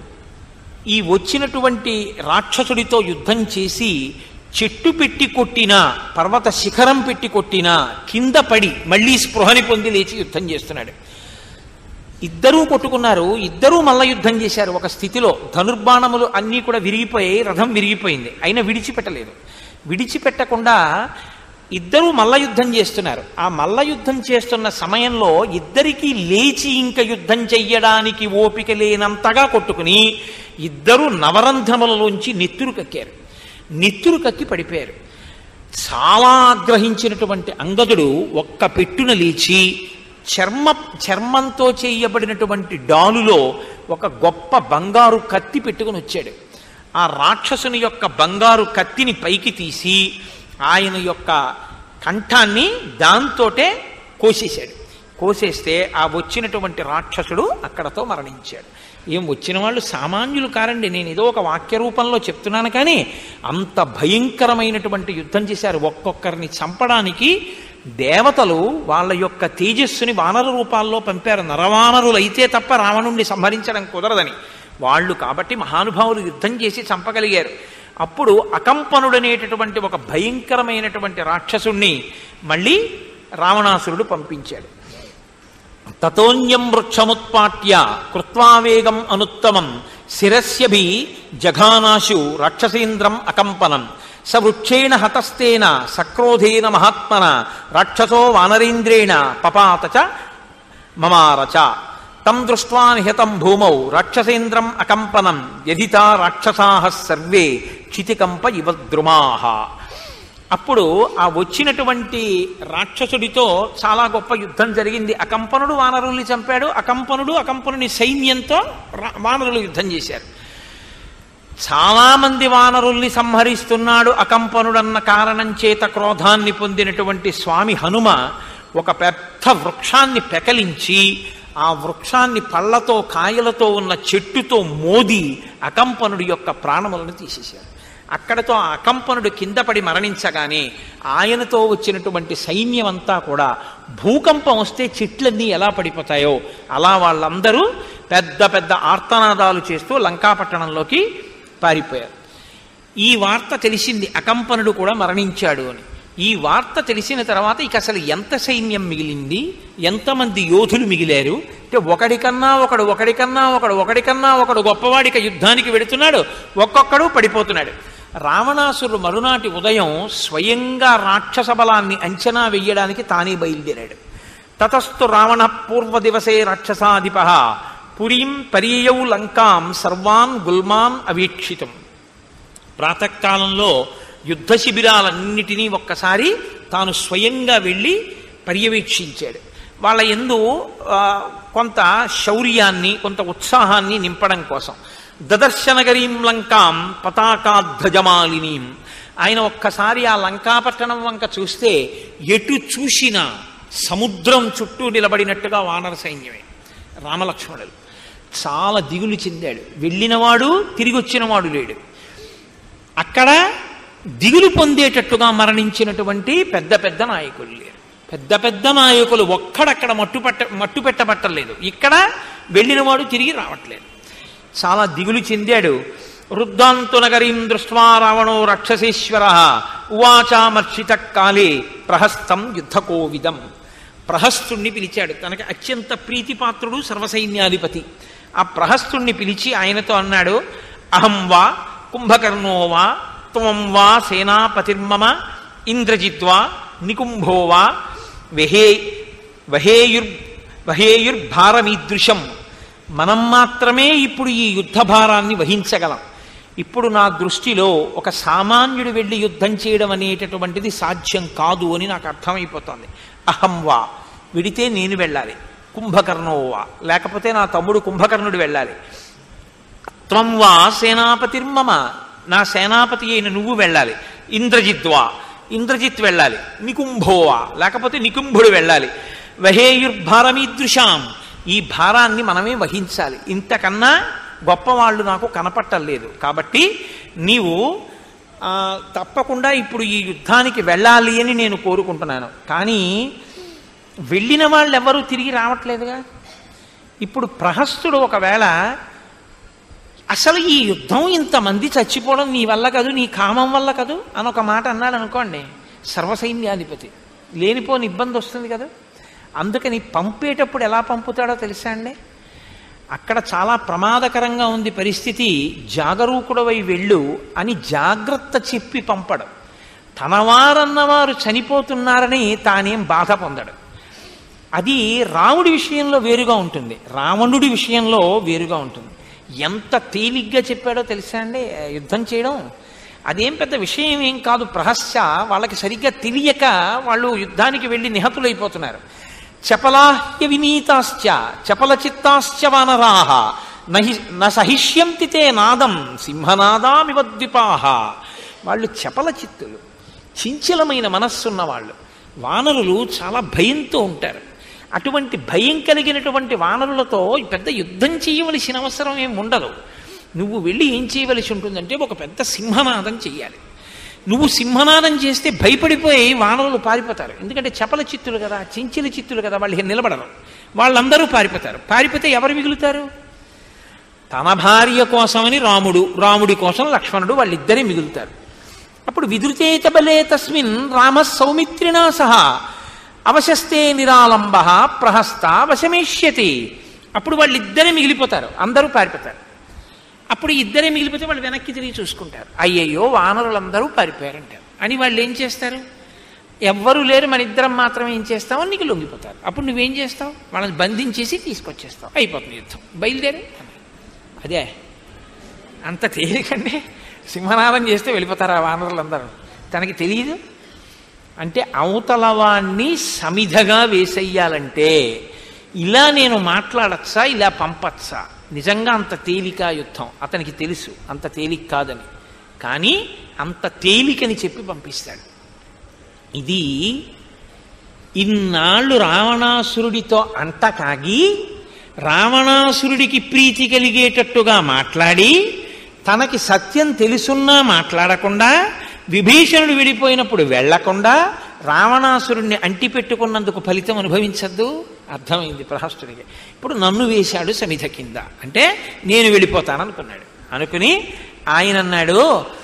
ఈ వచ్చినటువంటి రాక్షసుడితో యుద్ధం చేసి చెట్టు పెట్టి కొట్టినా, పర్వత శిఖరం పెట్టి కొట్టినా కింద పడి మళ్ళీ స్పృహని పొంది లేచి యుద్ధం చేస్తున్నాడు. ఇద్దరూ కొట్టుకున్నారు, ఇద్దరూ మల్ల యుద్ధం చేశారు. ఒక స్థితిలో ధనుర్బాణములు అన్నీ కూడా విరిగిపోయాయి, రథం విరిగిపోయింది, అయినా విడిచిపెట్టలేదు. విడిచిపెట్టకుండా ఇద్దరూ మల్ల యుద్ధం చేస్తున్నారు. ఆ మల్ల యుద్ధం చేస్తున్న సమయంలో ఇద్దరికీ లేచి ఇంక యుద్ధం చెయ్యడానికి ఓపిక లేనంతగా కొట్టుకుని ఇద్దరూ నవరంధ్రములలోంచి నెత్తురు కక్కారు. నెత్తురు కక్కి పడిపోయారు. చాలా ఆగ్రహించినటువంటి అంగదుడు ఒక్క పెట్టున లేచి చర్మ చర్మంతో చేయబడినటువంటి డాలులో ఒక గొప్ప బంగారు కత్తి పెట్టుకుని వచ్చాడు. ఆ రాక్షసుని యొక్క బంగారు కత్తిని పైకి తీసి ఆయన యొక్క కంఠాన్ని దాంతోటే కోసేశాడు. కోసేస్తే ఆ వచ్చినటువంటి రాక్షసుడు అక్కడతో మరణించాడు. ఏం వచ్చిన వాళ్ళు సామాన్యులు కారండి, నేను ఏదో ఒక వాక్య రూపంలో చెప్తున్నాను, కానీ అంత భయంకరమైనటువంటి యుద్ధం చేశారు. ఒక్కొక్కరిని చంపడానికి దేవతలు వాళ్ళ యొక్క తేజస్సుని వానర రూపాల్లో పంపారు. నరవానరులు అయితే తప్ప రావణుణ్ణి సంహరించడం కుదరదని వాళ్ళు, కాబట్టి మహానుభావులు యుద్ధం చేసి చంపగలిగారు. అప్పుడు అకంపనుడనేటటువంటి ఒక భయంకరమైనటువంటి రాక్షసుణ్ణి మళ్ళీ రావణాసురుడు పంపించాడు. తతోన్యం వృక్షముత్పాట్య కృత్వావేగం అనుత్తమం శిరస్యభి జఘానాశు రాక్షసేంద్రం అకంపనం స వృక్షేణ హతస్తేన సక్రోధేన మహాత్మన రాక్షసో వానరేంద్రేణ పపాత చ మమారచ తం దృష్ట్వా నిహతం భూమౌ రాక్షసేంద్రం అకంపనం యధితా రాక్షసాః సర్వే క్షితికంప ఇవ ద్రుమాః. అప్పుడు ఆ వచ్చినటువంటి రాక్షసుడితో చాలా గొప్ప యుద్ధం జరిగింది. అకంపనుడు వానరుల్ని చంపాడు. అకంపనుడు అకంపనుని సైన్యంతో వానరులు యుద్ధం చేశారు. చాలామంది వానరుల్ని సంహరిస్తున్నాడు అకంపనుడన్న కారణం చేత క్రోధాన్ని పొందినటువంటి స్వామి హనుమ ఒక పెద్ద వృక్షాన్ని పెకలించి ఆ వృక్షాన్ని పళ్ళతో కాయలతో ఉన్న చెట్టుతో మోది అకంపనుడి యొక్క ప్రాణములను తీసేశారు. అక్కడతో ఆ అకంపనుడు కింద పడి మరణించగానే ఆయనతో వచ్చినటువంటి సైన్యం అంతా కూడా భూకంపం వస్తే చెట్లన్నీ ఎలా పడిపోతాయో అలా వాళ్ళందరూ పెద్ద పెద్ద ఆర్తనాదాలు చేస్తూ లంకాపట్టణంలోకి పారిపోయారు. ఈ వార్త తెలిసింది, అకంపనుడు కూడా మరణించాడు అని. ఈ వార్త తెలిసిన తర్వాత ఇక అసలు ఎంత సైన్యం మిగిలింది, ఎంతమంది యోధులు మిగిలారు అంటే ఒకడికన్నా ఒకడు ఒకడికన్నా ఒకడు ఒకడికన్నా ఒకడు గొప్పవాడిక యుద్ధానికి వెడుతున్నాడు, ఒక్కొక్కడు పడిపోతున్నాడు. రావణాసురుడు మరునాటి ఉదయం స్వయంగా రాక్షస బలాన్ని అంచనా వెయ్యడానికి తానే బయలుదేరాడు. తతస్థు రావణ పూర్వ దివసే రాక్షసాధిప పురీం పరియౌ లంకాం సర్వాన్ గుల్మాన్ అవీక్షితం. ప్రాతకాలంలో యుద్ధ శిబిరాలన్నిటినీ ఒక్కసారి తాను స్వయంగా వెళ్ళి పర్యవేక్షించాడు. వాళ్ళ యందు కొంత శౌర్యాన్ని కొంత ఉత్సాహాన్ని నింపడం కోసం దదర్శనగరీం లంకాం పతాకాధ్వజమాలినీం. ఆయన ఒక్కసారి ఆ లంకాపట్టణం వంక చూస్తే ఎటు చూసినా సముద్రం చుట్టూ నిలబడినట్టుగా వానర సైన్యమే. రామలక్ష్మణులు చాలా దిగులు చెందాడు. వెళ్ళినవాడు తిరిగి వచ్చినవాడు లేడు. అక్కడ దిగులు పొందేటట్టుగా మరణించినటువంటి పెద్ద పెద్ద నాయకులు లేరు. పెద్ద పెద్ద నాయకులు ఒక్కడక్కడ మట్టు పట్ట మట్టు పెట్టబట్టలేదు. ఇక్కడ వెళ్ళినవాడు తిరిగి రావట్లేదు. చాలా దిగులు చెందాడు. వృద్ధాంతు నగరీం దృష్ట్వా రావణో రాక్షసేశ్వర ఉవాచామర్షిత కాలే ప్రహస్తం యుద్ధకోవిదం. ప్రహస్తుణ్ణి పిలిచాడు. తనకి అత్యంత ప్రీతిపాత్రుడు సర్వసైన్యాధిపతి. ఆ ప్రహస్తుణ్ణి పిలిచి ఆయనతో అన్నాడు, అహం వా కుంభకర్ణో వా త్వం వా సేనాపతిర్మమ ఇంద్రజిద్వా నికుంభో వా వహే వహేయుర్ వహేయుర్భారమీదృశం. మనం మాత్రమే ఇప్పుడు ఈ యుద్ధ భారాన్ని వహించగలం. ఇప్పుడు నా దృష్టిలో ఒక సామాన్యుడు వెళ్ళి యుద్ధం చేయడం అనేటటువంటిది సాధ్యం కాదు అని నాకు అర్థమైపోతుంది. అహం వా విడితే నేను వెళ్ళాలి, కుంభకర్ణో వా లేకపోతే నా తమ్ముడు కుంభకర్ణుడు వెళ్ళాలి, త్వం వా సేనాపతిర్మమ నా సేనాపతి అయిన నువ్వు వెళ్ళాలి, ఇంద్రజిద్వా ఇంద్రజిత్ వెళ్ళాలి, నికుంభోవా లేకపోతే నికుంభుడు వెళ్ళాలి, వహేయుర్భారమీదృశాం ఈ భారాన్ని మనమే వహించాలి. ఇంతకన్నా గొప్పవాళ్ళు నాకు కనపట్టలేదు. కాబట్టి నీవు తప్పకుండా ఇప్పుడు ఈ యుద్ధానికి వెళ్ళాలి అని నేను కోరుకుంటున్నాను. కానీ వెళ్ళిన వాళ్ళు ఎవరూ తిరిగి రావట్లేదుగా. ఇప్పుడు ప్రహస్తుడు ఒకవేళ అసలు ఈ యుద్ధం ఇంతమంది చచ్చిపోవడం నీ వల్ల కాదు, నీ కామం వల్ల కాదు అని ఒక మాట అన్నాడు అనుకోండి, సర్వసైన్యాధిపతి లేనిపోని ఇబ్బంది వస్తుంది కదా. అందుకని పంపేటప్పుడు ఎలా పంపుతాడో తెలుసా అండి? అక్కడ చాలా ప్రమాదకరంగా ఉంది పరిస్థితి, జాగరూకుడవై వెళ్ళు అని జాగ్రత్త చెప్పి పంపడం. తనవారన్నవారు చనిపోతున్నారని తానేం బాధ పొందడు. అది రాముడి విషయంలో వేరుగా ఉంటుంది, రావణుడి విషయంలో వేరుగా ఉంటుంది. ఎంత తేలిగ్గా చెప్పాడో తెలుసా అండి యుద్ధం చేయడం. అదేం పెద్ద విషయం ఏం కాదు. ప్రహస్య వాళ్ళకి సరిగ్గా తెలియక వాళ్ళు యుద్ధానికి వెళ్ళి నిహతులైపోతున్నారు. చపలాహ్య వినీతాశ్చ చపలచిత్తాశ్చ వానరాహ నహి న సహిష్యంతి తే నాదం సింహనాదామివ ద్విపాహ. వాళ్ళు చపల చిత్తులు, చించలమైన మనస్సున్న వాళ్ళు. వానరులు చాలా భయంతో ఉంటారు. అటువంటి భయం కలిగినటువంటి వానరులతో పెద్ద యుద్ధం చేయవలసిన అవసరం ఏమి ఉండదు. నువ్వు వెళ్ళి ఏం చేయవలసి ఉంటుందంటే ఒక పెద్ద సింహనాదం చెయ్యాలి. నువ్వు సింహనాదం చేస్తే భయపడిపోయి వానరులు పారిపోతారు. ఎందుకంటే చపల చిత్తులు కదా, చించల చిత్తులు కదా, వాళ్ళు నిలబడరు. వాళ్ళందరూ పారిపోతారు. పారిపోతే ఎవరు మిగులుతారు? తన భార్య కోసమని రాముడు, రాముడి కోసం లక్ష్మణుడు, వాళ్ళిద్దరే మిగులుతారు. అప్పుడు విదురుతేత బలే తస్మిన్ రామ సౌమిత్రినా సహా అవశస్తే నిరాలంబ ప్రహస్త వశమేష్యతి. అప్పుడు వాళ్ళిద్దరే మిగిలిపోతారు, అందరూ పారిపోతారు. అప్పుడు ఇద్దరే మిగిలిపోతే వాళ్ళు వెనక్కి తిరిగి చూసుకుంటారు, అయ్యయ్యో వానరులందరూ పారిపోయారంటారు. అని వాళ్ళు ఏం చేస్తారు? ఎవ్వరూ లేరు, మన ఇద్దరం మాత్రం ఏం చేస్తామో నీకు లొంగిపోతారు. అప్పుడు నువ్వేం చేస్తావు? వాళ్ళని బంధించేసి తీసుకొచ్చేస్తావు, అయిపోతుంది యుద్ధం, బయలుదేరి. అదే అంత తేలికండి. సింహనాదం చేస్తే వెళ్ళిపోతారు ఆ వానరులందరూ. తనకి తెలియదు అంటే అవతల వాణ్ణి సమిధగా వేసేయాలంటే ఇలా నేను మాట్లాడచ్చా, ఇలా పంపచ్చా? నిజంగా అంత తేలిక యుద్ధం? అతనికి తెలుసు అంత తేలిక కాదని, కానీ అంత తేలికని చెప్పి పంపిస్తాడు. ఇది ఇన్నాళ్ళు రావణాసురుడితో అంట కాగి రావణాసురుడికి ప్రీతి కలిగేటట్టుగా మాట్లాడి తనకి సత్యం తెలుసున్నా మాట్లాడకుండా, విభీషణుడు విడిపోయినప్పుడు వెళ్లకుండా రావణాసురుణ్ణి అంటిపెట్టుకున్నందుకు ఫలితం అనుభవించద్దు. అర్థమైంది ప్రహస్తుడికి. ఇప్పుడు నన్ను వేశాడు సమిధ కింద అంటే నేను వెళ్ళిపోతాననుకున్నాడు. అనుకుని ఆయన అన్నాడు,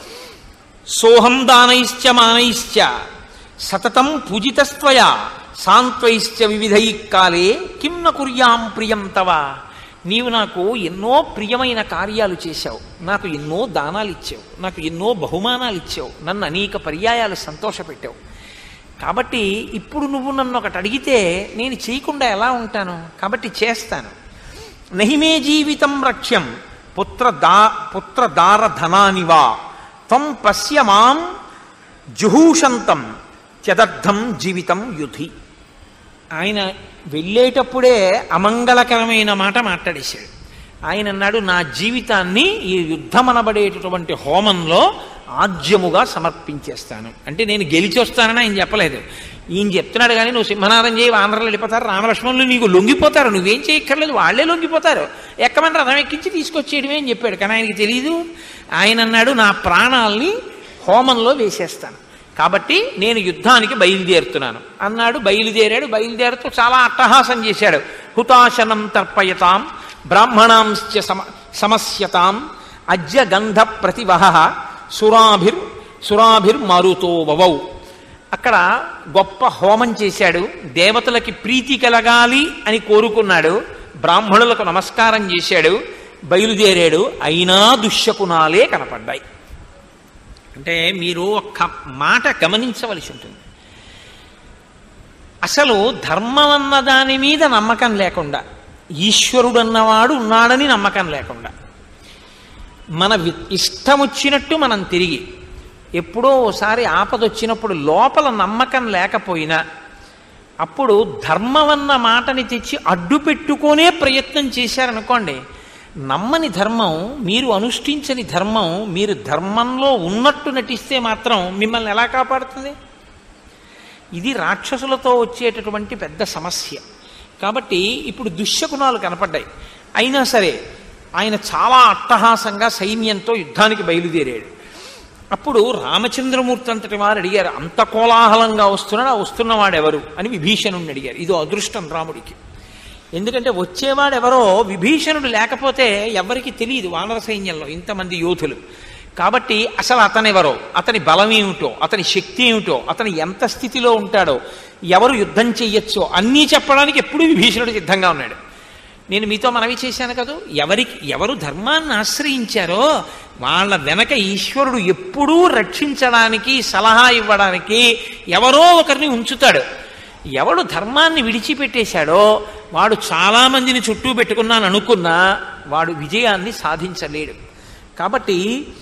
సోహం దానైశ్చ మానైశ్చ సతతం పూజితస్త్వయా సాంత్వైశ్చ వివిధై కాలే కిం న కుర్యాం ప్రియం తవ. నీవు నాకు ఎన్నో ప్రియమైన కార్యాలు చేశావు, నాకు ఎన్నో దానాలు ఇచ్చావు, నాకు ఎన్నో బహుమానాలు ఇచ్చావు, నన్ను అనేక పర్యాయాలు సంతోషపెట్టావు. కాబట్టి ఇప్పుడు నువ్వు నన్ను ఒకటి అడిగితే నేను చేయకుండా ఎలా ఉంటాను? కాబట్టి చేస్తాను. నహిమే జీవితం రక్ష్యం పుత్రదా పుత్రదార ధనానివా త్వం పశ్య మాం జుహూషంతం చదర్థం జీవితం యుధి. ఆయన వెళ్ళేటప్పుడే అమంగళకరమైన మాట మాట్లాడేశాడు. ఆయన అన్నాడు, నా జీవితాన్ని ఈ యుద్ధమనబడేటటువంటి హోమంలో ఆజ్యముగా సమర్పించేస్తాను. అంటే నేను గెలిచి వస్తానని ఆయన చెప్పలేదు. ఈయన చెప్తున్నాడు కానీ నువ్వు సింహనాదం చేయి, వానరులు వెళ్ళిపోతారు, రామలక్ష్మణులు నీకు లొంగిపోతారు, నువ్వేం చేయక్కర్లేదు, వాళ్లే లొంగిపోతారు, ఎక్కమని రథం ఎక్కించి తీసుకొచ్చేయడమే అని చెప్పాడు. కానీ ఆయనకి తెలియదు. ఆయన అన్నాడు, నా ప్రాణాల్ని హోమంలో వేసేస్తాను, కాబట్టి నేను యుద్ధానికి బయలుదేరుతున్నాను అన్నాడు. బయలుదేరాడు. బయలుదేరుతూ చాలా అట్టహాసం చేశాడు. హుతాశనం తర్పయతాం బ్రాహ్మణాంశ్చ సమ సమస్యతాం అజ్య గంధ ప్రతివహ సురాభిర్ సురాభిర్ మారుతో వవౌ. అక్కడ గొప్ప హోమం చేశాడు. దేవతలకి ప్రీతి కలగాలి అని కోరుకున్నాడు. బ్రాహ్మణులకు నమస్కారం చేశాడు. బయలుదేరాడు. అయినా దుశ్శకునాలే కనపడ్డాయి. అంటే మీరు ఒక్క మాట గమనించవలసి ఉంటుంది. అసలు ధర్మం అన్న దాని మీద నమ్మకం లేకుండా, ఈశ్వరుడు అన్నవాడు ఉన్నాడని నమ్మకం లేకుండా, మన ఇష్టం వచ్చినట్టు మనం తిరిగి, ఎప్పుడో ఓసారి ఆపదొచ్చినప్పుడు లోపల నమ్మకం లేకపోయినా అప్పుడు ధర్మం అన్న మాటని తెచ్చి అడ్డు పెట్టుకునే ప్రయత్నం చేశారనుకోండి, నమ్మని ధర్మం, మీరు అనుష్ఠించని ధర్మం, మీరు ధర్మంలో ఉన్నట్టు నటిస్తే మాత్రం మిమ్మల్ని ఎలా కాపాడుతుంది? ఇది రాక్షసులతో వచ్చేటటువంటి పెద్ద సమస్య. కాబట్టి ఇప్పుడు దుశ్శకునాలు కనపడ్డాయి. అయినా సరే ఆయన చాలా అట్టహాసంగా సైన్యంతో యుద్ధానికి బయలుదేరాడు. అప్పుడు రామచంద్రమూర్తి అంతటి వారు అడిగారు, అంత కోలాహలంగా వస్తున్నాడు, ఆ వస్తున్నవాడెవరు అని విభీషణుడిని అడిగారు. ఇదో అదృష్టం రాముడికి. ఎందుకంటే వచ్చేవాడెవరో విభీషణుడు లేకపోతే ఎవరికి తెలియదు వానర సైన్యంలో ఇంతమంది యోధులు. కాబట్టి అసలు అతనెవరో, అతని బలం ఏమిటో, అతని శక్తి ఏమిటో, అతను ఎంత స్థితిలో ఉంటాడో, ఎవరు యుద్ధం చెయ్యొచ్చో అన్నీ చెప్పడానికి ఎప్పుడూ విభీషణుడు సిద్ధంగా ఉన్నాడు. నేను మీతో మనవి చేశాను కదా, ఎవరికి ఎవరు ధర్మాన్ని ఆశ్రయించారో వాళ్ళ వెనక ఈశ్వరుడు ఎప్పుడూ రక్షించడానికి, సలహా ఇవ్వడానికి ఎవరో ఒకరిని ఉంచుతాడు. ఎవడు ధర్మాన్ని విడిచిపెట్టేశాడో వాడు చాలామందిని చుట్టూ పెట్టుకున్నాను అనుకున్నా వాడు విజయాన్ని సాధించలేడు. కాబట్టి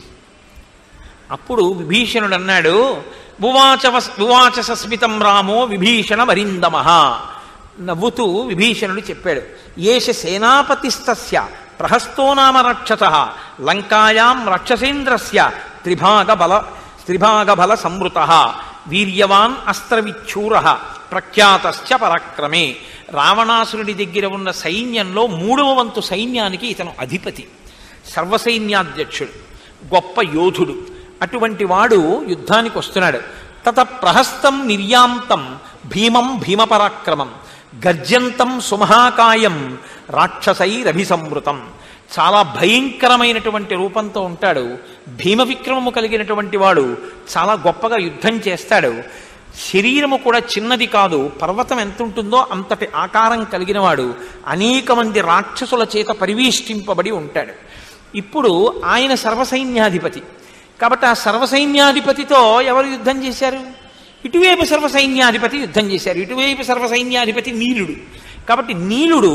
అప్పుడు విభీషణుడు అన్నాడు, ఉవాచ ఉవాచ సస్మితం రామో విభీషణ మరిందమః. నవ్వుతూ విభీషణుడు చెప్పాడు, ఏష సేనాపతిస్తస్య ప్రహస్తో నామ రక్షసః లంకాయాం రక్షసేంద్రస్య త్రిభాగ బల త్రిభాగ బల సంవృతః వీర్యవాన్ అస్త్రవిచ్చూరః ప్రఖ్యాతశ్చ పరాక్రమే. రావణాసురుడి దగ్గర ఉన్న సైన్యంలో మూడవ వంతు సైన్యానికి ఇతను అధిపతి, సర్వసైన్యాధ్యక్షుడు, గొప్ప యోధుడు. అటువంటి వాడు యుద్ధానికి వస్తున్నాడు. తత ప్రహస్తం నిర్యాంతం భీమం భీమపరాక్రమం గర్జంతం సుమహాకాయం రాక్షసైరభిసంవృతం. చాలా భయంకరమైనటువంటి రూపంతో ఉంటాడు. భీమ విక్రమము కలిగినటువంటి వాడు, చాలా గొప్పగా యుద్ధం చేస్తాడు. శరీరము కూడా చిన్నది కాదు, పర్వతం ఎంత ఉంటుందో అంతటి ఆకారం కలిగిన వాడు. అనేక మంది రాక్షసుల చేత పరివేష్టింపబడి ఉంటాడు. ఇప్పుడు ఆయన సర్వసైన్యాధిపతి. కాబట్టి ఆ సర్వసైన్యాధిపతితో ఎవరు యుద్ధం చేశారు? ఇటువైపు సర్వసైన్యాధిపతి యుద్ధం చేశారు. ఇటువైపు సర్వసైన్యాధిపతి నీలుడు. కాబట్టి నీలుడు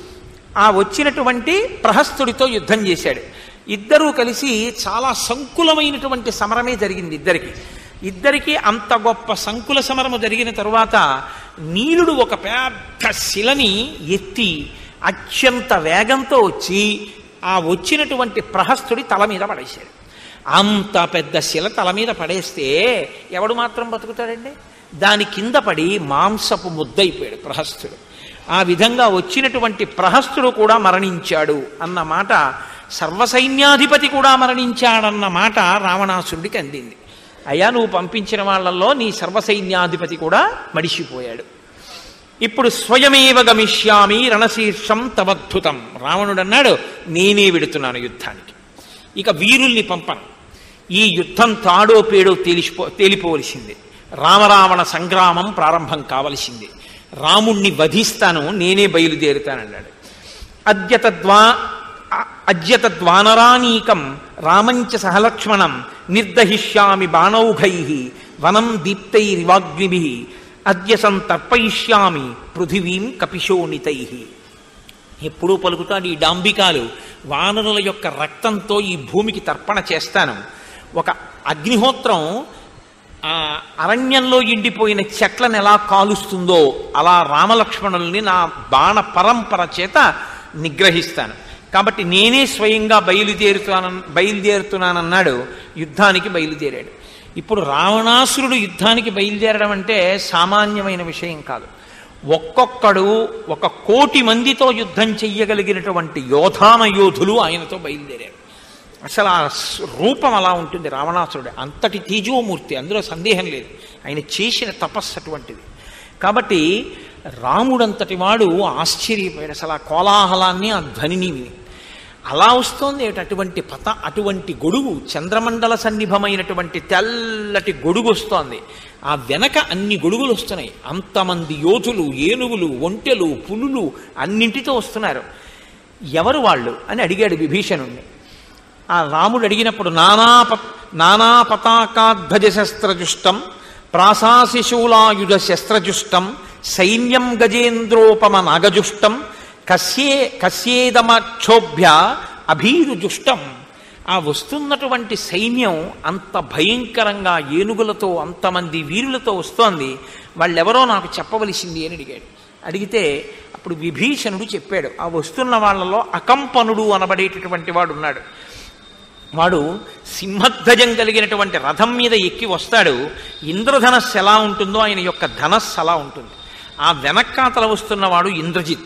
ఆ వచ్చినటువంటి ప్రహస్తుడితో యుద్ధం చేశాడు. ఇద్దరూ కలిసి చాలా సంకులమైనటువంటి సమరమే జరిగింది ఇద్దరికి. ఇద్దరికి అంత గొప్ప సంకుల సమరము జరిగిన తరువాత నీలుడు ఒక పెద్ద శిలని ఎత్తి అత్యంత వేగంతో వచ్చి ఆ వచ్చినటువంటి ప్రహస్తుడి తల మీద పడేశాడు. అంత పెద్ద శిల తల మీద పడేస్తే ఎవడు మాత్రం బతుకుతాడండి? దాని కింద పడి మాంసపు ముద్దయిపోయాడు ప్రహస్తుడు. ఆ విధంగా వచ్చినటువంటి ప్రహస్తుడు కూడా మరణించాడు అన్న మాట, సర్వసైన్యాధిపతి కూడా మరణించాడన్న మాట రావణాసురుడికి అందింది. అయ్యా, నువ్వు పంపించిన వాళ్ళల్లో నీ సర్వసైన్యాధిపతి కూడా మడిసిపోయాడు. ఇప్పుడు స్వయమేవ గమిష్యామి రణశీర్షం తవద్భుతం. రావణుడు అన్నాడు, నేనే వెడుతున్నాను యుద్ధానికి, ఇక వీరుల్ని పంపను. ఈ యుద్ధం తాడో పేడో తేలిపో తేలిపోవలసింది. రామరావణ సంగ్రామం ప్రారంభం కావలసింది. రాముణ్ణి వధిస్తాను, నేనే బయలుదేరుతానన్నాడు. అద్యతద్వా అద్యతద్వానరానీకం రామంచ సహలక్ష్మణం నిర్దహిష్యామి బాణౌఘై వనం దీప్తైరివాగ్నిభిః అద్య సంతర్పయిష్యామి పృథివీం కపిశోణితై. ఎప్పుడూ పలుకుతాడు ఈ డాంబికాలు, వానరుల యొక్క రక్తంతో ఈ భూమికి తర్పణ చేస్తాను. ఒక అగ్నిహోత్రం ఆ అరణ్యంలో ఎండిపోయిన చెట్లను ఎలా కాలుస్తుందో అలా రామలక్ష్మణుల్ని నా బాణ పరంపర చేత నిగ్రహిస్తాను. కాబట్టి నేనే స్వయంగా బయలుదేరుతాన బయలుదేరుతున్నానన్నాడు. యుద్ధానికి బయలుదేరాడు. ఇప్పుడు రావణాసురుడు యుద్ధానికి బయలుదేరడం అంటే సామాన్యమైన విషయం కాదు. ఒక్కొక్కడు ఒక కోటి మందితో యుద్ధం చెయ్యగలిగినటువంటి యోధాన యోధులు ఆయనతో బయలుదేరారు. అసలు ఆ రూపం అలా ఉంటుంది రావణాసురుడు. అంతటి తేజోమూర్తి, అందులో సందేహం లేదు. ఆయన చేసిన తపస్సు అటువంటిది. కాబట్టి రాముడంతటి వాడు ఆశ్చర్యపోయాడు అసలు ఆ కోలాహలాన్ని, ఆ ధ్వనిని విని. అలా వస్తోంది అటువంటి పత అటువంటి గొడుగు, చంద్రమండల సన్నిభమైనటువంటి తెల్లటి గొడుగు వస్తోంది. ఆ వెనక అన్ని గొడుగులు వస్తున్నాయి. అంతమంది యోధులు, ఏనుగులు, ఒంటెలు, పులులు అన్నింటితో వస్తున్నారు. ఎవరు వాళ్ళు అని అడిగాడు విభీషణుణ్ణి. ఆ రాముడు అడిగినప్పుడు నానా ప నానా పతాకాధ్వజ శస్త్రజుష్టం ప్రాసాశిశూలాయుధ శస్త్రజుష్టం సైన్యం గజేంద్రోపమ నాగజుష్టం కస్యే కస్యేదమక్షోభ్య అభీరుజుష్టం. ఆ వస్తున్నటువంటి సైన్యం అంత భయంకరంగా ఏనుగులతో, అంతమంది వీరులతో వస్తోంది. వాళ్ళెవరో నాకు చెప్పవలసింది అని అడిగాడు. అడిగితే అప్పుడు విభీషణుడు చెప్పాడు. ఆ వస్తున్న వాళ్ళలో అకంపనుడు అనబడేటటువంటి వాడు ఉన్నాడు. వాడు సింహధ్వజం కలిగినటువంటి రథం మీద ఎక్కి వస్తాడు. ఇంద్రధనస్సు ఎలా ఉంటుందో ఆయన యొక్క ధనస్సు అలా ఉంటుంది. ఆ వెనక్కాతల వస్తున్నవాడు ఇంద్రజిత్.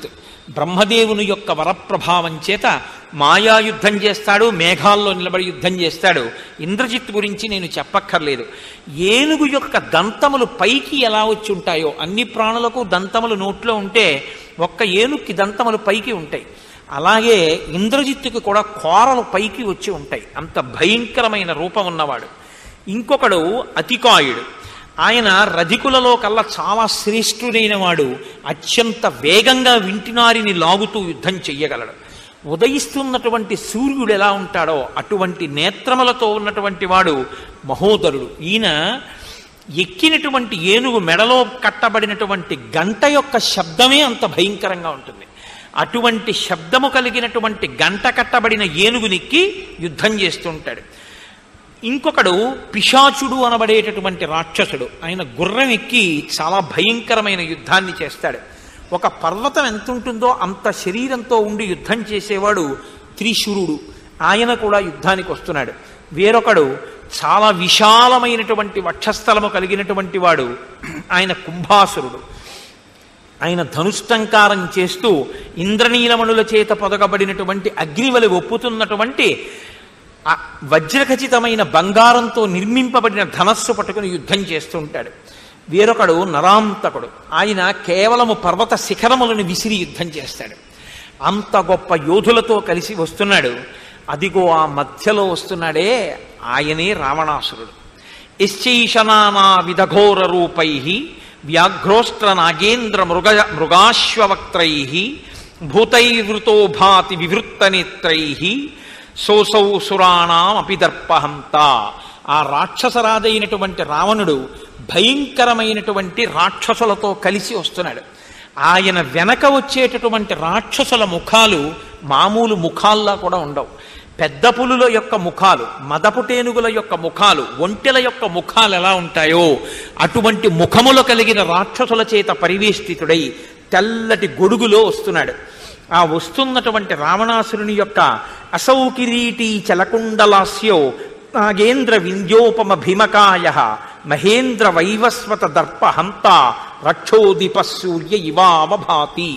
బ్రహ్మదేవుని యొక్క వరప్రభావం చేత మాయా యుద్ధం చేస్తాడు, మేఘాల్లో నిలబడి యుద్ధం చేస్తాడు. ఇంద్రజిత్ గురించి నేను చెప్పక్కర్లేదు. ఏనుగు యొక్క దంతములు పైకి ఎలా వచ్చి ఉంటాయో, అన్ని ప్రాణులకు దంతములు నోట్లో ఉంటే ఒక్క ఏనుగుకి దంతములు పైకి ఉంటాయి. అలాగే ఇంద్రజిత్తుకి కూడా కోరలు పైకి వచ్చి ఉంటాయి. అంత భయంకరమైన రూపం ఉన్నవాడు. ఇంకొకడు అతికాయుడు. ఆయన రధికులలో కల్లా చాలా శ్రేష్ఠుడైన వాడు. అత్యంత వేగంగా వింటినారిని లాగుతూ యుద్ధం చెయ్యగలడు. ఉదయిస్తున్నటువంటి సూర్యుడు ఎలా ఉంటాడో అటువంటి నేత్రములతో ఉన్నటువంటి వాడు మహోదరుడు. ఈయన ఎక్కినటువంటి ఏనుగు మెడలో కట్టబడినటువంటి గంట యొక్క శబ్దమే అంత భయంకరంగా ఉంటుంది. అటువంటి శబ్దము కలిగినటువంటి గంట కట్టబడిన ఏనుగునిక్కి యుద్ధం చేస్తుంటాడు. ఇంకొకడు పిశాచుడు అనబడేటటువంటి రాక్షసుడు. ఆయన గుర్రం ఎక్కి చాలా భయంకరమైన యుద్ధాన్ని చేస్తాడు. ఒక పర్వతం ఎంత ఉంటుందో అంత శరీరంతో ఉండి యుద్ధం చేసేవాడు త్రిశూరుడు. ఆయన కూడా యుద్ధానికి వస్తున్నాడు. వేరొకడు చాలా విశాలమైనటువంటి వక్షస్థలము కలిగినటువంటి వాడు. ఆయన కుంభాసురుడు. ఆయన ధనుష్టంకారం చేస్తూ ఇంద్రనీలమణుల చేత పొదగబడినటువంటి అగ్నివలి ఒప్పుతున్నటువంటి వజ్రఖచితమైన బంగారంతో నిర్మింపబడిన ధనస్సు పట్టుకుని యుద్ధం చేస్తూ ఉంటాడు. వేరొకడు నరాంతకుడు. ఆయన కేవలము పర్వత శిఖరములను విసిరి యుద్ధం చేస్తాడు. అంత గొప్ప యోధులతో కలిసి వస్తున్నాడు. అదిగో ఆ మధ్యలో వస్తున్నాడే ఆయనే రావణాసురుడు. యశ్చైషనానా విధఘోర రూపై వ్యాఘ్రోష్ట్ర నాగేంద్ర మృగ మృగాశ్వవక్త్రై భూతైవృతో భాతి వివృత్త నేత్రై సోసౌ సురాణం అపిదర్పహంత. ఆ రాక్షసరాజైనటువంటి రావణుడు భయంకరమైనటువంటి రాక్షసులతో కలిసి వస్తున్నాడు. ఆయన వెనక వచ్చేటటువంటి రాక్షసుల ముఖాలు మామూలు ముఖాల్లా కూడా ఉండవు. పెద్ద పులుల యొక్క ముఖాలు, మదపుటేనుగుల యొక్క ముఖాలు, ఒంటెల యొక్క ముఖాలు ఎలా ఉంటాయో అటువంటి ముఖములు కలిగిన రాక్షసుల చేత పరివేష్టితుడై తెల్లటి గొడుగులో వస్తున్నాడు. ఆ వస్తున్నటువంటి రావణాసురుని యొక్క అసౌ కిరీటీ చలకుండలాస్యో నాగేంద్ర వింధ్యోపమ భీమకాయ మహేంద్ర వైవస్వత దర్పహంత రక్షోదీప సూర్య ఇవావభాతి.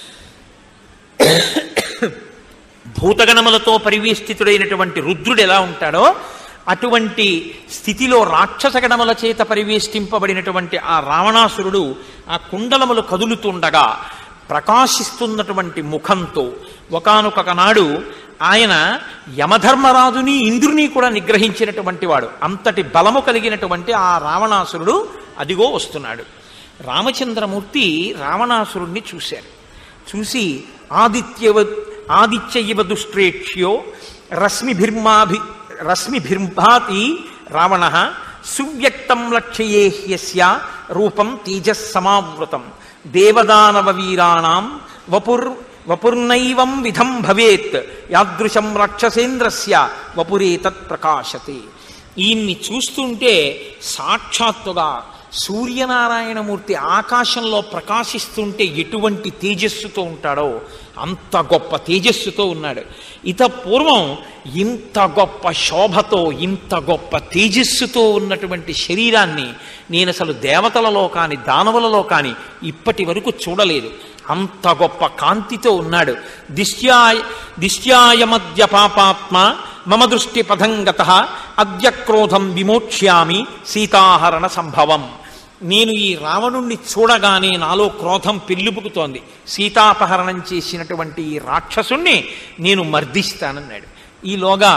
భూతగణములతో పరివేష్టితుడైనటువంటి రుద్రుడు ఎలా ఉంటాడో అటువంటి స్థితిలో రాక్షసగణముల చేత పరివేష్టింపబడినటువంటి ఆ రావణాసురుడు ఆ కుండలములు కదులుతుండగా ప్రకాశిస్తున్నటువంటి ముఖంతో ఒకానొక నాడు ఆయన యమధర్మరాజుని ఇంద్రుని కూడా నిగ్రహించినటువంటి వాడు. అంతటి బలము కలిగినటువంటి ఆ రావణాసురుడు అదిగో వస్తున్నాడు. రామచంద్రమూర్తి రావణాసురుణ్ణి చూశారు. చూసి ఆదిత్యవ ఆదిత్య ఇవ దుష్ట్రేక్ష్యో రశ్మిభిర్మాభి రశ్మిభిర్భాతి రావణ సువ్యక్తం లక్ష్యే హ్యస్య రూపం తేజస్సమావృతం దేవదానవ వీరాణం వపుర్ వపుర్నైవం విధం భవేత్ యాదృశం రాక్షసేంద్రస్య వపురేతత్ ప్రకాశతే. ఈయన్ని చూస్తుంటే సాక్షాత్తుగా సూర్యనారాయణమూర్తి ఆకాశంలో ప్రకాశిస్తుంటే ఎటువంటి తేజస్సుతో ఉంటాడో అంత గొప్ప తేజస్సుతో ఉన్నాడు. ఇత పూర్వం ఇంత గొప్ప శోభతో ఇంత గొప్ప తేజస్సుతో ఉన్నటువంటి శరీరాన్ని నేను అసలు దేవతలలో కానీ దానవులలో కానీ ఇప్పటి వరకు చూడలేదు. అంత గొప్ప కాంతితో ఉన్నాడు. దిశ్యాయ దిశ్యాయమద్య పాపాత్మ మమ దృష్టి పథంగత అద్య క్రోధం విమోక్ష్యామి సీతాహరణ సంభవం. నేను ఈ రావణుణ్ణి చూడగానే నాలో క్రోధం పెళ్ళిపుకుతోంది. సీతాపహరణం చేసినటువంటి ఈ రాక్షసుణ్ణి నేను మర్దిస్తానన్నాడు. ఈలోగా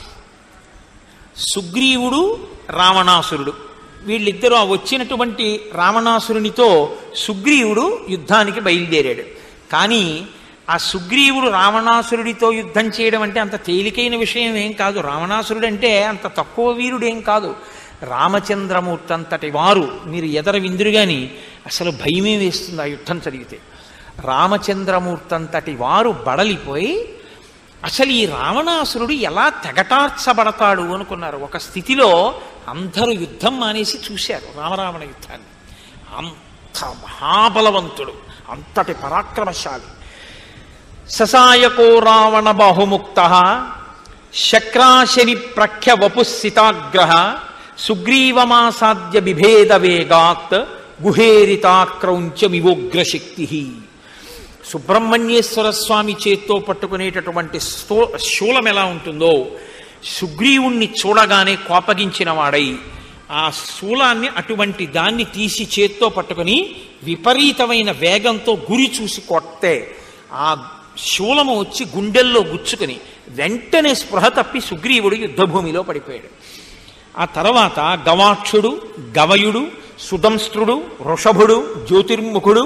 సుగ్రీవుడు రావణాసురుడు వీళ్ళిద్దరూ ఆ వచ్చినటువంటి రావణాసురునితో సుగ్రీవుడు యుద్ధానికి బయలుదేరాడు. కానీ ఆ సుగ్రీవుడు రావణాసురుడితో యుద్ధం చేయడం అంటే అంత తేలికైన విషయం ఏం కాదు. రావణాసురుడు అంటే అంత తక్కువ వీరుడేం కాదు. రామచంద్రమూర్తి అంతటి వారు మీరు ఎదర విందురు కానీ అసలు భయమే వేస్తుంది ఆ యుద్ధం చదివితే. రామచంద్రమూర్తి అంతటి వారు బడలిపోయి అసలు ఈ రావణాసురుడు ఎలా తెగటార్చబడతాడు అనుకున్నారు. ఒక స్థితిలో అందరూ యుద్ధం మానేసి చూశారు రామరావణ యుద్ధాన్ని. అంత మహాబలవంతుడు, అంతటి పరాక్రమశాలి. ససాయకో రావణ బాహుముక్త శక్రాశని ప్రఖ్య వపుస్థితాగ్రహ సుగ్రీవమాసాద్య బిభేద వేగాత్ గుహేరితాక్రౌంచమివోగ్రశక్తి. సుబ్రహ్మణ్యేశ్వర స్వామి చేత్తో పట్టుకునేటటువంటి స్థూ శూలం ఎలా ఉంటుందో సుగ్రీవుణ్ణి చూడగానే కోపగించిన వాడై ఆ శూలాన్ని అటువంటి దాన్ని తీసి చేత్తో పట్టుకుని విపరీతమైన వేగంతో గురి చూసి కొట్టే ఆ శూలము వచ్చి గుండెల్లో గుచ్చుకుని వెంటనే స్పృహ తప్పి సుగ్రీవుడు యుద్ధభూమిలో పడిపోయాడు. ఆ తర్వాత గవాక్షుడు, గవయుడు, సుదంస్త్రుడు, వృషభుడు, జ్యోతిర్ముఖుడు,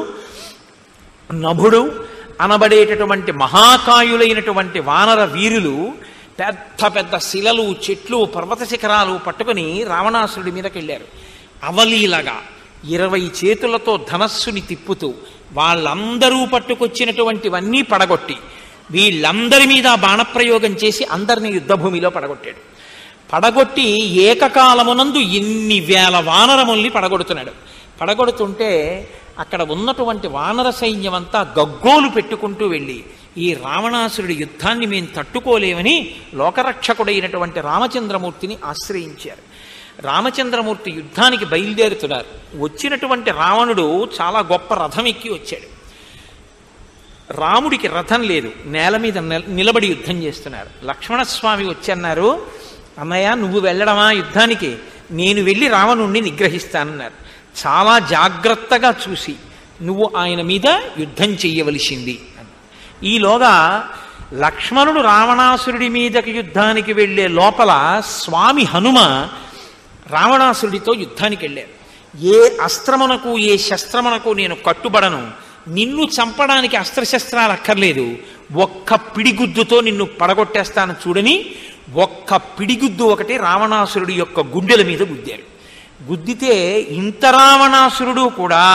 నభుడు అనబడేటటువంటి మహాకాయులైనటువంటి వానర వీరులు పెద్ద పెద్ద శిలలు, చెట్లు, పర్వత శిఖరాలు పట్టుకుని రావణాసురుడి మీదకి వెళ్ళారు. అవలీలగా ఇరవై చేతులతో ధనస్సుని తిప్పుతూ వాళ్ళందరూ పట్టుకొచ్చినటువంటివన్నీ పడగొట్టి వీళ్ళందరి మీద బాణప్రయోగం చేసి అందరినీ యుద్ధభూమిలో పడగొట్టాడు. పడగొట్టి ఏకకాలమునందు ఎన్ని వేల వానరముల్ని పడగొడుతున్నాడు. పడగొడుతుంటే అక్కడ ఉన్నటువంటి వానర సైన్యం అంతా గగ్గోలు పెట్టుకుంటూ వెళ్ళి ఈ రావణాసురుడి యుద్ధాన్ని మేము తట్టుకోలేమని లోకరక్షకుడైనటువంటి రామచంద్రమూర్తిని ఆశ్రయించారు. రామచంద్రమూర్తి యుద్ధానికి బయలుదేరుతున్నారు. వచ్చినటువంటి రావణుడు చాలా గొప్ప రథం ఎక్కి వచ్చాడు. రాముడికి రథం లేదు, నేల మీద నిలబడి యుద్ధం చేస్తున్నారు. లక్ష్మణస్వామి వచ్చి అన్నారు, అన్నయ్య నువ్వు వెళ్ళడమా యుద్ధానికి, నేను వెళ్ళి రావణుణ్ణి నిగ్రహిస్తానన్నారు. చాలా జాగ్రత్తగా చూసి నువ్వు ఆయన మీద యుద్ధం చెయ్యవలసింది అని. ఈలోగా లక్ష్మణుడు రావణాసురుడి మీదకి యుద్ధానికి వెళ్ళే లోపల స్వామి హనుమ రావణాసురుడితో యుద్ధానికి వెళ్ళారు. ఏ అస్త్రమునకు ఏ శస్త్రమునకు నేను కట్టుబడను, నిన్ను చంపడానికి అస్త్రశస్త్రాలు అక్కర్లేదు, ఒక్క పిడిగుద్దుతో నిన్ను పడగొట్టేస్తాను చూడని ఒక్క పిడిగుద్దు ఒకటి రావణాసురుడి యొక్క గుండెల మీద గుద్దారు. గుద్దితే ఇంత రావణాసురుడు కూడా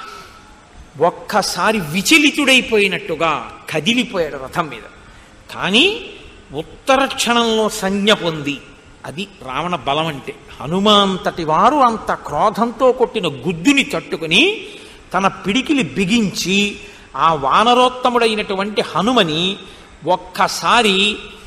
ఒక్కసారి విచలితుడైపోయినట్టుగా కదిలిపోయాడు రథం మీద. కానీ ఉత్తర క్షణంలో సంజ్ఞ పొంది, అది రావణ బలం అంటే. హనుమంతటి వారు అంత క్రోధంతో కొట్టిన గుద్దుని తట్టుకుని తన పిడికిలి బిగించి ఆ వానరోత్తముడైనటువంటి హనుమని ఒక్కసారి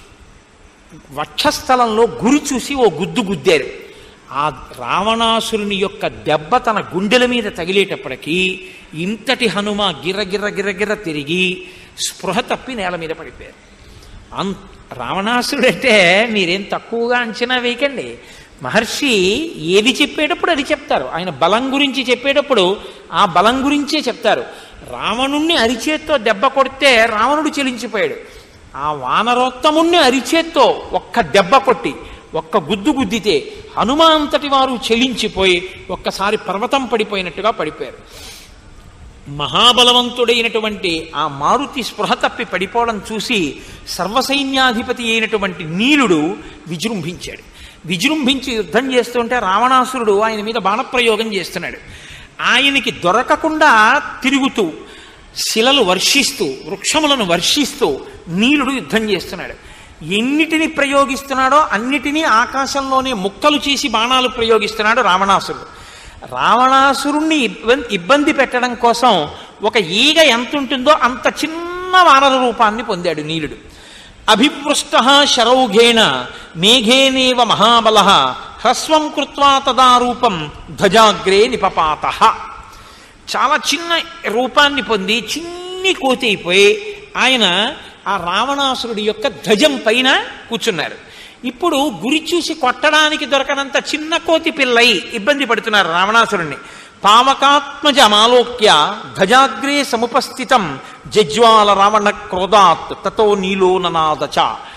వక్షస్థలంలో గురి చూసి ఓ గుద్దు గుద్దారు. ఆ రావణాసురుని యొక్క దెబ్బ తన గుండెల మీద తగిలేటప్పటికీ ఇంతటి హనుమ గిర్రగిర్ర గిర్రగిర్ర తిరిగి స్పృహ తప్పి నేల మీద పడిపోయారు. అం రావణాసురుడు అంటే మీరేం తక్కువగా అంచనా వేయకండి. మహర్షి ఏది చెప్పేటప్పుడు అది చెప్తారు. ఆయన బలం గురించి చెప్పేటప్పుడు ఆ బలం గురించే చెప్తారు. రావణుణ్ణి అరిచేత్తో దెబ్బ కొడితే రావణుడు చెలించిపోయాడు. ఆ వానరోత్తముణ్ణి అరిచేత్తో ఒక్క దెబ్బ కొట్టి ఒక్క గుద్దు గుద్దితే హనుమంతటి వారు చెలించిపోయి ఒక్కసారి పర్వతం పడిపోయినట్టుగా పడిపోయారు. మహాబలవంతుడైనటువంటి ఆ మారుతి స్పృహ తప్పి పడిపోవడం చూసి సర్వసైన్యాధిపతి అయినటువంటి నీలుడు విజృంభించాడు. విజృంభించి యుద్ధం చేస్తుంటే రావణాసురుడు ఆయన మీద బాణప్రయోగం చేస్తున్నాడు. ఆయనకి దొరకకుండా తిరుగుతూ శిలలు వర్షిస్తూ వృక్షములను వర్షిస్తూ నీలుడు యుద్ధం చేస్తున్నాడు. ఎన్నిటిని ప్రయోగిస్తున్నాడో అన్నిటినీ ఆకాశంలోనే ముక్కలు చేసి బాణాలు ప్రయోగిస్తున్నాడు రావణాసురుడు. రావణాసురుణ్ణి ఇబ్బంది ఇబ్బంది పెట్టడం కోసం ఒక ఈగ ఎంత ఉంటుందో అంత చిన్న వానర రూపాన్ని పొందాడు నీలుడు. అభివృష్ట శరౌఘేణ మేఘేనేవ మహాబల హ్రస్వం కృత్వా తదా రూపం ధ్వజాగ్రే నిపపాత. చాలా చిన్న రూపాన్ని పొంది చిన్ని కోతి అయిపోయి ఆయన ఆ రావణాసురుడి యొక్క ధ్వజం పైన కూర్చున్నారు. ఇప్పుడు గురి చూసి కొట్టడానికి దొరకనంత చిన్న కోతి పిల్లై ఇబ్బంది పడుతున్నారు రావణాసురుణ్ణి. పావకాత్మజమాలోక్య ధ్వజాగ్రే సముపస్థితం జజ్వాల రావణ క్రోధాత్ తతో నీలో ననాదచ.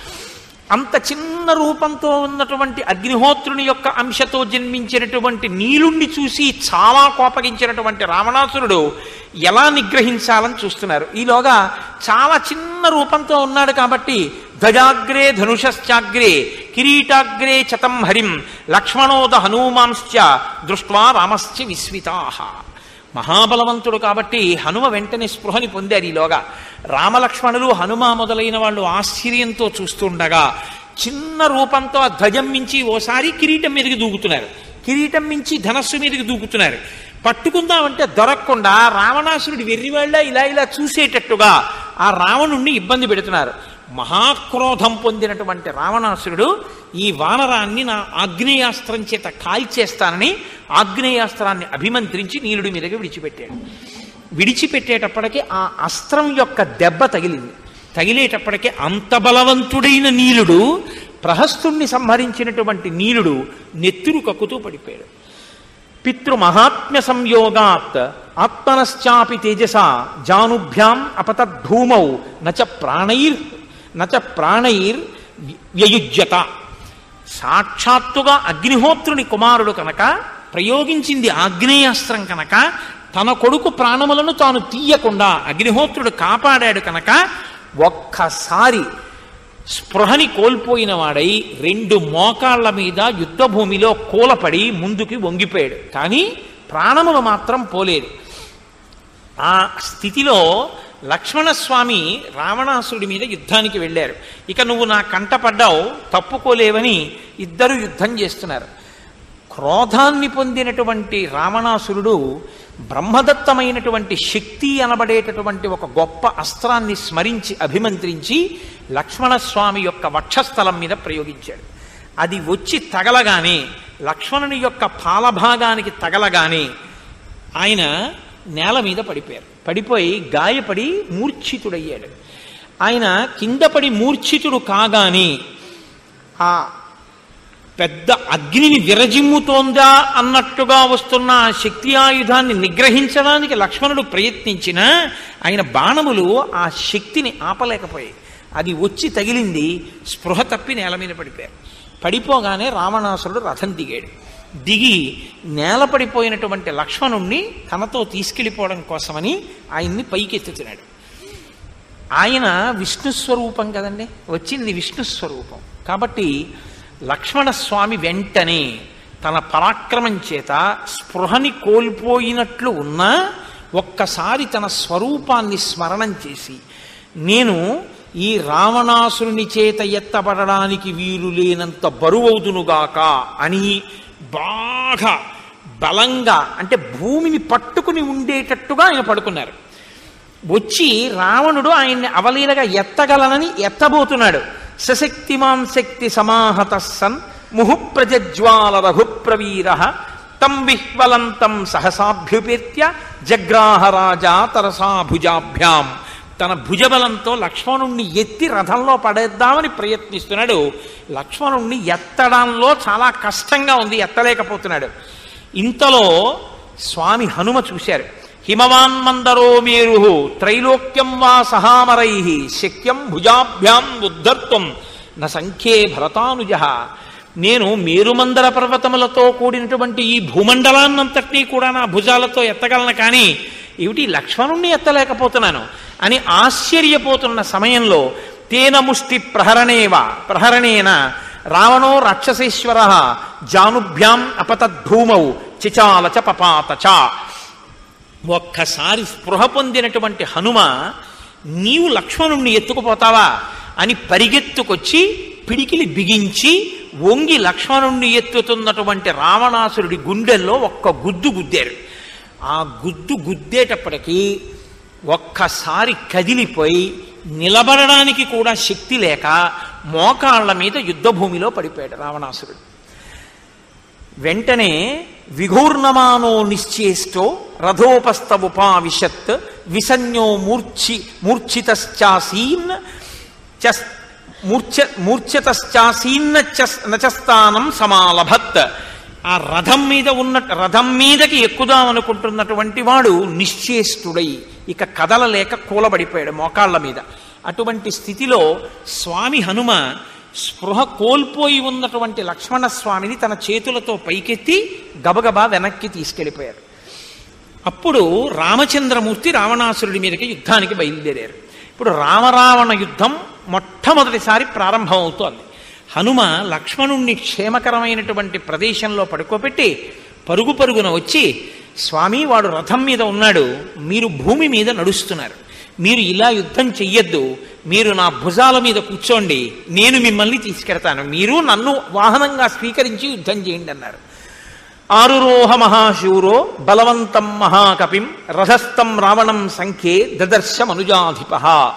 అంత చిన్న రూపంతో ఉన్నటువంటి అగ్నిహోత్రుని యొక్క అంశతో జన్మించినటువంటి నీలుణ్ణి చూసి చాలా కోపగించినటువంటి రావణాసురుడు ఎలా నిగ్రహించాలని చూస్తున్నారు. ఈలోగా చాలా చిన్న రూపంతో ఉన్నాడు కాబట్టి ధ్వజాగ్రే ధనుషశ్చాగ్రే కిరీటాగ్రే చతం హరిం లక్ష్మణోద హనుమాంశ్చ దృష్ట్వా రామశ్చ విస్మితాః. మహాబలవంతుడు కాబట్టి హనుమ వెంటనే స్పృహని పొందారు. ఈలోగా రామలక్ష్మణులు హనుమ మొదలైన వాళ్ళు ఆశ్చర్యంతో చూస్తుండగా చిన్న రూపంతో ఆ ధ్వజం మించి ఓసారి కిరీటం మీదకి దూకుతున్నారు, కిరీటం మించి ధనస్సు మీదకి దూకుతున్నారు. పట్టుకుందామంటే దొరకకుండా రావణాసురుడి వెర్రివాళ్ళ ఇలా ఇలా చూసేటట్టుగా ఆ రావణుణ్ణి ఇబ్బంది పెడుతున్నారు. మహాక్రోధం పొందినటువంటి రావణాసురుడు ఈ వానరాన్ని నా ఆగ్నేయాస్త్రం చేత కాల్చేస్తానని ఆగ్నేయాస్త్రాన్ని అభిమంత్రించి నీలుడి మీదకి విడిచిపెట్టాడు. విడిచిపెట్టేటప్పటికీ ఆ అస్త్రం యొక్క దెబ్బ తగిలింది. తగిలేటప్పటికీ అంత బలవంతుడైన నీలుడు, ప్రహస్తుణ్ణి సంహరించినటువంటి నీలుడు నెత్తురు కక్కుతూ పడిపోయాడు. పితృమహాత్మ్య సంయోగాత్ ఆత్మనశ్చాపి తేజస జానుభ్యాం అపతద్ధూమౌ నచ ప్రాణైర్ నచ ప్రాణైర్ వ్యయుజ్యత. సాక్షాత్తుగా అగ్నిహోత్రుని కుమారుడు కనుక, ప్రయోగించింది ఆగ్నేయాస్త్రం కనుక, తన కొడుకు ప్రాణములను తాను తీయకుండా అగ్నిహోత్రుడు కాపాడాడు కనుక ఒక్కసారి స్పృహని కోల్పోయిన వాడై రెండు మోకాళ్ల మీద యుద్ధభూమిలో కూలపడి ముందుకి వంగిపోయాడు. కానీ ప్రాణములు మాత్రం పోలేదు. ఆ స్థితిలో లక్ష్మణస్వామి రావణాసురుడి మీద యుద్ధానికి వెళ్ళారు. ఇక నువ్వు నా కంటపడ్డావు, తప్పుకోలేవని ఇద్దరు యుద్ధం చేస్తున్నారు. క్రోధాన్ని పొందినటువంటి రావణాసురుడు బ్రహ్మదత్తమైనటువంటి శక్తి అనబడేటటువంటి ఒక గొప్ప అస్త్రాన్ని స్మరించి అభిమంత్రించి లక్ష్మణస్వామి యొక్క వక్షస్థలం మీద ప్రయోగించాడు. అది వచ్చి తగలగానే, లక్ష్మణుని యొక్క పాలభాగానికి తగలగానే ఆయన నేల మీద పడిపోయారు. పడిపోయి గాయపడి మూర్ఛితుడయ్యాడు. ఆయన కింద పడి మూర్ఛితుడు కాగానే ఆ పెద్ద అగ్నిని విరజిమ్ముతోందా అన్నట్టుగా వస్తున్న ఆ శక్తి ఆయుధాన్ని నిగ్రహించడానికి లక్ష్మణుడు ప్రయత్నించినా ఆయన బాణములు ఆ శక్తిని ఆపలేకపోయాయి. అది వచ్చి తగిలింది, స్పృహ తప్పి నేల మీద పడిపోయారు. పడిపోగానే రావణాసురుడు రథం దిగాడు. దిగి నేల పడిపోయినటువంటి లక్ష్మణుణ్ణి తనతో తీసుకెళ్ళిపోవడం కోసమని ఆయన్ని పైకెత్తుతున్నాడు. ఆయన విష్ణుస్వరూపం కదండి, వచ్చింది విష్ణుస్వరూపం కాబట్టి లక్ష్మణస్వామి వెంటనే తన పరాక్రమం చేత స్పృహని కోల్పోయినట్లు ఉన్నా ఒక్కసారి తన స్వరూపాన్ని స్మరణం చేసి, నేను ఈ రావణాసురుని చేత ఎత్తబడడానికి వీలు లేనంత బరువవుదునుగాక అని బాగా బలంగా, అంటే భూమిని పట్టుకుని ఉండేటట్టుగా ఆయన పడుకున్నారు. వచ్చి రావణుడు ఆయన్ని అవలీలగా ఎత్తగలనని ఎత్తబోతున్నాడు. సశక్తిమాన్ శక్తి సమాహత సన్ ముహుప్రజ్వాల రఘుప్రవీర తం విహ్వలంతం సహసాభ్యుపేత్య జగ్రాహ రాజా తరసా భుజాభ్యాం. తన భుజబలంతో లక్ష్మణుణ్ణి ఎత్తి రథంలో పడేద్దామని ప్రయత్నిస్తున్నాడు. లక్ష్మణుణ్ణి ఎత్తడంలో చాలా కష్టంగా ఉంది, ఎత్తలేకపోతున్నాడు. ఇంతలో స్వామి హనుమ చూశారు. హిమవాన్ మందరో మేరు త్రైలోక్యం వా సహామరై శక్యం భుజాభ్యాం ఉద్ధర్తం న సంఖ్యే భరతానుజ. నేను మేరుమందర పర్వతములతో కూడినటువంటి ఈ భూమండలాన్నంతటినీ కూడా నా భుజాలతో ఎత్తగలను, కానీ ఏమిటి లక్ష్మణుణ్ణి ఎత్తలేకపోతున్నాను అని ఆశ్చర్యపోతున్న సమయంలో తేన ముష్టి ప్రహరణేవ ప్రహరణేన రావణో రాక్షసేశ్వర జానుభ్యాం అపతద్ధూమౌ చిచాలచ పపాతచ. ఒక్కసారి స్పృహ పొందినటువంటి హనుమ, నీవు లక్ష్మణుణ్ణి ఎత్తుకుపోతావా అని పరిగెత్తుకొచ్చి పిడికిలి బిగించి వంగి లక్ష్మణుణ్ణి ఎత్తుతున్నటువంటి రావణాసురుడి గుండెల్లో ఒక్క గుద్దు గుద్దారు. ఆ గుద్దు గుద్దేటప్పటికీ ఒక్కసారి కదిలిపోయి నిలబడడానికి కూడా శక్తి లేక మోకాళ్ల మీద యుద్ధభూమిలో పడిపోయాడు రావణాసురుడు. వెంటనే విఘూర్ణమానో నిశ్చేష్టో రథోపస్తవుపావిశత్ విసన్యో మూర్ఛి మూర్ఛితశ్చాసీన్ మూర్ఛ మూర్ఛతశ్చాసీన్న నచస్థానం సమాలభత్. ఆ రథం మీద ఉన్న రథం మీదకి ఎక్కుదామనుకుంటున్నటువంటి వాడు నిశ్చేష్టుడై ఇక కదలలేక కూలబడిపోయాడు మోకాళ్ల మీద. అటువంటి స్థితిలో స్వామి హనుమ స్పృహ కోల్పోయి ఉన్నటువంటి లక్ష్మణస్వామిని తన చేతులతో పైకెత్తి గబగబా వెనక్కి తీసుకెళ్ళిపోయారు. అప్పుడు రామచంద్రమూర్తి రావణాసురుడి మీదకి యుద్ధానికి బయలుదేరారు. ఇప్పుడు రామరావణ యుద్ధం మొట్టమొదటిసారి ప్రారంభమవుతోంది. హనుమ లక్ష్మణుణ్ణి క్షేమకరమైనటువంటి ప్రదేశంలో పడుకోబెట్టి పరుగు పరుగున వచ్చి, స్వామి వాడు రథం మీద ఉన్నాడు, మీరు భూమి మీద నడుస్తున్నారు, మీరు ఇలా యుద్ధం చెయ్యొద్దు, మీరు నా భుజాల మీద కూర్చోండి, నేను మిమ్మల్ని తీసుకెడతాను, మీరు నన్ను వాహనంగా స్వీకరించి యుద్ధం చేయండి అన్నారు. ఆరురోహ మహాశూరో బలవంతం మహాకపిం రథస్థం రావణం సంఖ్యే దదర్శ మనుజాధిప.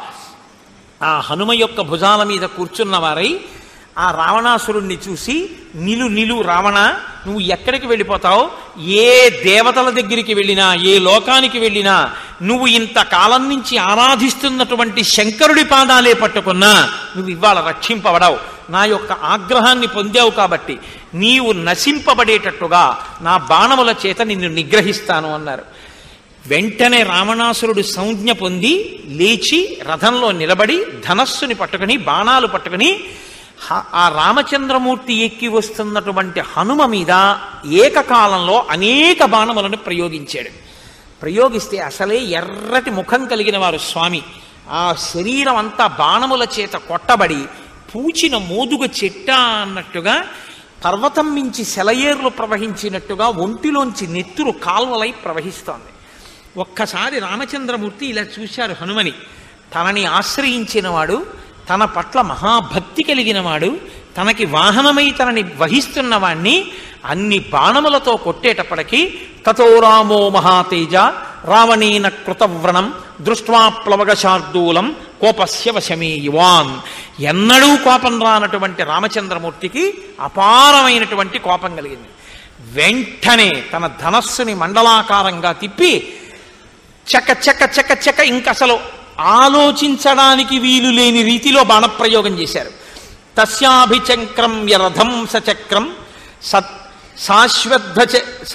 ఆ హనుమ యొక్క భుజాల మీద కూర్చున్న వారై ఆ రావణాసురుణ్ణి చూసి, నిలు నిలు రావణ, నువ్వు ఎక్కడికి వెళ్ళిపోతావు? ఏ దేవతల దగ్గరికి వెళ్ళినా, ఏ లోకానికి వెళ్ళినా నువ్వు ఇంతకాలం నుంచి ఆరాధిస్తున్నటువంటి శంకరుడి పాదాలే పట్టుకున్నా నువ్వు ఇవాళ రక్షింపబడవు. నా యొక్క ఆగ్రహాన్ని పొందావు కాబట్టి నీవు నశింపబడేటట్టుగా నా బాణముల చేత నిన్ను నిగ్రహిస్తాను అన్నారు. వెంటనే రావణాసురుడు సంజ్ఞ పొంది లేచి రథంలో నిలబడి ధనస్సుని పట్టుకుని బాణాలు పట్టుకుని ఆ రామచంద్రమూర్తి ఎక్కి వస్తున్నటువంటి హనుమ మీద ఏకకాలంలో అనేక బాణములను ప్రయోగించాడు. ప్రయోగిస్తే అసలే ఎర్రటి ముఖం కలిగిన వారు స్వామి. ఆ శరీరం అంతా బాణముల చేత కొట్టబడి పూచిన మోదుగ చెట్ట అన్నట్టుగా పర్వతం మించి సెలయేర్లు ప్రవహించినట్టుగా ఒంటిలోంచి నెత్తురు కాల్వలై ప్రవహిస్తోంది. ఒక్కసారి రామచంద్రమూర్తి ఇలా చూశారు హనుమని. తనని ఆశ్రయించినవాడు, తన పట్ల మహాభక్తి కలిగినవాడు, తనకి వాహనమై తనని వహిస్తున్నవాణ్ణి అన్ని బాణములతో కొట్టేటప్పటికీ తతో రామో మహాతేజ రావణేన కృతవ్రణం దృష్ట్వా ప్లవగశార్దూలం కోపస్య వశమే యువాన్. ఎన్నడూ కోపం రానటువంటి రామచంద్రమూర్తికి అపారమైనటువంటి కోపం కలిగింది. వెంటనే తన ధనస్సుని మండలాకారంగా తిప్పి చక చక చక చక ఇంకసలు ఆలోచించడానికి వీలు లేని రీతిలో బాణప్రయోగం చేశారు. తస్యాభిచక్రం యరథం సచక్రం సత్ శాశ్వద్ధ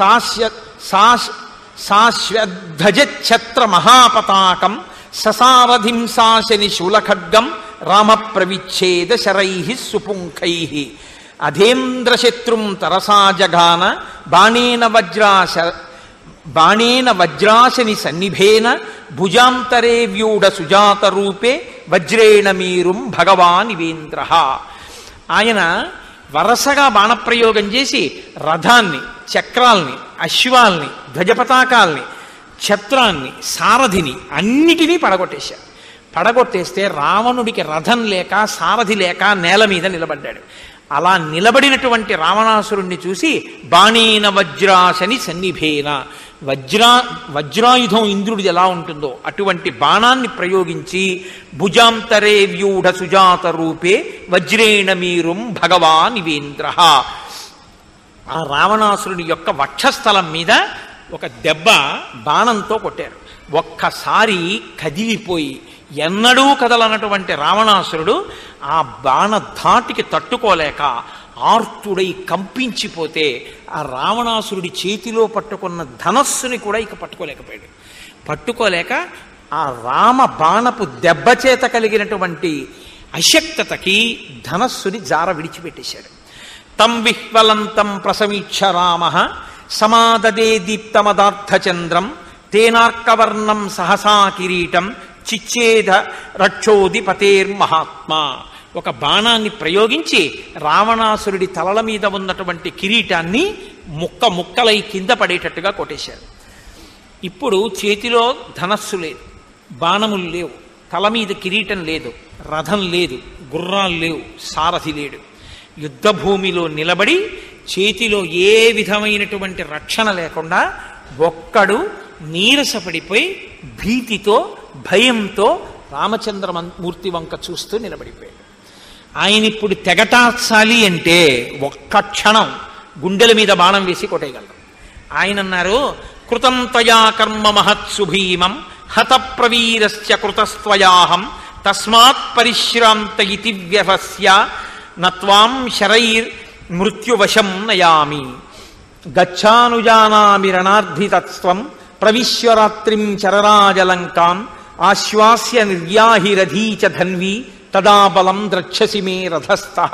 శాశ్వద్ధజఛత్ర మహాపతాకం ససారథిం శాసని శూలఖడ్గం రామ ప్రవిచ్ఛేద శరైః సుపుంఖై అధేంద్రశత్రుం తరసా జఘాన బాణేన వజ్రాశ బాణేన వజ్రాశని సన్నిభేన భుజాంతరే వ్యూఢ సుజాత రూపే వజ్రేణ మీరుం భగవానివేంద్ర. ఆయన వరసగా బాణప్రయోగం చేసి రథాన్ని, చక్రాల్ని, అశ్వాల్ని, ధ్వజపతాకాల్ని, ఛత్రాన్ని, సారథిని అన్నిటినీ పడగొట్టేశారు. పడగొట్టేస్తే రావణుడికి రథం లేక సారథి లేక నేల మీద నిలబడ్డాడు. అలా నిలబడినటువంటి రావణాసురుణ్ణి చూసి బాణేన వజ్రాశని సన్నిభేన, వజ్రా వజ్రాయుధం ఇంద్రుడిది ఎలా ఉంటుందో అటువంటి బాణాన్ని ప్రయోగించి భుజాంతరే వ్యూఢ సుజాత రూపే వజ్రేణ మీరుం భగవానివేంద్ర. ఆ రావణాసురుని యొక్క వక్షస్థలం మీద ఒక దెబ్బ బాణంతో కొట్టారు. ఒక్కసారి కదిలిపోయి ఎన్నడూ కదలనటువంటి రావణాసురుడు ఆ బాణ ధాటికి తట్టుకోలేక ఆర్తుడై కంపించిపోతే ఆ రావణాసురుడి చేతిలో పట్టుకున్న ధనస్సుని కూడా ఇక పట్టుకోలేకపోయాడు. పట్టుకోలేక ఆ రామ బాణపు దెబ్బ చేత కలిగినటువంటి అశక్తతకి ధనస్సుని జార విడిచిపెట్టేశాడు. తం విహ్వలంతం ప్రసమీక్ష రామ సమాదదే దీప్తమదార్థచంద్రం తేనార్కవర్ణం సహసా కిరీటం చిచ్చేద రక్షోధిపతేర్మహాత్మా. ఒక బాణాన్ని ప్రయోగించి రావణాసురుడి తలల మీద ఉన్నటువంటి కిరీటాన్ని ముక్క ముక్కలై కింద పడేటట్టుగా కొట్టేశారు. ఇప్పుడు చేతిలో ధనస్సు లేదు, బాణములు లేవు, తల మీద కిరీటం లేదు, రథం లేదు, గుర్రాలు లేవు, సారథి లేడు. యుద్ధభూమిలో నిలబడి చేతిలో ఏ విధమైనటువంటి రక్షణ లేకుండా ఒక్కడు నీరసపడిపోయి భీతితో భయంతో రామచంద్రమూర్తి వంక చూస్తూ నిలబడిపోయాడు. ఆయన ఇప్పుడు తెగటార్చాలి అంటే ఒక్క క్షణం గుండెల మీద బాణం వేసి కొట్టేయగలరు. ఆయన అన్నారు, కృతం త్వయా కర్మ మహత్సు భీమం హత ప్రవీరస్య కృతస్త్వయాహం తస్మాత్ పరిశ్రాంత ఇతి వ్యవస్య నత్వాం శరైర్ మృత్యువశం నయామి గచ్చానుజానామి రణార్ధితత్స్వం ప్రవిశ్వరాత్రిం చరరాజలంకాం ఆశ్వాస్య నిర్యాహిరధీ చ ధన్వీ తదా బలం ద్రక్షసి మే రథస్థః.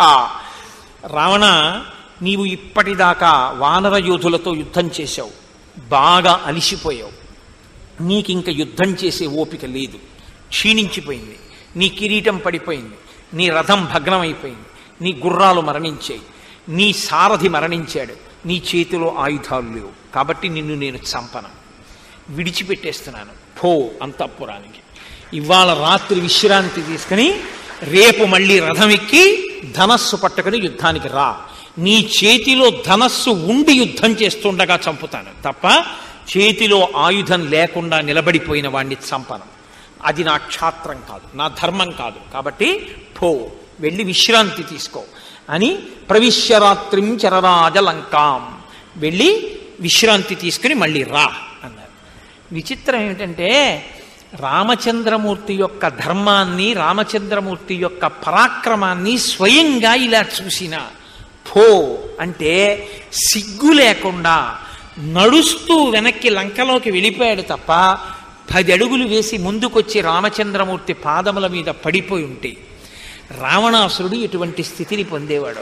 రావణ, నీవు ఇప్పటిదాకా వానర యోధులతో యుద్ధం చేశావు, బాగా అలిసిపోయావు, నీకింక యుద్ధం చేసే ఓపిక లేదు, క్షీణించిపోయింది, నీ కిరీటం పడిపోయింది, నీ రథం భగ్నమైపోయింది, నీ గుర్రాలు మరణించాయి, నీ సారథి మరణించాడు, నీ చేతిలో ఆయుధాలు లేవు, కాబట్టి నిన్ను నేను చంపను, విడిచిపెట్టేస్తున్నాను, పో అంతఃపురానికి. ఇవాళ రాత్రి విశ్రాంతి తీసుకుని రేపు మళ్ళీ రథం ఎక్కి ధనస్సు పట్టుకుని యుద్ధానికి రా. నీ చేతిలో ధనస్సు ఉండి యుద్ధం చేస్తుండగా చంపుతాను తప్ప చేతిలో ఆయుధం లేకుండా నిలబడిపోయిన వాణ్ణి చంపను. అది నా క్షాత్రం కాదు, నా ధర్మం కాదు, కాబట్టి పో, వెళ్ళి విశ్రాంతి తీసుకో అని ప్రవిశ్యరాత్రిం చరరాజ లంకాం, వెళ్ళి విశ్రాంతి తీసుకుని మళ్ళీ రా అన్నారు. విచిత్రం ఏమిటంటే రామచంద్రమూర్తి యొక్క ధర్మాన్ని, రామచంద్రమూర్తి యొక్క పరాక్రమాన్ని స్వయంగా ఇలా చూసిన పో అంటే సిగ్గు లేకుండా నడుస్తూ వెనక్కి లంకలోకి వెళ్ళిపోయాడు తప్ప పది అడుగులు వేసి ముందుకొచ్చి రామచంద్రమూర్తి పాదముల మీద పడిపోయి ఉంటే రావణాసురుడు ఎటువంటి స్థితిని పొందేవాడు.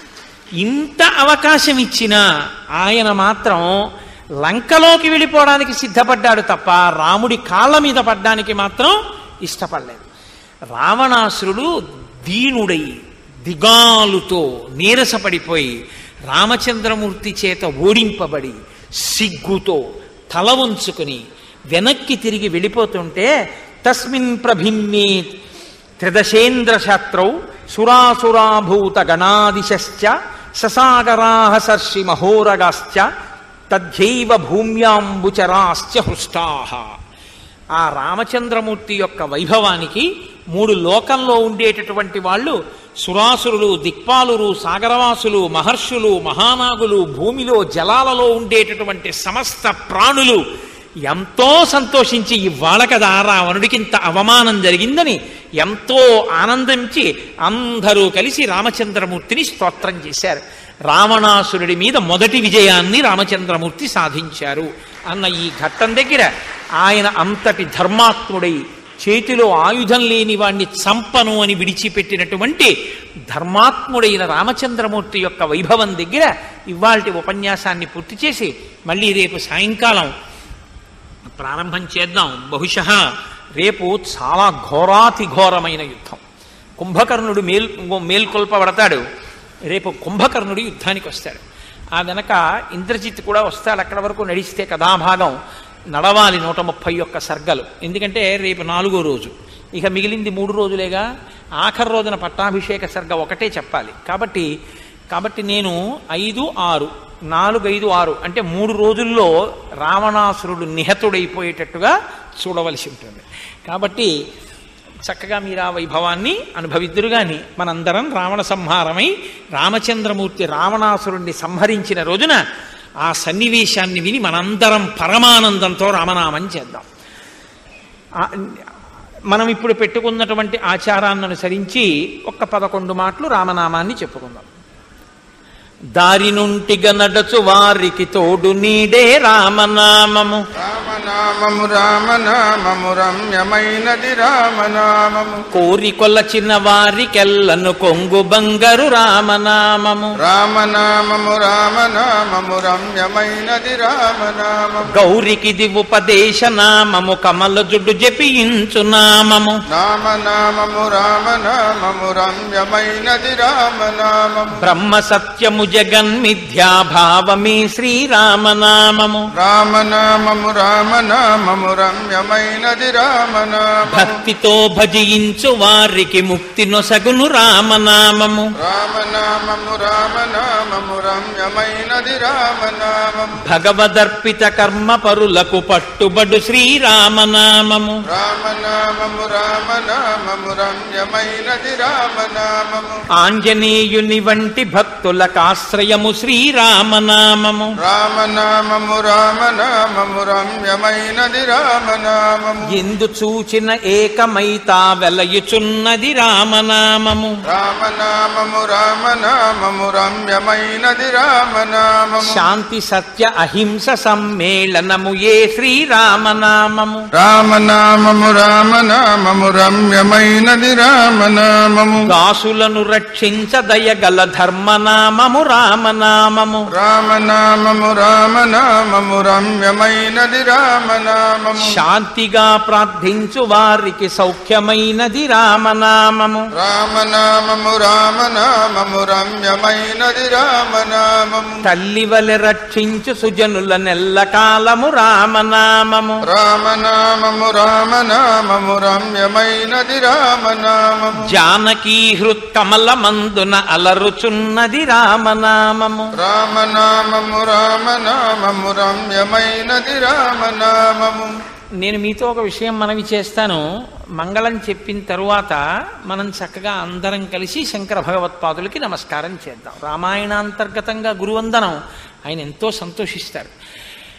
ఇంత అవకాశం ఇచ్చినా ఆయన మాత్రం లంకలోకి వెళ్ళిపోవడానికి సిద్ధపడ్డాడు తప్ప రాముడి కాళ్ళ మీద పడ్డానికి మాత్రం ఇష్టపడలేదు. రావణాసురుడు దీనుడై దిగాలుతో నీరసపడిపోయి రామచంద్రమూర్తి చేత ఓడింపబడి సిగ్గుతో తల వంచుకుని వెనక్కి తిరిగి వెళ్ళిపోతుంటే తస్మిన్ ప్రభిన్నే త్రిదశేంద్ర శాస్త్రౌ సురాసురాభూత గణాదిశ్చ ససాగరాహ సర్షి మహోరగాశ్చ తద్యైవ భూమ్యాంబుచరాశ్చ హృష్టాః. ఆ రామచంద్రమూర్తి యొక్క వైభవానికి మూడు లోకంలో ఉండేటటువంటి వాళ్ళు సురాసురులు, దిక్పాలురు, సాగరవాసులు, మహర్షులు, మహానాగులు, భూమిలో జలాలలో ఉండేటటువంటి సమస్త ప్రాణులు ఎంతో సంతోషించి ఇవాళ కదా రావణుడికి ఇంత అవమానం జరిగిందని ఎంతో ఆనందించి అందరూ కలిసి రామచంద్రమూర్తిని స్తోత్రం చేశారు. రావణాసురుడి మీద మొదటి విజయాన్ని రామచంద్రమూర్తి సాధించారు అన్న ఈ ఘట్టం దగ్గర ఆయన అంతటి ధర్మాత్ముడై చేతిలో ఆయుధం లేని వాణ్ణి చంపను అని విడిచిపెట్టినటువంటి ధర్మాత్ముడైన రామచంద్రమూర్తి యొక్క వైభవం దగ్గర ఇవాల్టి ఉపన్యాసాన్ని పూర్తి చేసి మళ్ళీ రేపు సాయంకాలం ప్రారంభం చేద్దాం. బహుశः రేపు చాలా ఘోరాతి ఘోరమైన యుద్ధం. కుంభకర్ణుడు మేల్ మేల్కొల్పబడతాడు. రేపు కుంభకర్ణుడు యుద్ధానికి వస్తాడు. ఆ వెనక ఇంద్రజిత్ కూడా వస్తాడు. అక్కడ వరకు నడిస్తే కథాభాగం నడవాలి నూట ముప్పై ఒక్క సర్గలు. ఎందుకంటే రేపు నాలుగో రోజు, ఇక మిగిలింది మూడు రోజులేగా. ఆఖరి రోజున పట్టాభిషేక సర్గ ఒకటే చెప్పాలి. కాబట్టి కాబట్టి నేను ఐదు ఆరు నాలుగు ఐదు ఆరు అంటే మూడు రోజుల్లో రావణాసురుడు నిహతుడైపోయేటట్టుగా చూడవలసి ఉంటుంది. కాబట్టి చక్కగా మీరు ఆ వైభవాన్ని అనుభవిద్దురు. కానీ మనందరం రావణ సంహారమై రామచంద్రమూర్తి రావణాసురుణ్ణి సంహరించిన రోజున ఆ సన్నివేశాన్ని విని మనందరం పరమానందంతో రామనామం చేద్దాం. మనం ఇప్పుడు పెట్టుకున్నటువంటి ఆచారాన్ని అనుసరించి ఒక్క పదకొండు మాటలు రామనామాన్ని చెప్పుకుందాం. దారి నుంటిగా నడచు వారికి తోడు నీడే రామనామము. రామనామము రామనామము రమ్యమైనది రామనామము. కోరి కొలచిన వారికెల్లను కొంగు బంగారు రామనామము. రామనామము రామనామము రమ్యమైనది రామనామము. గౌరికిది ఉపదేశ నామము కమల జుడ్డు జపించు నామము. రామనామము రామనామము రమ్యమైనది రామనామము. బ్రహ్మ సత్యము జగన్మిథ్యాభావమే శ్రీరామనామము. రామనామము రామనామము రమ్యమైనది రామనామము. భక్తితో భజించు వారికి ముక్తి నొసగును రామనామము. రామనామము రామనామము రమ్యమైనది రామనామము. భగవదర్పిత కర్మ పరులకు పట్టుబడు శ్రీరామనామము. రామనామము రామనామము రమ్యమైనది రామనామము. ఆంజనేయుని వంటి భక్తులకు ఆశ్రయము శ్రీరామనామము. రామనామము రామనామము రమ్యమైనది రామనామము. ఎందు చూచిన ఏకమైతా వెలయుచున్నది రామనామము. రామనామము రామనామము రమ్యమైనది రామనామము. శాంతి సత్య అహింస సమ్మేళనము ఏ శ్రీరామనామము. రామనామము రామనామము రమ్యమైనది రామనామము. దాసులను రక్షించ దయగల ధర్మనామము రామనామము. రామనామము రామనామము రమ్యమైనది రామనామము. శాంతిగా ప్రార్థించు వారికి సౌఖ్యమైనది రామనామము. రామనామము రామనామము రమ్యమైనది రామనామము. తల్లి వలె రక్షించు సుజనుల నెల్ల కాలము రామనామము. రామనామము రామనామము రమ్యమైనది రామనామము. జానకీ హృత్కమల మందున అలరుచున్నది రామనామము. రామనామము రామనామము రమ్యమైనది రామనామము. నేను మీతో ఒక విషయం మనవి చేస్తాను. మంగళం చెప్పిన తరువాత మనం చక్కగా అందరం కలిసి శంకర భగవత్పాదులకి నమస్కారం చేద్దాం. రామాయణాంతర్గతంగా గురువందనం ఆయన ఎంతో సంతోషిస్తారు.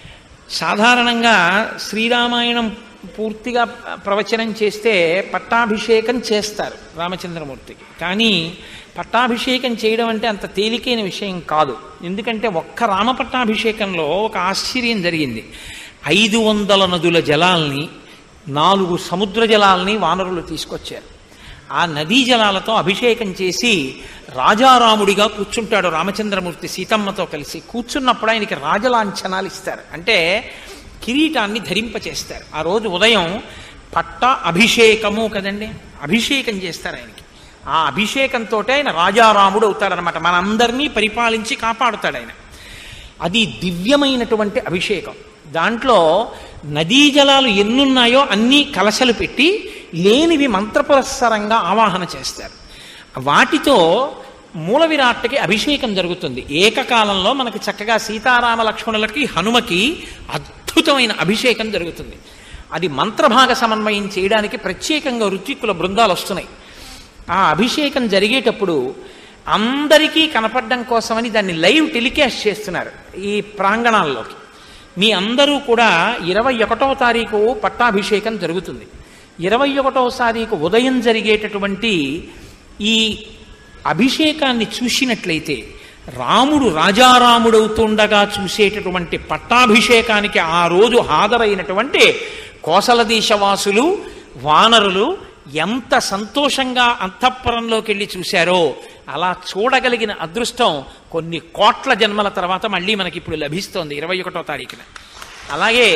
సాధారణంగా శ్రీరామాయణం పూర్తిగా ప్రవచనం చేస్తే పట్టాభిషేకం చేస్తారు రామచంద్రమూర్తికి. కానీ పట్టాభిషేకం చేయడం అంటే అంత తేలికైన విషయం కాదు. ఎందుకంటే ఒక్క రామ పట్టాభిషేకంలో ఒక ఆశ్చర్యం జరిగింది. ఐదు వందల నదుల జలాల్ని, నాలుగు సముద్ర జలాల్ని వానరులు తీసుకొచ్చారు. ఆ నదీ జలాలతో అభిషేకం చేసి రాజారాముడిగా కూర్చుంటాడు రామచంద్రమూర్తి సీతమ్మతో కలిసి. కూర్చున్నప్పుడు ఆయనకి రాజలాంఛనాలు ఇస్తారు, అంటే కిరీటాన్ని ధరింపచేస్తారు. ఆ రోజు ఉదయం పట్ట అభిషేకము కదండి, అభిషేకం చేస్తారు ఆయనకి. ఆ అభిషేకంతో ఆయన రాజారాముడు అవుతాడనమాట. మనందరినీ పరిపాలించి కాపాడుతాడు ఆయన. అది దివ్యమైనటువంటి అభిషేకం. దాంట్లో నదీ జలాలు ఎన్నున్నాయో అన్నీ కలశలు పెట్టి లేనివి మంత్రపురస్సరంగా ఆవాహన చేస్తారు. వాటితో మూల విరాట్కి అభిషేకం జరుగుతుంది. ఏకకాలంలో మనకి చక్కగా సీతారామ లక్ష్మణులకి హనుమకి అద్భుతమైన అభిషేకం జరుగుతుంది. అది మంత్రభాగ సమన్వయం చేయడానికి ప్రత్యేకంగా ఋత్విక్కుల బృందాలు వస్తున్నాయి. ఆ అభిషేకం జరిగేటప్పుడు అందరికీ కనపడడం కోసమని దాన్ని లైవ్ టెలికాస్ట్ చేస్తున్నారు ఈ ప్రాంగణాల్లోకి. మీ అందరూ కూడా ఇరవై ఒకటవ తారీఖు పట్టాభిషేకం జరుగుతుంది. ఇరవై ఒకటవ తారీఖు ఉదయం జరిగేటటువంటి ఈ అభిషేకాన్ని చూసినట్లయితే రాముడు రాజారాముడవుతుండగా చూసేటటువంటి పట్టాభిషేకానికి ఆ రోజు హాజరైనటువంటి కోసల దేశవాసులు వానరులు ఎంత సంతోషంగా అంతఃపురంలోకి వెళ్ళి చూశారో అలా చూడగలిగిన అదృష్టం కొన్ని కోట్ల జన్మల తర్వాత మళ్ళీ మనకి ఇప్పుడు లభిస్తోంది ఇరవై ఒకటో తారీఖున. అలాగే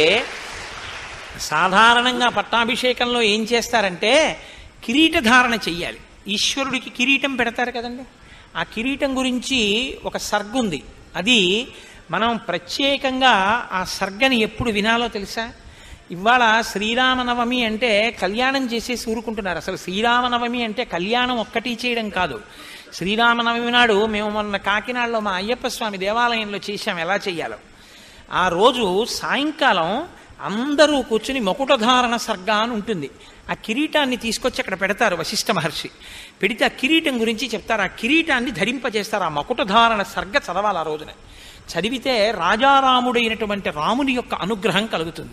సాధారణంగా పట్టాభిషేకంలో ఏం చేస్తారంటే కిరీటధారణ చెయ్యాలి. ఈశ్వరుడికి కిరీటం పెడతారు కదండి. ఆ కిరీటం గురించి ఒక సర్గ ఉంది. అది మనం ప్రత్యేకంగా ఆ సర్గని ఎప్పుడు వినాలో తెలుసా? ఇవాళ శ్రీరామనవమి అంటే కళ్యాణం చేసేసి ఊరుకుంటున్నారు. అసలు శ్రీరామనవమి అంటే కళ్యాణం ఒక్కటి చేయడం కాదు. శ్రీరామనవమి నాడు మేము మొన్న కాకినాడలో మా అయ్యప్ప స్వామి దేవాలయంలో చేశాం ఎలా చెయ్యాలో. ఆ రోజు సాయంకాలం అందరూ కూర్చుని మకుటధారణ సర్గ అని ఉంటుంది. ఆ కిరీటాన్ని తీసుకొచ్చి అక్కడ పెడతారు వశిష్ఠ మహర్షి. పెడితే ఆ కిరీటం గురించి చెప్తారు. ఆ కిరీటాన్ని ధరింపజేస్తారు. ఆ మకుటధారణ సర్గ చదవాలి ఆ రోజున. చదివితే రాజారాముడైనటువంటి రాముని యొక్క అనుగ్రహం కలుగుతుంది.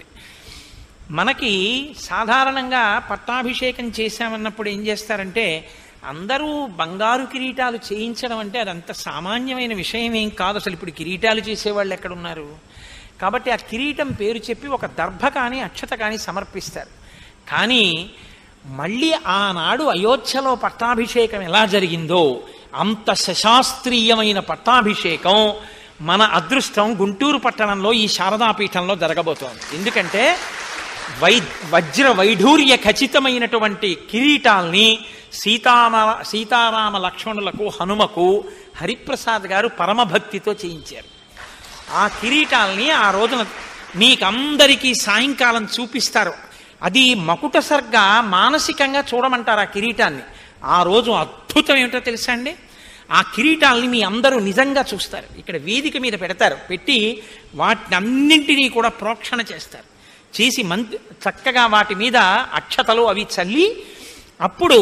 మనకి సాధారణంగా పట్టాభిషేకం చేశామన్నప్పుడు ఏం చేస్తారంటే అందరూ బంగారు కిరీటాలు చేయించడం అంటే అదంత సామాన్యమైన విషయం ఏం కాదు. అసలు ఇప్పుడు కిరీటాలు చేసేవాళ్ళు ఎక్కడున్నారు? కాబట్టి ఆ కిరీటం పేరు చెప్పి ఒక దర్భ కానీ అక్షత కానీ సమర్పిస్తారు. కానీ మళ్ళీ ఆనాడు అయోధ్యలో పట్టాభిషేకం ఎలా జరిగిందో అంత శశాస్త్రీయమైన పట్టాభిషేకం మన అదృష్టం గుంటూరు పట్టణంలో ఈ శారదాపీఠంలో జరగబోతోంది. ఎందుకంటే వై వజ్ర వైఢూర్య ఖచ్చితమైనటువంటి కిరీటాల్ని సీతామ సీతారామ లక్ష్మణులకు హనుమకు హరిప్రసాద్ గారు పరమభక్తితో చేయించారు. ఆ కిరీటాల్ని ఆ రోజున మీకందరికీ సాయంకాలం చూపిస్తారు. అది మకుట సర్గ మానసికంగా చూడమంటారు ఆ కిరీటాన్ని. ఆ రోజు అద్భుతం ఏమిటో తెలుసా అండి? ఆ కిరీటాల్ని మీ అందరూ నిజంగా చూస్తారు. ఇక్కడ వేదిక మీద పెడతారు. పెట్టి వాటిని అన్నింటినీ కూడా ప్రోక్షణ చేస్తారు. చేసి మంత్ చక్కగా వాటి మీద అక్షతలు అవి చల్లి అప్పుడు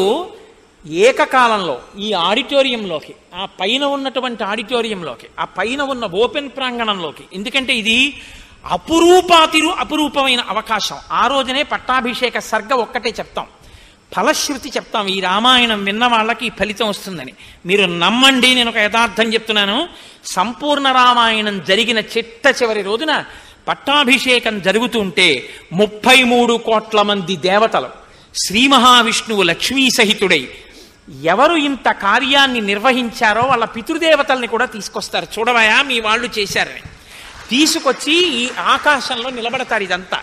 ఏకకాలంలో ఈ ఆడిటోరియంలోకి, ఆ పైన ఉన్నటువంటి ఆడిటోరియంలోకి, ఆ పైన ఉన్న ఓపెన్ ప్రాంగణంలోకి, ఎందుకంటే ఇది అపురూపాతిరు అపురూపమైన అవకాశం. ఆ రోజునే పట్టాభిషేక సర్గ ఒక్కటే చెప్తాం, ఫలశ్రుతి చెప్తాం. ఈ రామాయణం విన్న వాళ్ళకి ఈ ఫలితం వస్తుందని మీరు నమ్మండి. నేను ఒక యథార్థం చెప్తున్నాను. సంపూర్ణ రామాయణం జరిగిన చిట్ట చివరి రోజున పట్టాభిషేకం జరుగుతుంటే ముప్పై మూడు కోట్ల మంది దేవతలు శ్రీ మహావిష్ణువు లక్ష్మీ సహితుడై ఎవరు ఇంత కార్యాన్ని నిర్వహించారో వాళ్ళ పితృదేవతల్ని కూడా తీసుకొస్తారు. చూడవయా మీ వాళ్ళు చేశారని తీసుకొచ్చి ఈ ఆకాశంలో నిలబడతారు. ఇదంతా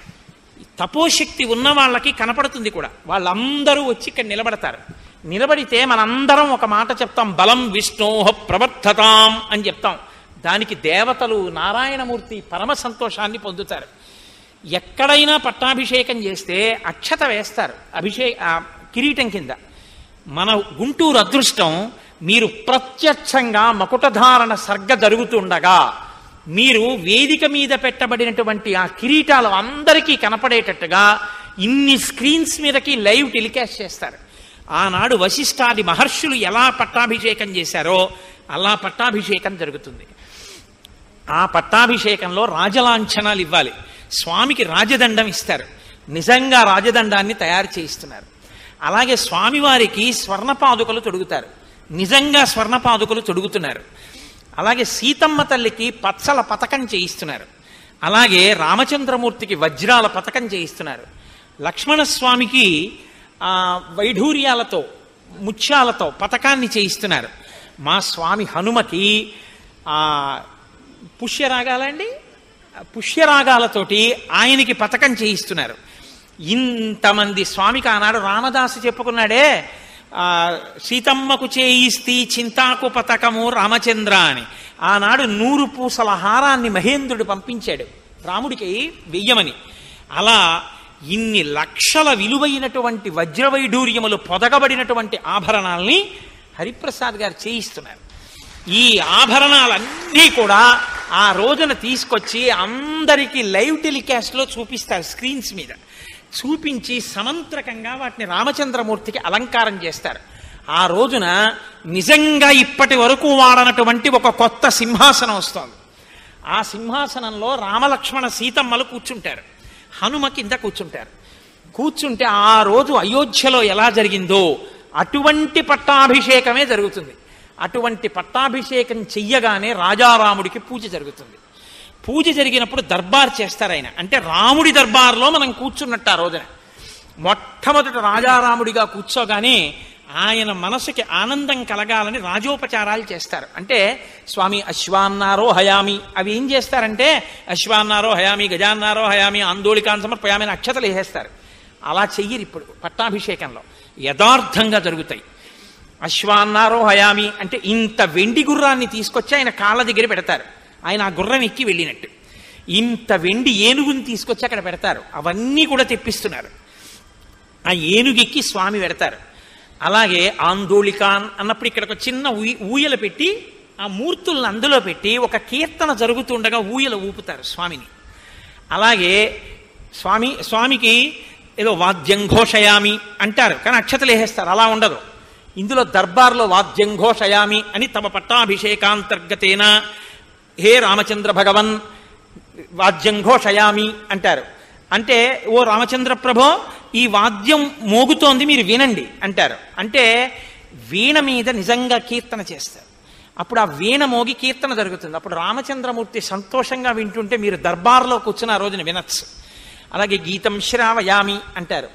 తపోశక్తి ఉన్న వాళ్ళకి కనపడుతుంది కూడా. వాళ్ళందరూ వచ్చి ఇక్కడ నిలబడతారు. నిలబడితే మనందరం ఒక మాట చెప్తాం, బలం విష్ణోహ ప్రవర్ధతాం అని చెప్తాం. దానికి దేవతలు నారాయణమూర్తి పరమ సంతోషాన్ని పొందుతారు. ఎక్కడైనా పట్టాభిషేకం చేస్తే అక్షత వేస్తారు అభిషేక కిరీటం కింద. మన గుంటూరు అదృష్టం, మీరు ప్రత్యక్షంగా మకుటధారణ సర్గ జరుగుతుండగా మీరు వేదిక మీద పెట్టబడినటువంటి ఆ కిరీటాలు అందరికీ కనపడేటట్టుగా ఇన్ని స్క్రీన్స్ మీదకి లైవ్ టెలికాస్ట్ చేస్తారు. ఆనాడు వశిష్ఠాది మహర్షులు ఎలా పట్టాభిషేకం చేశారో అలా పట్టాభిషేకం జరుగుతుంది. ఆ పట్టాభిషేకంలో రాజలాంఛనాలు ఇవ్వాలి. స్వామికి రాజదండం ఇస్తారు. నిజంగా రాజదండాన్ని తయారు చేయిస్తున్నారు. అలాగే స్వామివారికి స్వర్ణపాదుకలు తొడుగుతారు. నిజంగా స్వర్ణపాదుకలు తొడుగుతున్నారు. అలాగే సీతమ్మ తల్లికి పచ్చల పతకం చేయిస్తున్నారు. అలాగే రామచంద్రమూర్తికి వజ్రాల పతకం చేయిస్తున్నారు. లక్ష్మణస్వామికి వైఢూర్యాలతో ముత్యాలతో పతకాన్ని చేయిస్తున్నారు. మా స్వామి హనుమకి పుష్యరాగాలండి పుష్యరాగాలతోటి ఆయనకి పతకం చేయిస్తున్నారు. ఇంతమంది స్వామికి ఆనాడు రామదాసు చెప్పుకున్నాడే, సీతమ్మకు చేయిస్తీ చింతాకు పతకము రామచంద్ర అని. ఆనాడు నూరు పూసల హారాన్ని మహేంద్రుడు పంపించాడు రాముడికి వెయ్యమని. అలా ఇన్ని లక్షల విలువైనటువంటి వజ్రవైఢూర్యములు పొదగబడినటువంటి ఆభరణాల్ని హరిప్రసాద్ గారు చేయిస్తున్నారు. ఈ ఆభరణాలన్నీ కూడా ఆ రోజున తీసుకొచ్చి అందరికీ లైవ్ టెలికాస్ట్లో చూపిస్తారు. స్క్రీన్స్ మీద చూపించి సమంత్రకంగా వాటిని రామచంద్రమూర్తికి అలంకారం చేస్తారు. ఆ రోజున నిజంగా ఇప్పటి వరకు వాడనటువంటి ఒక కొత్త సింహాసనం వస్తోంది. ఆ సింహాసనంలో రామలక్ష్మణ సీతమ్మలు కూర్చుంటారు. హనుమ కింద కూర్చుంటారు. కూర్చుంటే ఆ రోజు అయోధ్యలో ఎలా జరిగిందో అటువంటి పట్టాభిషేకమే జరుగుతుంది. అటువంటి పట్టాభిషేకం చెయ్యగానే రాజారాముడికి పూజ జరుగుతుంది. పూజ జరిగినప్పుడు దర్బార్ చేస్తారు ఆయన. అంటే రాముడి దర్బార్లో మనం కూర్చున్నట్టు ఆ రోజున మొట్టమొదట రాజారాముడిగా కూర్చోగానే ఆయన మనసుకి ఆనందం కలగాలని రాజోపచారాలు చేస్తారు. అంటే స్వామి అశ్వాన్నారో హయామి అవి ఏం చేస్తారంటే అశ్వాన్నారో హయామి గజాన్నారో హయామి ఆందోళికాన్ సమర్పయామి అక్షతలు వేసేస్తారు. అలా చెయ్యరు ఇప్పుడు పట్టాభిషేకంలో. యథార్థంగా జరుగుతాయి. అశ్వాన్నారో హయామి అంటే ఇంత వెండి గుర్రాన్ని తీసుకొచ్చి ఆయన కాళ్ళ దగ్గర పెడతారు. ఆయన ఆ గుర్రం ఎక్కి వెళ్ళినట్టు. ఇంత వెండి ఏనుగుని తీసుకొచ్చి అక్కడ పెడతారు. అవన్నీ కూడా తెప్పిస్తున్నారు. ఆ ఏనుగెక్కి స్వామి పెడతారు. అలాగే ఆందోళికాన్ అన్నప్పుడు ఇక్కడ ఒక చిన్న ఊయల పెట్టి ఆ మూర్తులను అందులో పెట్టి ఒక కీర్తన జరుగుతుండగా ఊయల ఊపుతారు స్వామిని. అలాగే స్వామి స్వామికి ఏదో వాద్యం ఘోషయామి అంటారు, కానీ అక్షతలు వేసేస్తారు. అలా ఉండదు. ఇందులో దర్బార్లో వాద్యం ఘోషయామి అని తమ పట్టాభిషేకాంతర్గతేన హే రామచంద్ర భగవన్ వాద్యం ఘోషయామి అంటారు. అంటే ఓ రామచంద్ర ప్రభో ఈ వాద్యం మోగుతోంది మీరు వినండి అంటారు. అంటే వీణ మీద నిజంగా కీర్తన చేస్తారు. అప్పుడు ఆ వీణ మోగి కీర్తన జరుగుతుంది. అప్పుడు రామచంద్రమూర్తి సంతోషంగా వింటుంటే మీరు దర్బార్లో కూర్చుని ఆ రోజున వినొచ్చు. అలాగే గీతం శ్రావయామి అంటారు.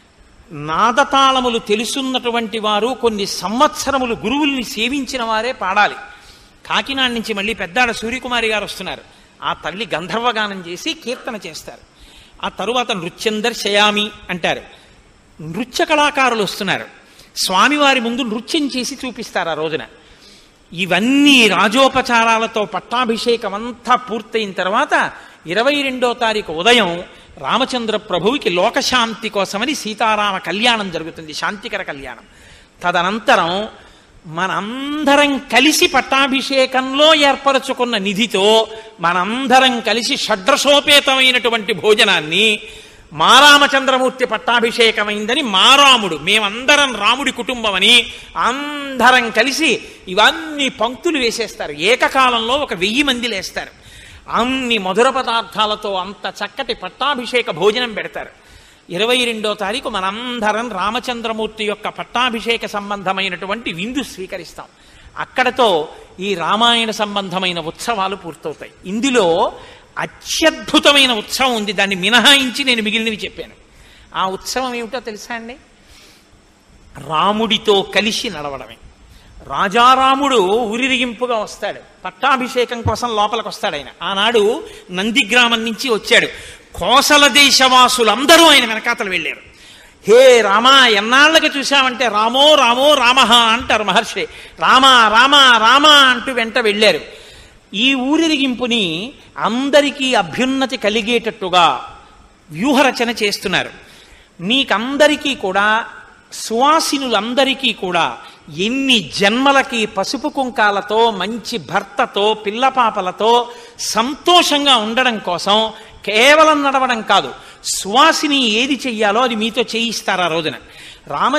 నాదతాళములు తెలుసున్నటువంటి వారు కొన్ని సంవత్సరములు గురువుల్ని సేవించిన వారే పాడాలి. కాకినాడ నుంచి మళ్ళీ పెద్దాడ సూర్యకుమారి గారు వస్తున్నారు. ఆ తల్లి గంధర్వగానం చేసి కీర్తన చేస్తారు. ఆ తరువాత నృత్యం దర్శయామి అంటారు. నృత్య కళాకారులు వస్తున్నారు. స్వామివారి ముందు నృత్యం చేసి చూపిస్తారు ఆ రోజున. ఇవన్నీ రాజోపచారాలతో పట్టాభిషేకం అంతా పూర్తయిన తర్వాత ఇరవై రెండో తారీఖు ఉదయం రామచంద్ర ప్రభువుకి లోకశాంతి కోసమని సీతారామ కళ్యాణం జరుగుతుంది, శాంతికర కళ్యాణం. తదనంతరం మనందరం కలిసి పట్టాభిషేకంలో ఏర్పరచుకున్న నిధితో మనందరం కలిసి షడ్రసోపేతమైనటువంటి భోజనాన్ని మా రామచంద్రమూర్తి పట్టాభిషేకమైందని మా రాముడు మేమందరం రాముడి కుటుంబం అని అందరం కలిసి ఇవన్నీ పంక్తులు వేసేస్తారు. ఏకకాలంలో ఒక వెయ్యి మంది లేస్తారు. అన్ని మధుర పదార్థాలతో అంత చక్కటి పట్టాభిషేక భోజనం పెడతారు. ఇరవై రెండో తారీఖు మనందరం రామచంద్రమూర్తి యొక్క పట్టాభిషేక సంబంధమైనటువంటి విందు స్వీకరిస్తాం. అక్కడతో ఈ రామాయణ సంబంధమైన ఉత్సవాలు పూర్తవుతాయి. ఇందులో అత్యద్భుతమైన ఉత్సవం ఉంది. దాన్ని మినహాయించి నేను మిగిలినవి చెప్పాను. ఆ ఉత్సవం ఏమిటో తెలుసా అండి? రాముడితో కలిసి నడవడమే. రాజారాముడు ఊరిరిగింపుగా వస్తాడు. పట్టాభిషేకం కోసం లోపలికి వస్తాడు ఆయన. ఆనాడు నందిగ్రామం నుంచి వచ్చాడు. కోసల దేశవాసులందరూ ఆయన వెనకాతలు వెళ్ళారు. హే రామా ఎన్నాళ్ళకి చూశామంటే రామో రామో రామహ అంటారు మహర్షి. రామ రామ రామ అంటూ వెంట వెళ్ళారు. ఈ ఊరిరిగింపుని అందరికీ అభ్యున్నతి కలిగేటట్టుగా వ్యూహరచన చేస్తున్నారు. మీకందరికీ కూడా సువాసినులందరికీ కూడా ఎన్ని జన్మలకి పసుపు కుంకాలతో మంచి భర్తతో పిల్లపాపలతో సంతోషంగా ఉండడం కోసం కేవలం నడవడం కాదు, సువాసిని ఏది చెయ్యాలో అది మీతో చేయిస్తారు. ఆ రోజున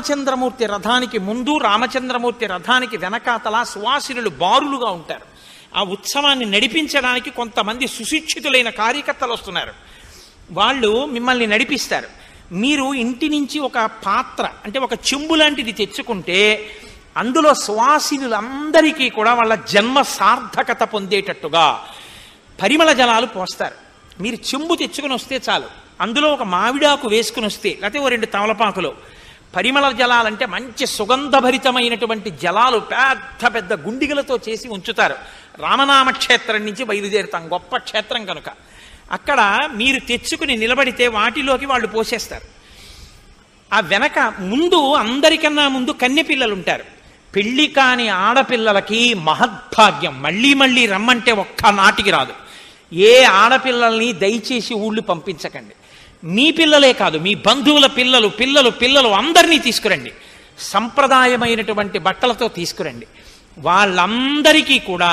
రామచంద్రమూర్తి రథానికి ముందు రామచంద్రమూర్తి రథానికి వెనకాతలా సువాసినులు బారులుగా ఉంటారు. ఆ ఉత్సవాన్ని నడిపించడానికి కొంతమంది సుశిక్షితులైన కార్యకర్తలు వస్తున్నారు. వాళ్ళు మిమ్మల్ని నడిపిస్తారు. మీరు ఇంటి నుంచి ఒక పాత్ర అంటే ఒక చెంబు లాంటిది తెచ్చుకుంటే అందులో సువాసినులందరికీ కూడా వాళ్ళ జన్మ సార్థకత పొందేటట్టుగా పరిమళ జలాలు పోస్తారు. మీరు చెంబు తెచ్చుకుని వస్తే చాలు, అందులో ఒక మామిడాకు వేసుకుని వస్తే, లేకపోతే ఓ రెండు తమలపాకులు, పరిమళ జలాలంటే మంచి సుగంధభరితమైనటువంటి జలాలు పెద్ద పెద్ద గుండిగలతో చేసి ఉంచుతారు. రామనామ క్షేత్రం నుంచి బయలుదేరుతాం, గొప్ప క్షేత్రం కనుక. అక్కడ మీరు తెచ్చుకుని నిలబడితే వాటిలోకి వాళ్ళు పోసేస్తారు. ఆ వెనక ముందు అందరికన్నా ముందు కన్యపిల్లలు ఉంటారు. పెళ్లి కాని ఆడపిల్లలకి మహద్భాగ్యం, మళ్ళీ మళ్ళీ రమ్మంటే ఒక్క నాటికి రాదు. ఏ ఆడపిల్లల్ని దయచేసి ఊళ్ళు పంపించకండి. మీ పిల్లలే కాదు, మీ బంధువుల పిల్లలు పిల్లలు పిల్లలు అందరినీ తీసుకురండి. సంప్రదాయమైనటువంటి బట్టలతో తీసుకురండి. వాళ్ళందరికీ కూడా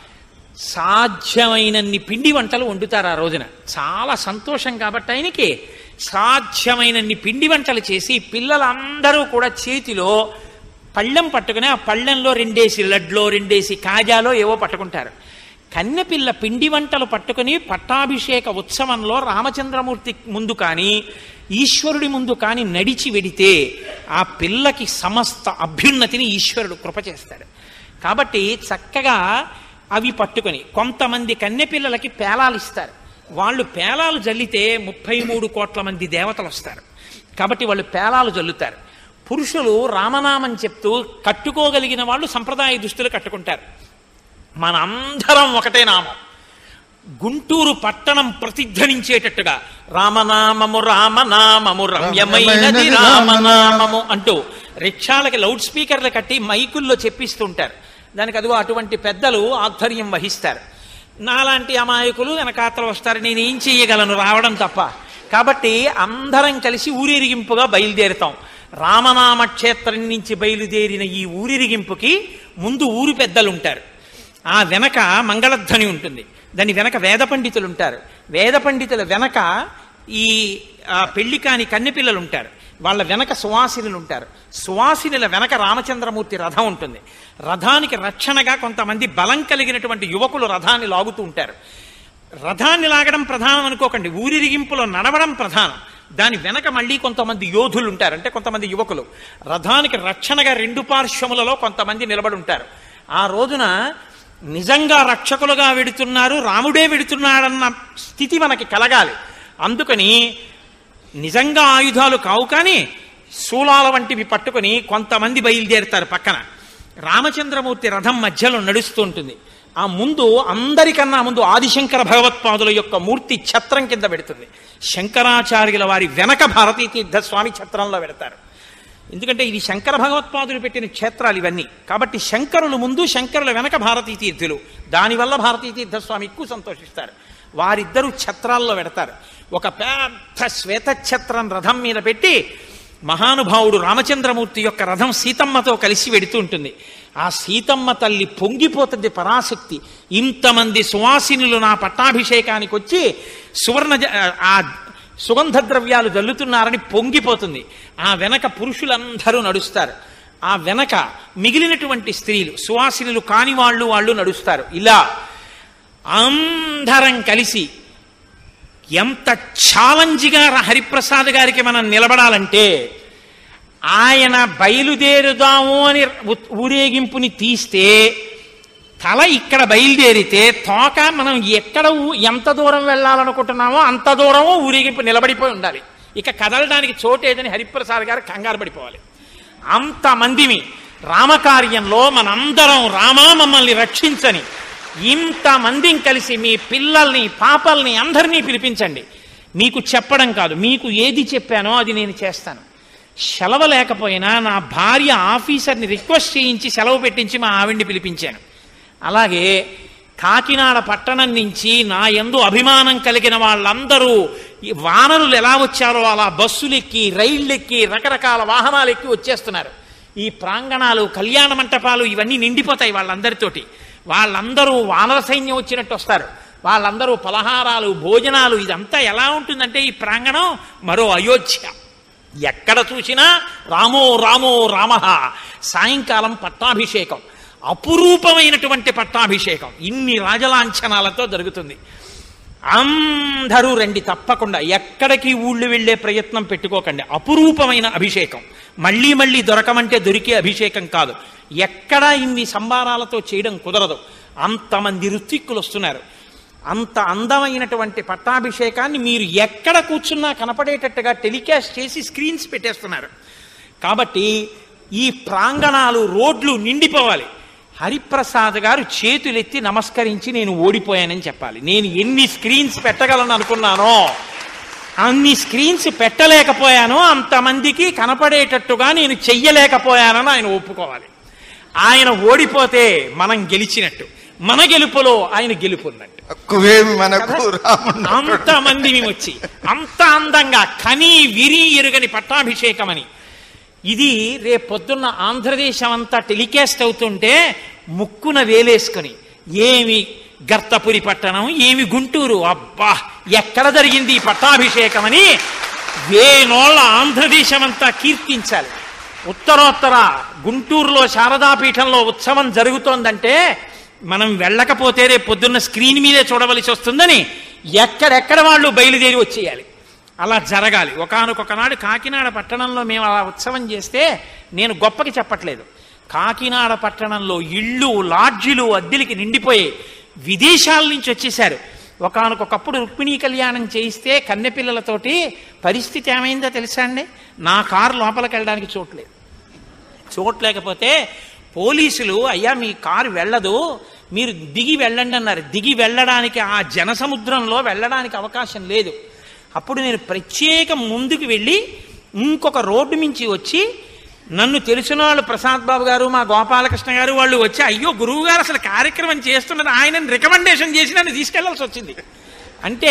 సాధ్యమైనన్ని పిండి వంటలు వండుతారు ఆ రోజున. చాలా సంతోషం కాబట్టి ఆయనకి సాధ్యమైనన్ని పిండి వంటలు చేసి పిల్లలందరూ కూడా చేతిలో పళ్ళెం పట్టుకుని ఆ పళ్ళెంలో రెండేసి లడ్లో రెండేసి కాజాలో ఏవో పట్టుకుంటారు. కన్నెపిల్ల పిండి వంటలు పట్టుకుని పట్టాభిషేక ఉత్సవంలో రామచంద్రమూర్తి ముందు కానీ ఈశ్వరుడి ముందు కానీ నడిచి వెడితే ఆ పిల్లకి సమస్త అభ్యున్నతిని ఈశ్వరుడు కృప చేస్తాడు. కాబట్టి చక్కగా అవి పట్టుకొని కొంతమంది కన్నెపిల్లలకి పేలాలు ఇస్తారు. వాళ్ళు పేలాలు జల్లితే ముప్పై మూడు కోట్ల మంది దేవతలు వస్తారు. కాబట్టి వాళ్ళు పేలాలు జల్లుతారు. పురుషులు రామనామం చెప్తూ కట్టుకోగలిగిన వాళ్ళు సంప్రదాయ దుస్తులు కట్టుకుంటారు. మనందరం ఒకటే నామం, గుంటూరు పట్టణం ప్రతిధ్వనించేటట్టుగా రామనామము రామనామము రమ్యమైనది రామనామము అంటూ రిక్షాలకి లౌడ్ స్పీకర్లు కట్టి మైకుల్లో చెప్పిస్తుంటారు. దానికి అదిగో అటువంటి పెద్దలు ఆధ్వర్యం వహిస్తారు. నాలాంటి అమాయకులు వెనకాతలు వస్తారు, నేను ఏం చెయ్యగలను రావడం తప్ప. కాబట్టి అందరం కలిసి ఊరేగింపుగా బయలుదేరుతాం. రామనామ క్షేత్రం నుంచి బయలుదేరిన ఈ ఊరిరిగింపుకి ముందు ఊరు పెద్దలు ఉంటారు. ఆ వెనక మంగళధ్వని ఉంటుంది. దాని వెనక వేద పండితులు ఉంటారు. వేద పండితుల వెనక ఈ పెళ్లి కాని కన్నెపిల్లలు ఉంటారు. వాళ్ళ వెనక సువాసినులు ఉంటారు. సువాసినుల వెనక రామచంద్రమూర్తి రథం ఉంటుంది. రథానికి రక్షణగా కొంతమంది బలం కలిగినటువంటి యువకులు రథాన్ని లాగుతూ ఉంటారు. రథాన్ని లాగడం ప్రధానం అనుకోకండి, ఊరిరిగింపులో నడవడం ప్రధానం. దాని వెనక మళ్ళీ కొంతమంది యోధులు ఉంటారు, అంటే కొంతమంది యువకులు. రథానికి రక్షణగా రెండు పార్శ్వములలో కొంతమంది నిలబడి ఉంటారు. ఆ రోజున నిజంగా రక్షకులుగా వెడుతున్నారు, రాముడే వెడుతున్నాడన్న స్థితి మనకి కలగాలి. అందుకని నిజంగా ఆయుధాలు కావు కానీ శూలాల వంటివి పట్టుకొని కొంతమంది బయలుదేరుతారు. పక్కన రామచంద్రమూర్తి రథం మధ్యలో నడుస్తూ ఉంటుంది. ఆ ముందు అందరికన్నా ముందు ఆదిశంకర భగవత్పాదుల యొక్క మూర్తి ఛత్రం కింద పెడుతుంది. శంకరాచార్యుల వారి వెనక భారతీ తీర్థ స్వామి ఛత్రంలో పెడతారు. ఎందుకంటే ఇది శంకర భగవత్పాదులు పెట్టిన క్షేత్రాలు ఇవన్నీ. కాబట్టి శంకరులు ముందు, శంకరుల వెనక భారతీ తీర్థులు. దానివల్ల భారతీ తీర్థస్వామి ఎక్కువ సంతోషిస్తారు. వారిద్దరూ ఛత్రాల్లో పెడతారు. ఒక పెద్ద శ్వేతఛత్రం రథం మీద పెట్టి మహానుభావుడు రామచంద్రమూర్తి యొక్క రథం సీతమ్మతో కలిసి వెడుతూ ఉంటుంది. ఆ సీతమ్మ తల్లి పొంగిపోతుంది పరాశక్తి. ఇంతమంది సువాసినులు నా పట్టాభిషేకానికి వచ్చి సువర్ణ ఆ సుగంధ ద్రవ్యాలు జల్లుతున్నారని పొంగిపోతుంది. ఆ వెనక పురుషులందరూ నడుస్తారు. ఆ వెనక మిగిలినటువంటి స్త్రీలు సువాసినులు కాని వాళ్ళు వాళ్ళు నడుస్తారు. ఇలా అందరం కలిసి ఎంత ఛాలెంజ్గా హరిప్రసాద్ గారికి మనం నిలబడాలంటే, ఆయన బయలుదేరుదాము అని ఊరేగింపుని తీస్తే తల ఇక్కడ బయలుదేరితే తోక మనం ఎక్కడ ఎంత దూరం వెళ్ళాలనుకుంటున్నామో అంత దూరమో ఊరేగింపు నిలబడిపోయి ఉండాలి. ఇక కదలడానికి చోటేదని హరిప్రసాద్ గారు కంగారు పడిపోవాలి. అంతమందిమి రామకార్యంలో మనందరం రామా మమ్మల్ని రక్షించని ఇంతమందిని కలిసి మీ పిల్లల్ని పాపల్ని అందరినీ పిలిపించండి. మీకు చెప్పడం కాదు, మీకు ఏది చెప్పానో అది నేను చేస్తాను. సెలవు లేకపోయినా నా భార్య ఆఫీసర్ని రిక్వెస్ట్ చేయించి సెలవు పెట్టించి మా ఆవిడ్ని పిలిపించాను. అలాగే కాకినాడ పట్టణం నుంచి నా యందు అభిమానం కలిగిన వాళ్ళందరూ వానరులు ఎలా వచ్చారో అలా బస్సులెక్కి రైళ్ళెక్కి రకరకాల వాహనాలు ఎక్కి వచ్చేస్తున్నారు. ఈ ప్రాంగణాలు కళ్యాణ మంటపాలు ఇవన్నీ నిండిపోతాయి వాళ్ళందరితోటి. వాళ్ళందరూ వానర సైన్యం వచ్చినట్టు వస్తారు. వాళ్ళందరూ పలహారాలు భోజనాలు ఇదంతా ఎలా ఉంటుందంటే ఈ ప్రాంగణం మరో అయోధ్య. ఎక్కడ చూసినా రామో రామో రామ. సాయంకాలం పట్టాభిషేకం. అపురూపమైనటువంటి పట్టాభిషేకం ఇన్ని రాజలాంఛనాలతో జరుగుతుంది. అందరూ రండి, తప్పకుండా ఎక్కడికి ఊళ్ళు వెళ్ళే ప్రయత్నం పెట్టుకోకండి. అపురూపమైన అభిషేకం, మళ్ళీ మళ్ళీ దొరకమంటే దొరికే అభిషేకం కాదు. ఎక్కడా ఇన్ని సంబారాలతో చేయడం కుదరదు. అంతమంది ఋత్విక్కులు వస్తున్నారు. అంత అందమైనటువంటి పట్టాభిషేకాన్ని మీరు ఎక్కడ కూర్చున్నా కనపడేటట్టుగా టెలికాస్ట్ చేసి స్క్రీన్స్ పెట్టేస్తున్నారు. కాబట్టి ఈ ప్రాంగణాలు, రోడ్లు నిండిపోవాలి. హరిప్రసాద్ గారు చేతులెత్తి నమస్కరించి నేను ఓడిపోయానని చెప్పాలి. నేను ఎన్ని స్క్రీన్స్ పెట్టగలను అనుకున్నానో అన్ని స్క్రీన్స్ పెట్టలేకపోయానో, అంతమందికి కనపడేటట్టుగా నేను చెయ్యలేకపోయానని ఆయన ఒప్పుకోవాలి. ఆయన ఓడిపోతే మనం గెలిచినట్టు, మన గెలుపులో ఆయన గెలుపున్నట్టు. అంతమందిని వచ్చి అంత అందంగా కని విరి ఎరుగని పట్టాభిషేకం అని. ఇది రేపొద్దున్న ఆంధ్రదేశం అంతా టెలికాస్ట్ అవుతుంటే ముక్కున వేలేసుకొని ఏమి గర్తపురి పట్టణం, ఏమి గుంటూరు, అబ్బా ఎక్కడ జరిగింది ఈ పట్టాభిషేకం అని వేనోళ్ళ ఆంధ్రదేశం అంతా కీర్తించాలి. ఉత్తరోత్తర గుంటూరులో శారదాపీఠంలో ఉత్సవం జరుగుతోందంటే మనం వెళ్ళకపోతే రేపు పొద్దున్న స్క్రీన్ మీదే చూడవలసి వస్తుందని ఎక్కడెక్కడ వాళ్ళు బయలుదేరి వచ్చేయాలి. అలా జరగాలి. ఒకానొకనాడు కాకినాడ పట్టణంలో మేము అలా ఉత్సవం చేస్తే, నేను గొప్పకి చెప్పట్లేదు, కాకినాడ పట్టణంలో ఇళ్ళు, లాడ్జిలు అద్దెలకి నిండిపోయి విదేశాల నుంచి వచ్చేశారు. ఒకానొకప్పుడు రుక్మిణీ కళ్యాణం చేయిస్తే కన్నెపిల్లలతోటి పరిస్థితి ఏమైందో తెలుసా అండి? నా కారు లోపలికి వెళ్ళడానికి చోట్లేదు. చోట్లేకపోతే పోలీసులు, అయ్యా మీ కారు వెళ్ళదు, మీరు దిగి వెళ్ళండి అన్నారు. దిగి వెళ్ళడానికి ఆ జనసముద్రంలో వెళ్ళడానికి అవకాశం లేదు. అప్పుడు నేను ప్రత్యేకం ముందుకు వెళ్ళి ఇంకొక రోడ్డు మించి వచ్చి, నన్ను తెలిసిన వాళ్ళు ప్రసాద్ బాబు గారు, మా గోపాలకృష్ణ గారు వాళ్ళు వచ్చి, అయ్యో గురువు గారు అసలు కార్యక్రమం చేస్తున్నది ఆయనని రికమెండేషన్ చేసి నన్ను తీసుకెళ్లాల్సి వచ్చింది. అంటే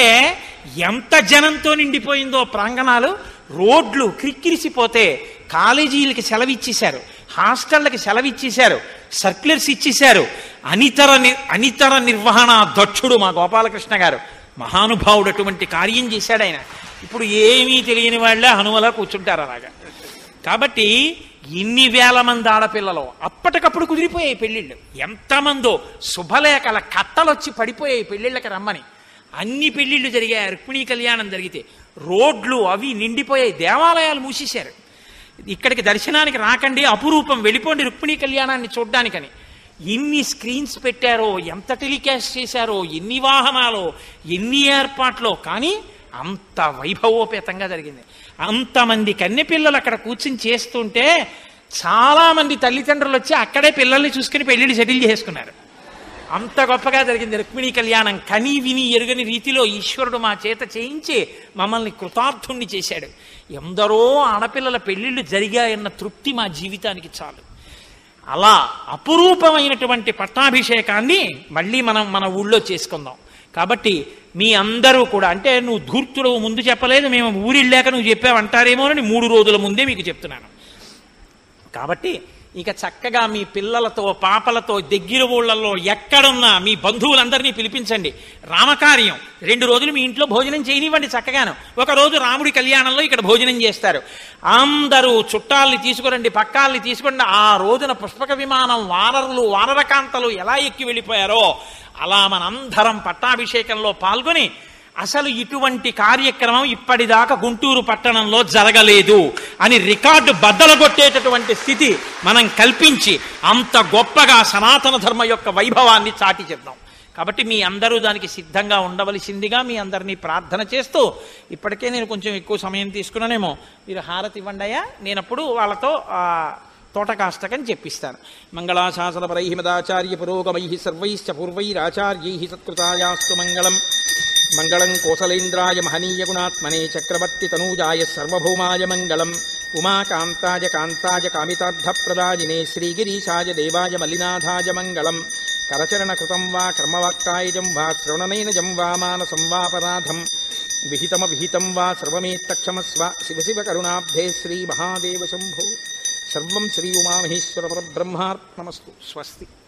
ఎంత జనంతో నిండిపోయిందో ప్రాంగణాలు. రోడ్లు క్రిక్కిరిసిపోతే కాలేజీలకి సెలవిచ్చేశారు, హాస్టళ్ళకి సెలవిచ్చేశారు, సర్క్యులర్స్ ఇచ్చేశారు. అనితర అనితర నిర్వహణ దక్షుడు మా గోపాలకృష్ణ గారు, మహానుభావుడు, అటువంటి కార్యం చేశాడు ఆయన. ఇప్పుడు ఏమీ తెలియని వాళ్ళే హనుమలా కూర్చుంటారు అలాగా. కాబట్టి ఇన్ని వేల మంది ఆడపిల్లలు అప్పటికప్పుడు కుదిరిపోయాయి పెళ్ళిళ్ళు. ఎంతమందో శుభలేఖల కట్టలొచ్చి పడిపోయాయి పెళ్ళిళ్ళకి రమ్మని. అన్ని పెళ్ళిళ్ళు జరిగాయి. రుక్మిణీ కళ్యాణం జరిగితే రోడ్లు అవి నిండిపోయాయి. దేవాలయాలు మూసేశారు. ఇక్కడికి దర్శనానికి రాకండి, అపురూపం, వెళ్ళిపోండి రుక్మిణీ కళ్యాణాన్ని చూడ్డానికని. ఎన్ని స్క్రీన్స్ పెట్టారో, ఎంత టెలికాస్ట్ చేశారో, ఎన్ని వాహనాలు, ఎన్ని ఏర్పాట్లు, కానీ అంత వైభవోపేతంగా జరిగింది. అంతమంది కన్నెపిల్లలు అక్కడ కూర్చుని చేస్తుంటే చాలామంది తల్లిదండ్రులు వచ్చి అక్కడే పిల్లల్ని చూసుకుని పెళ్ళిళ్ళు సెటిల్ చేసుకున్నారు. అంత గొప్పగా జరిగింది రుక్మిణీ కళ్యాణం. కని విని ఎరుగని రీతిలో ఈశ్వరుడు మా చేత చేయించి మమ్మల్ని కృతార్థుణ్ణి చేశాడు. ఎందరో ఆడపిల్లల పెళ్ళిళ్ళు జరిగాయన్న తృప్తి మా జీవితానికి చాలు. అలా అపురూపమైనటువంటి పట్టాభిషేకాన్ని మళ్ళీ మనం మన ఊళ్ళో చేసుకుందాం. కాబట్టి మీ అందరూ కూడా, అంటే నువ్వు ధూర్తుడు ముందు చెప్పలేదు, మేము ఊరిళ్ళాక నువ్వు చెప్పావంటారేమోనని మూడు రోజుల ముందే మీకు చెప్తున్నాను. కాబట్టి ఇక చక్కగా మీ పిల్లలతో, పాపలతో, దగ్గర ఊళ్ళల్లో ఎక్కడున్నా మీ బంధువులందరినీ పిలిపించండి. రామకార్యం రెండు రోజులు మీ ఇంట్లో భోజనం చేయనివ్వండి చక్కగాను. ఒకరోజు రాముడి కళ్యాణంలో ఇక్కడ భోజనం చేస్తారు. అందరూ చుట్టాలని తీసుకురండి, పక్కాలని తీసుకురండి. ఆ రోజున పుష్పక విమానం వానరులు, వానరకాంతలు ఎలా ఎక్కి వెళ్ళిపోయారో అలా మనందరం పట్టాభిషేకంలో పాల్గొని, అసలు ఇటువంటి కార్యక్రమం ఇప్పటిదాకా గుంటూరు పట్టణంలో జరగలేదు అని రికార్డు బద్దలగొట్టేటటువంటి స్థితి మనం కల్పించి అంత గొప్పగా సనాతన ధర్మ యొక్క వైభవాన్ని చాటి చెప్దాం. కాబట్టి మీ అందరూ దానికి సిద్ధంగా ఉండవలసిందిగా మీ అందరినీ ప్రార్థన చేస్తూ, ఇప్పటికే నేను కొంచెం ఎక్కువ సమయం తీసుకున్నానేమో, మీరు హారతి ఇవ్వండియా, నేనప్పుడు వాళ్ళతో తోటకాష్టకని చెప్పిస్తాను. మంగళాశాసనపరై మదాచార్య పురోగమై సర్వైశ్చ పూర్వైరాచార్యై సత్కృతాయాస్తు మంగళం. మంగళం కోసలేంద్రాయ మహనీయ గుణాత్మనే చక్రవర్తి తనూజాయ సర్వభౌమాయ మంగళం. ఉమాకాంతాయ కాంతాయ కామితార్థప్రదాయినే శ్రీగిరీశాయ దేవాయ మల్లినాథాయ మంగళం. కరచరణకృతం వా కర్మవాక్కాయజం వా శ్రవణనైనజం వా మానసం వాపరాధం విహితమవిహితం వా సర్వమేత్తక్షమస్వ. శివ శివ కరుణాబ్ధే శ్రీ మహాదేవ శంభో. సర్వం శ్రీ ఉమామహేశ్వర పరబ్రహ్మార్పణమస్తు. స్వస్తి.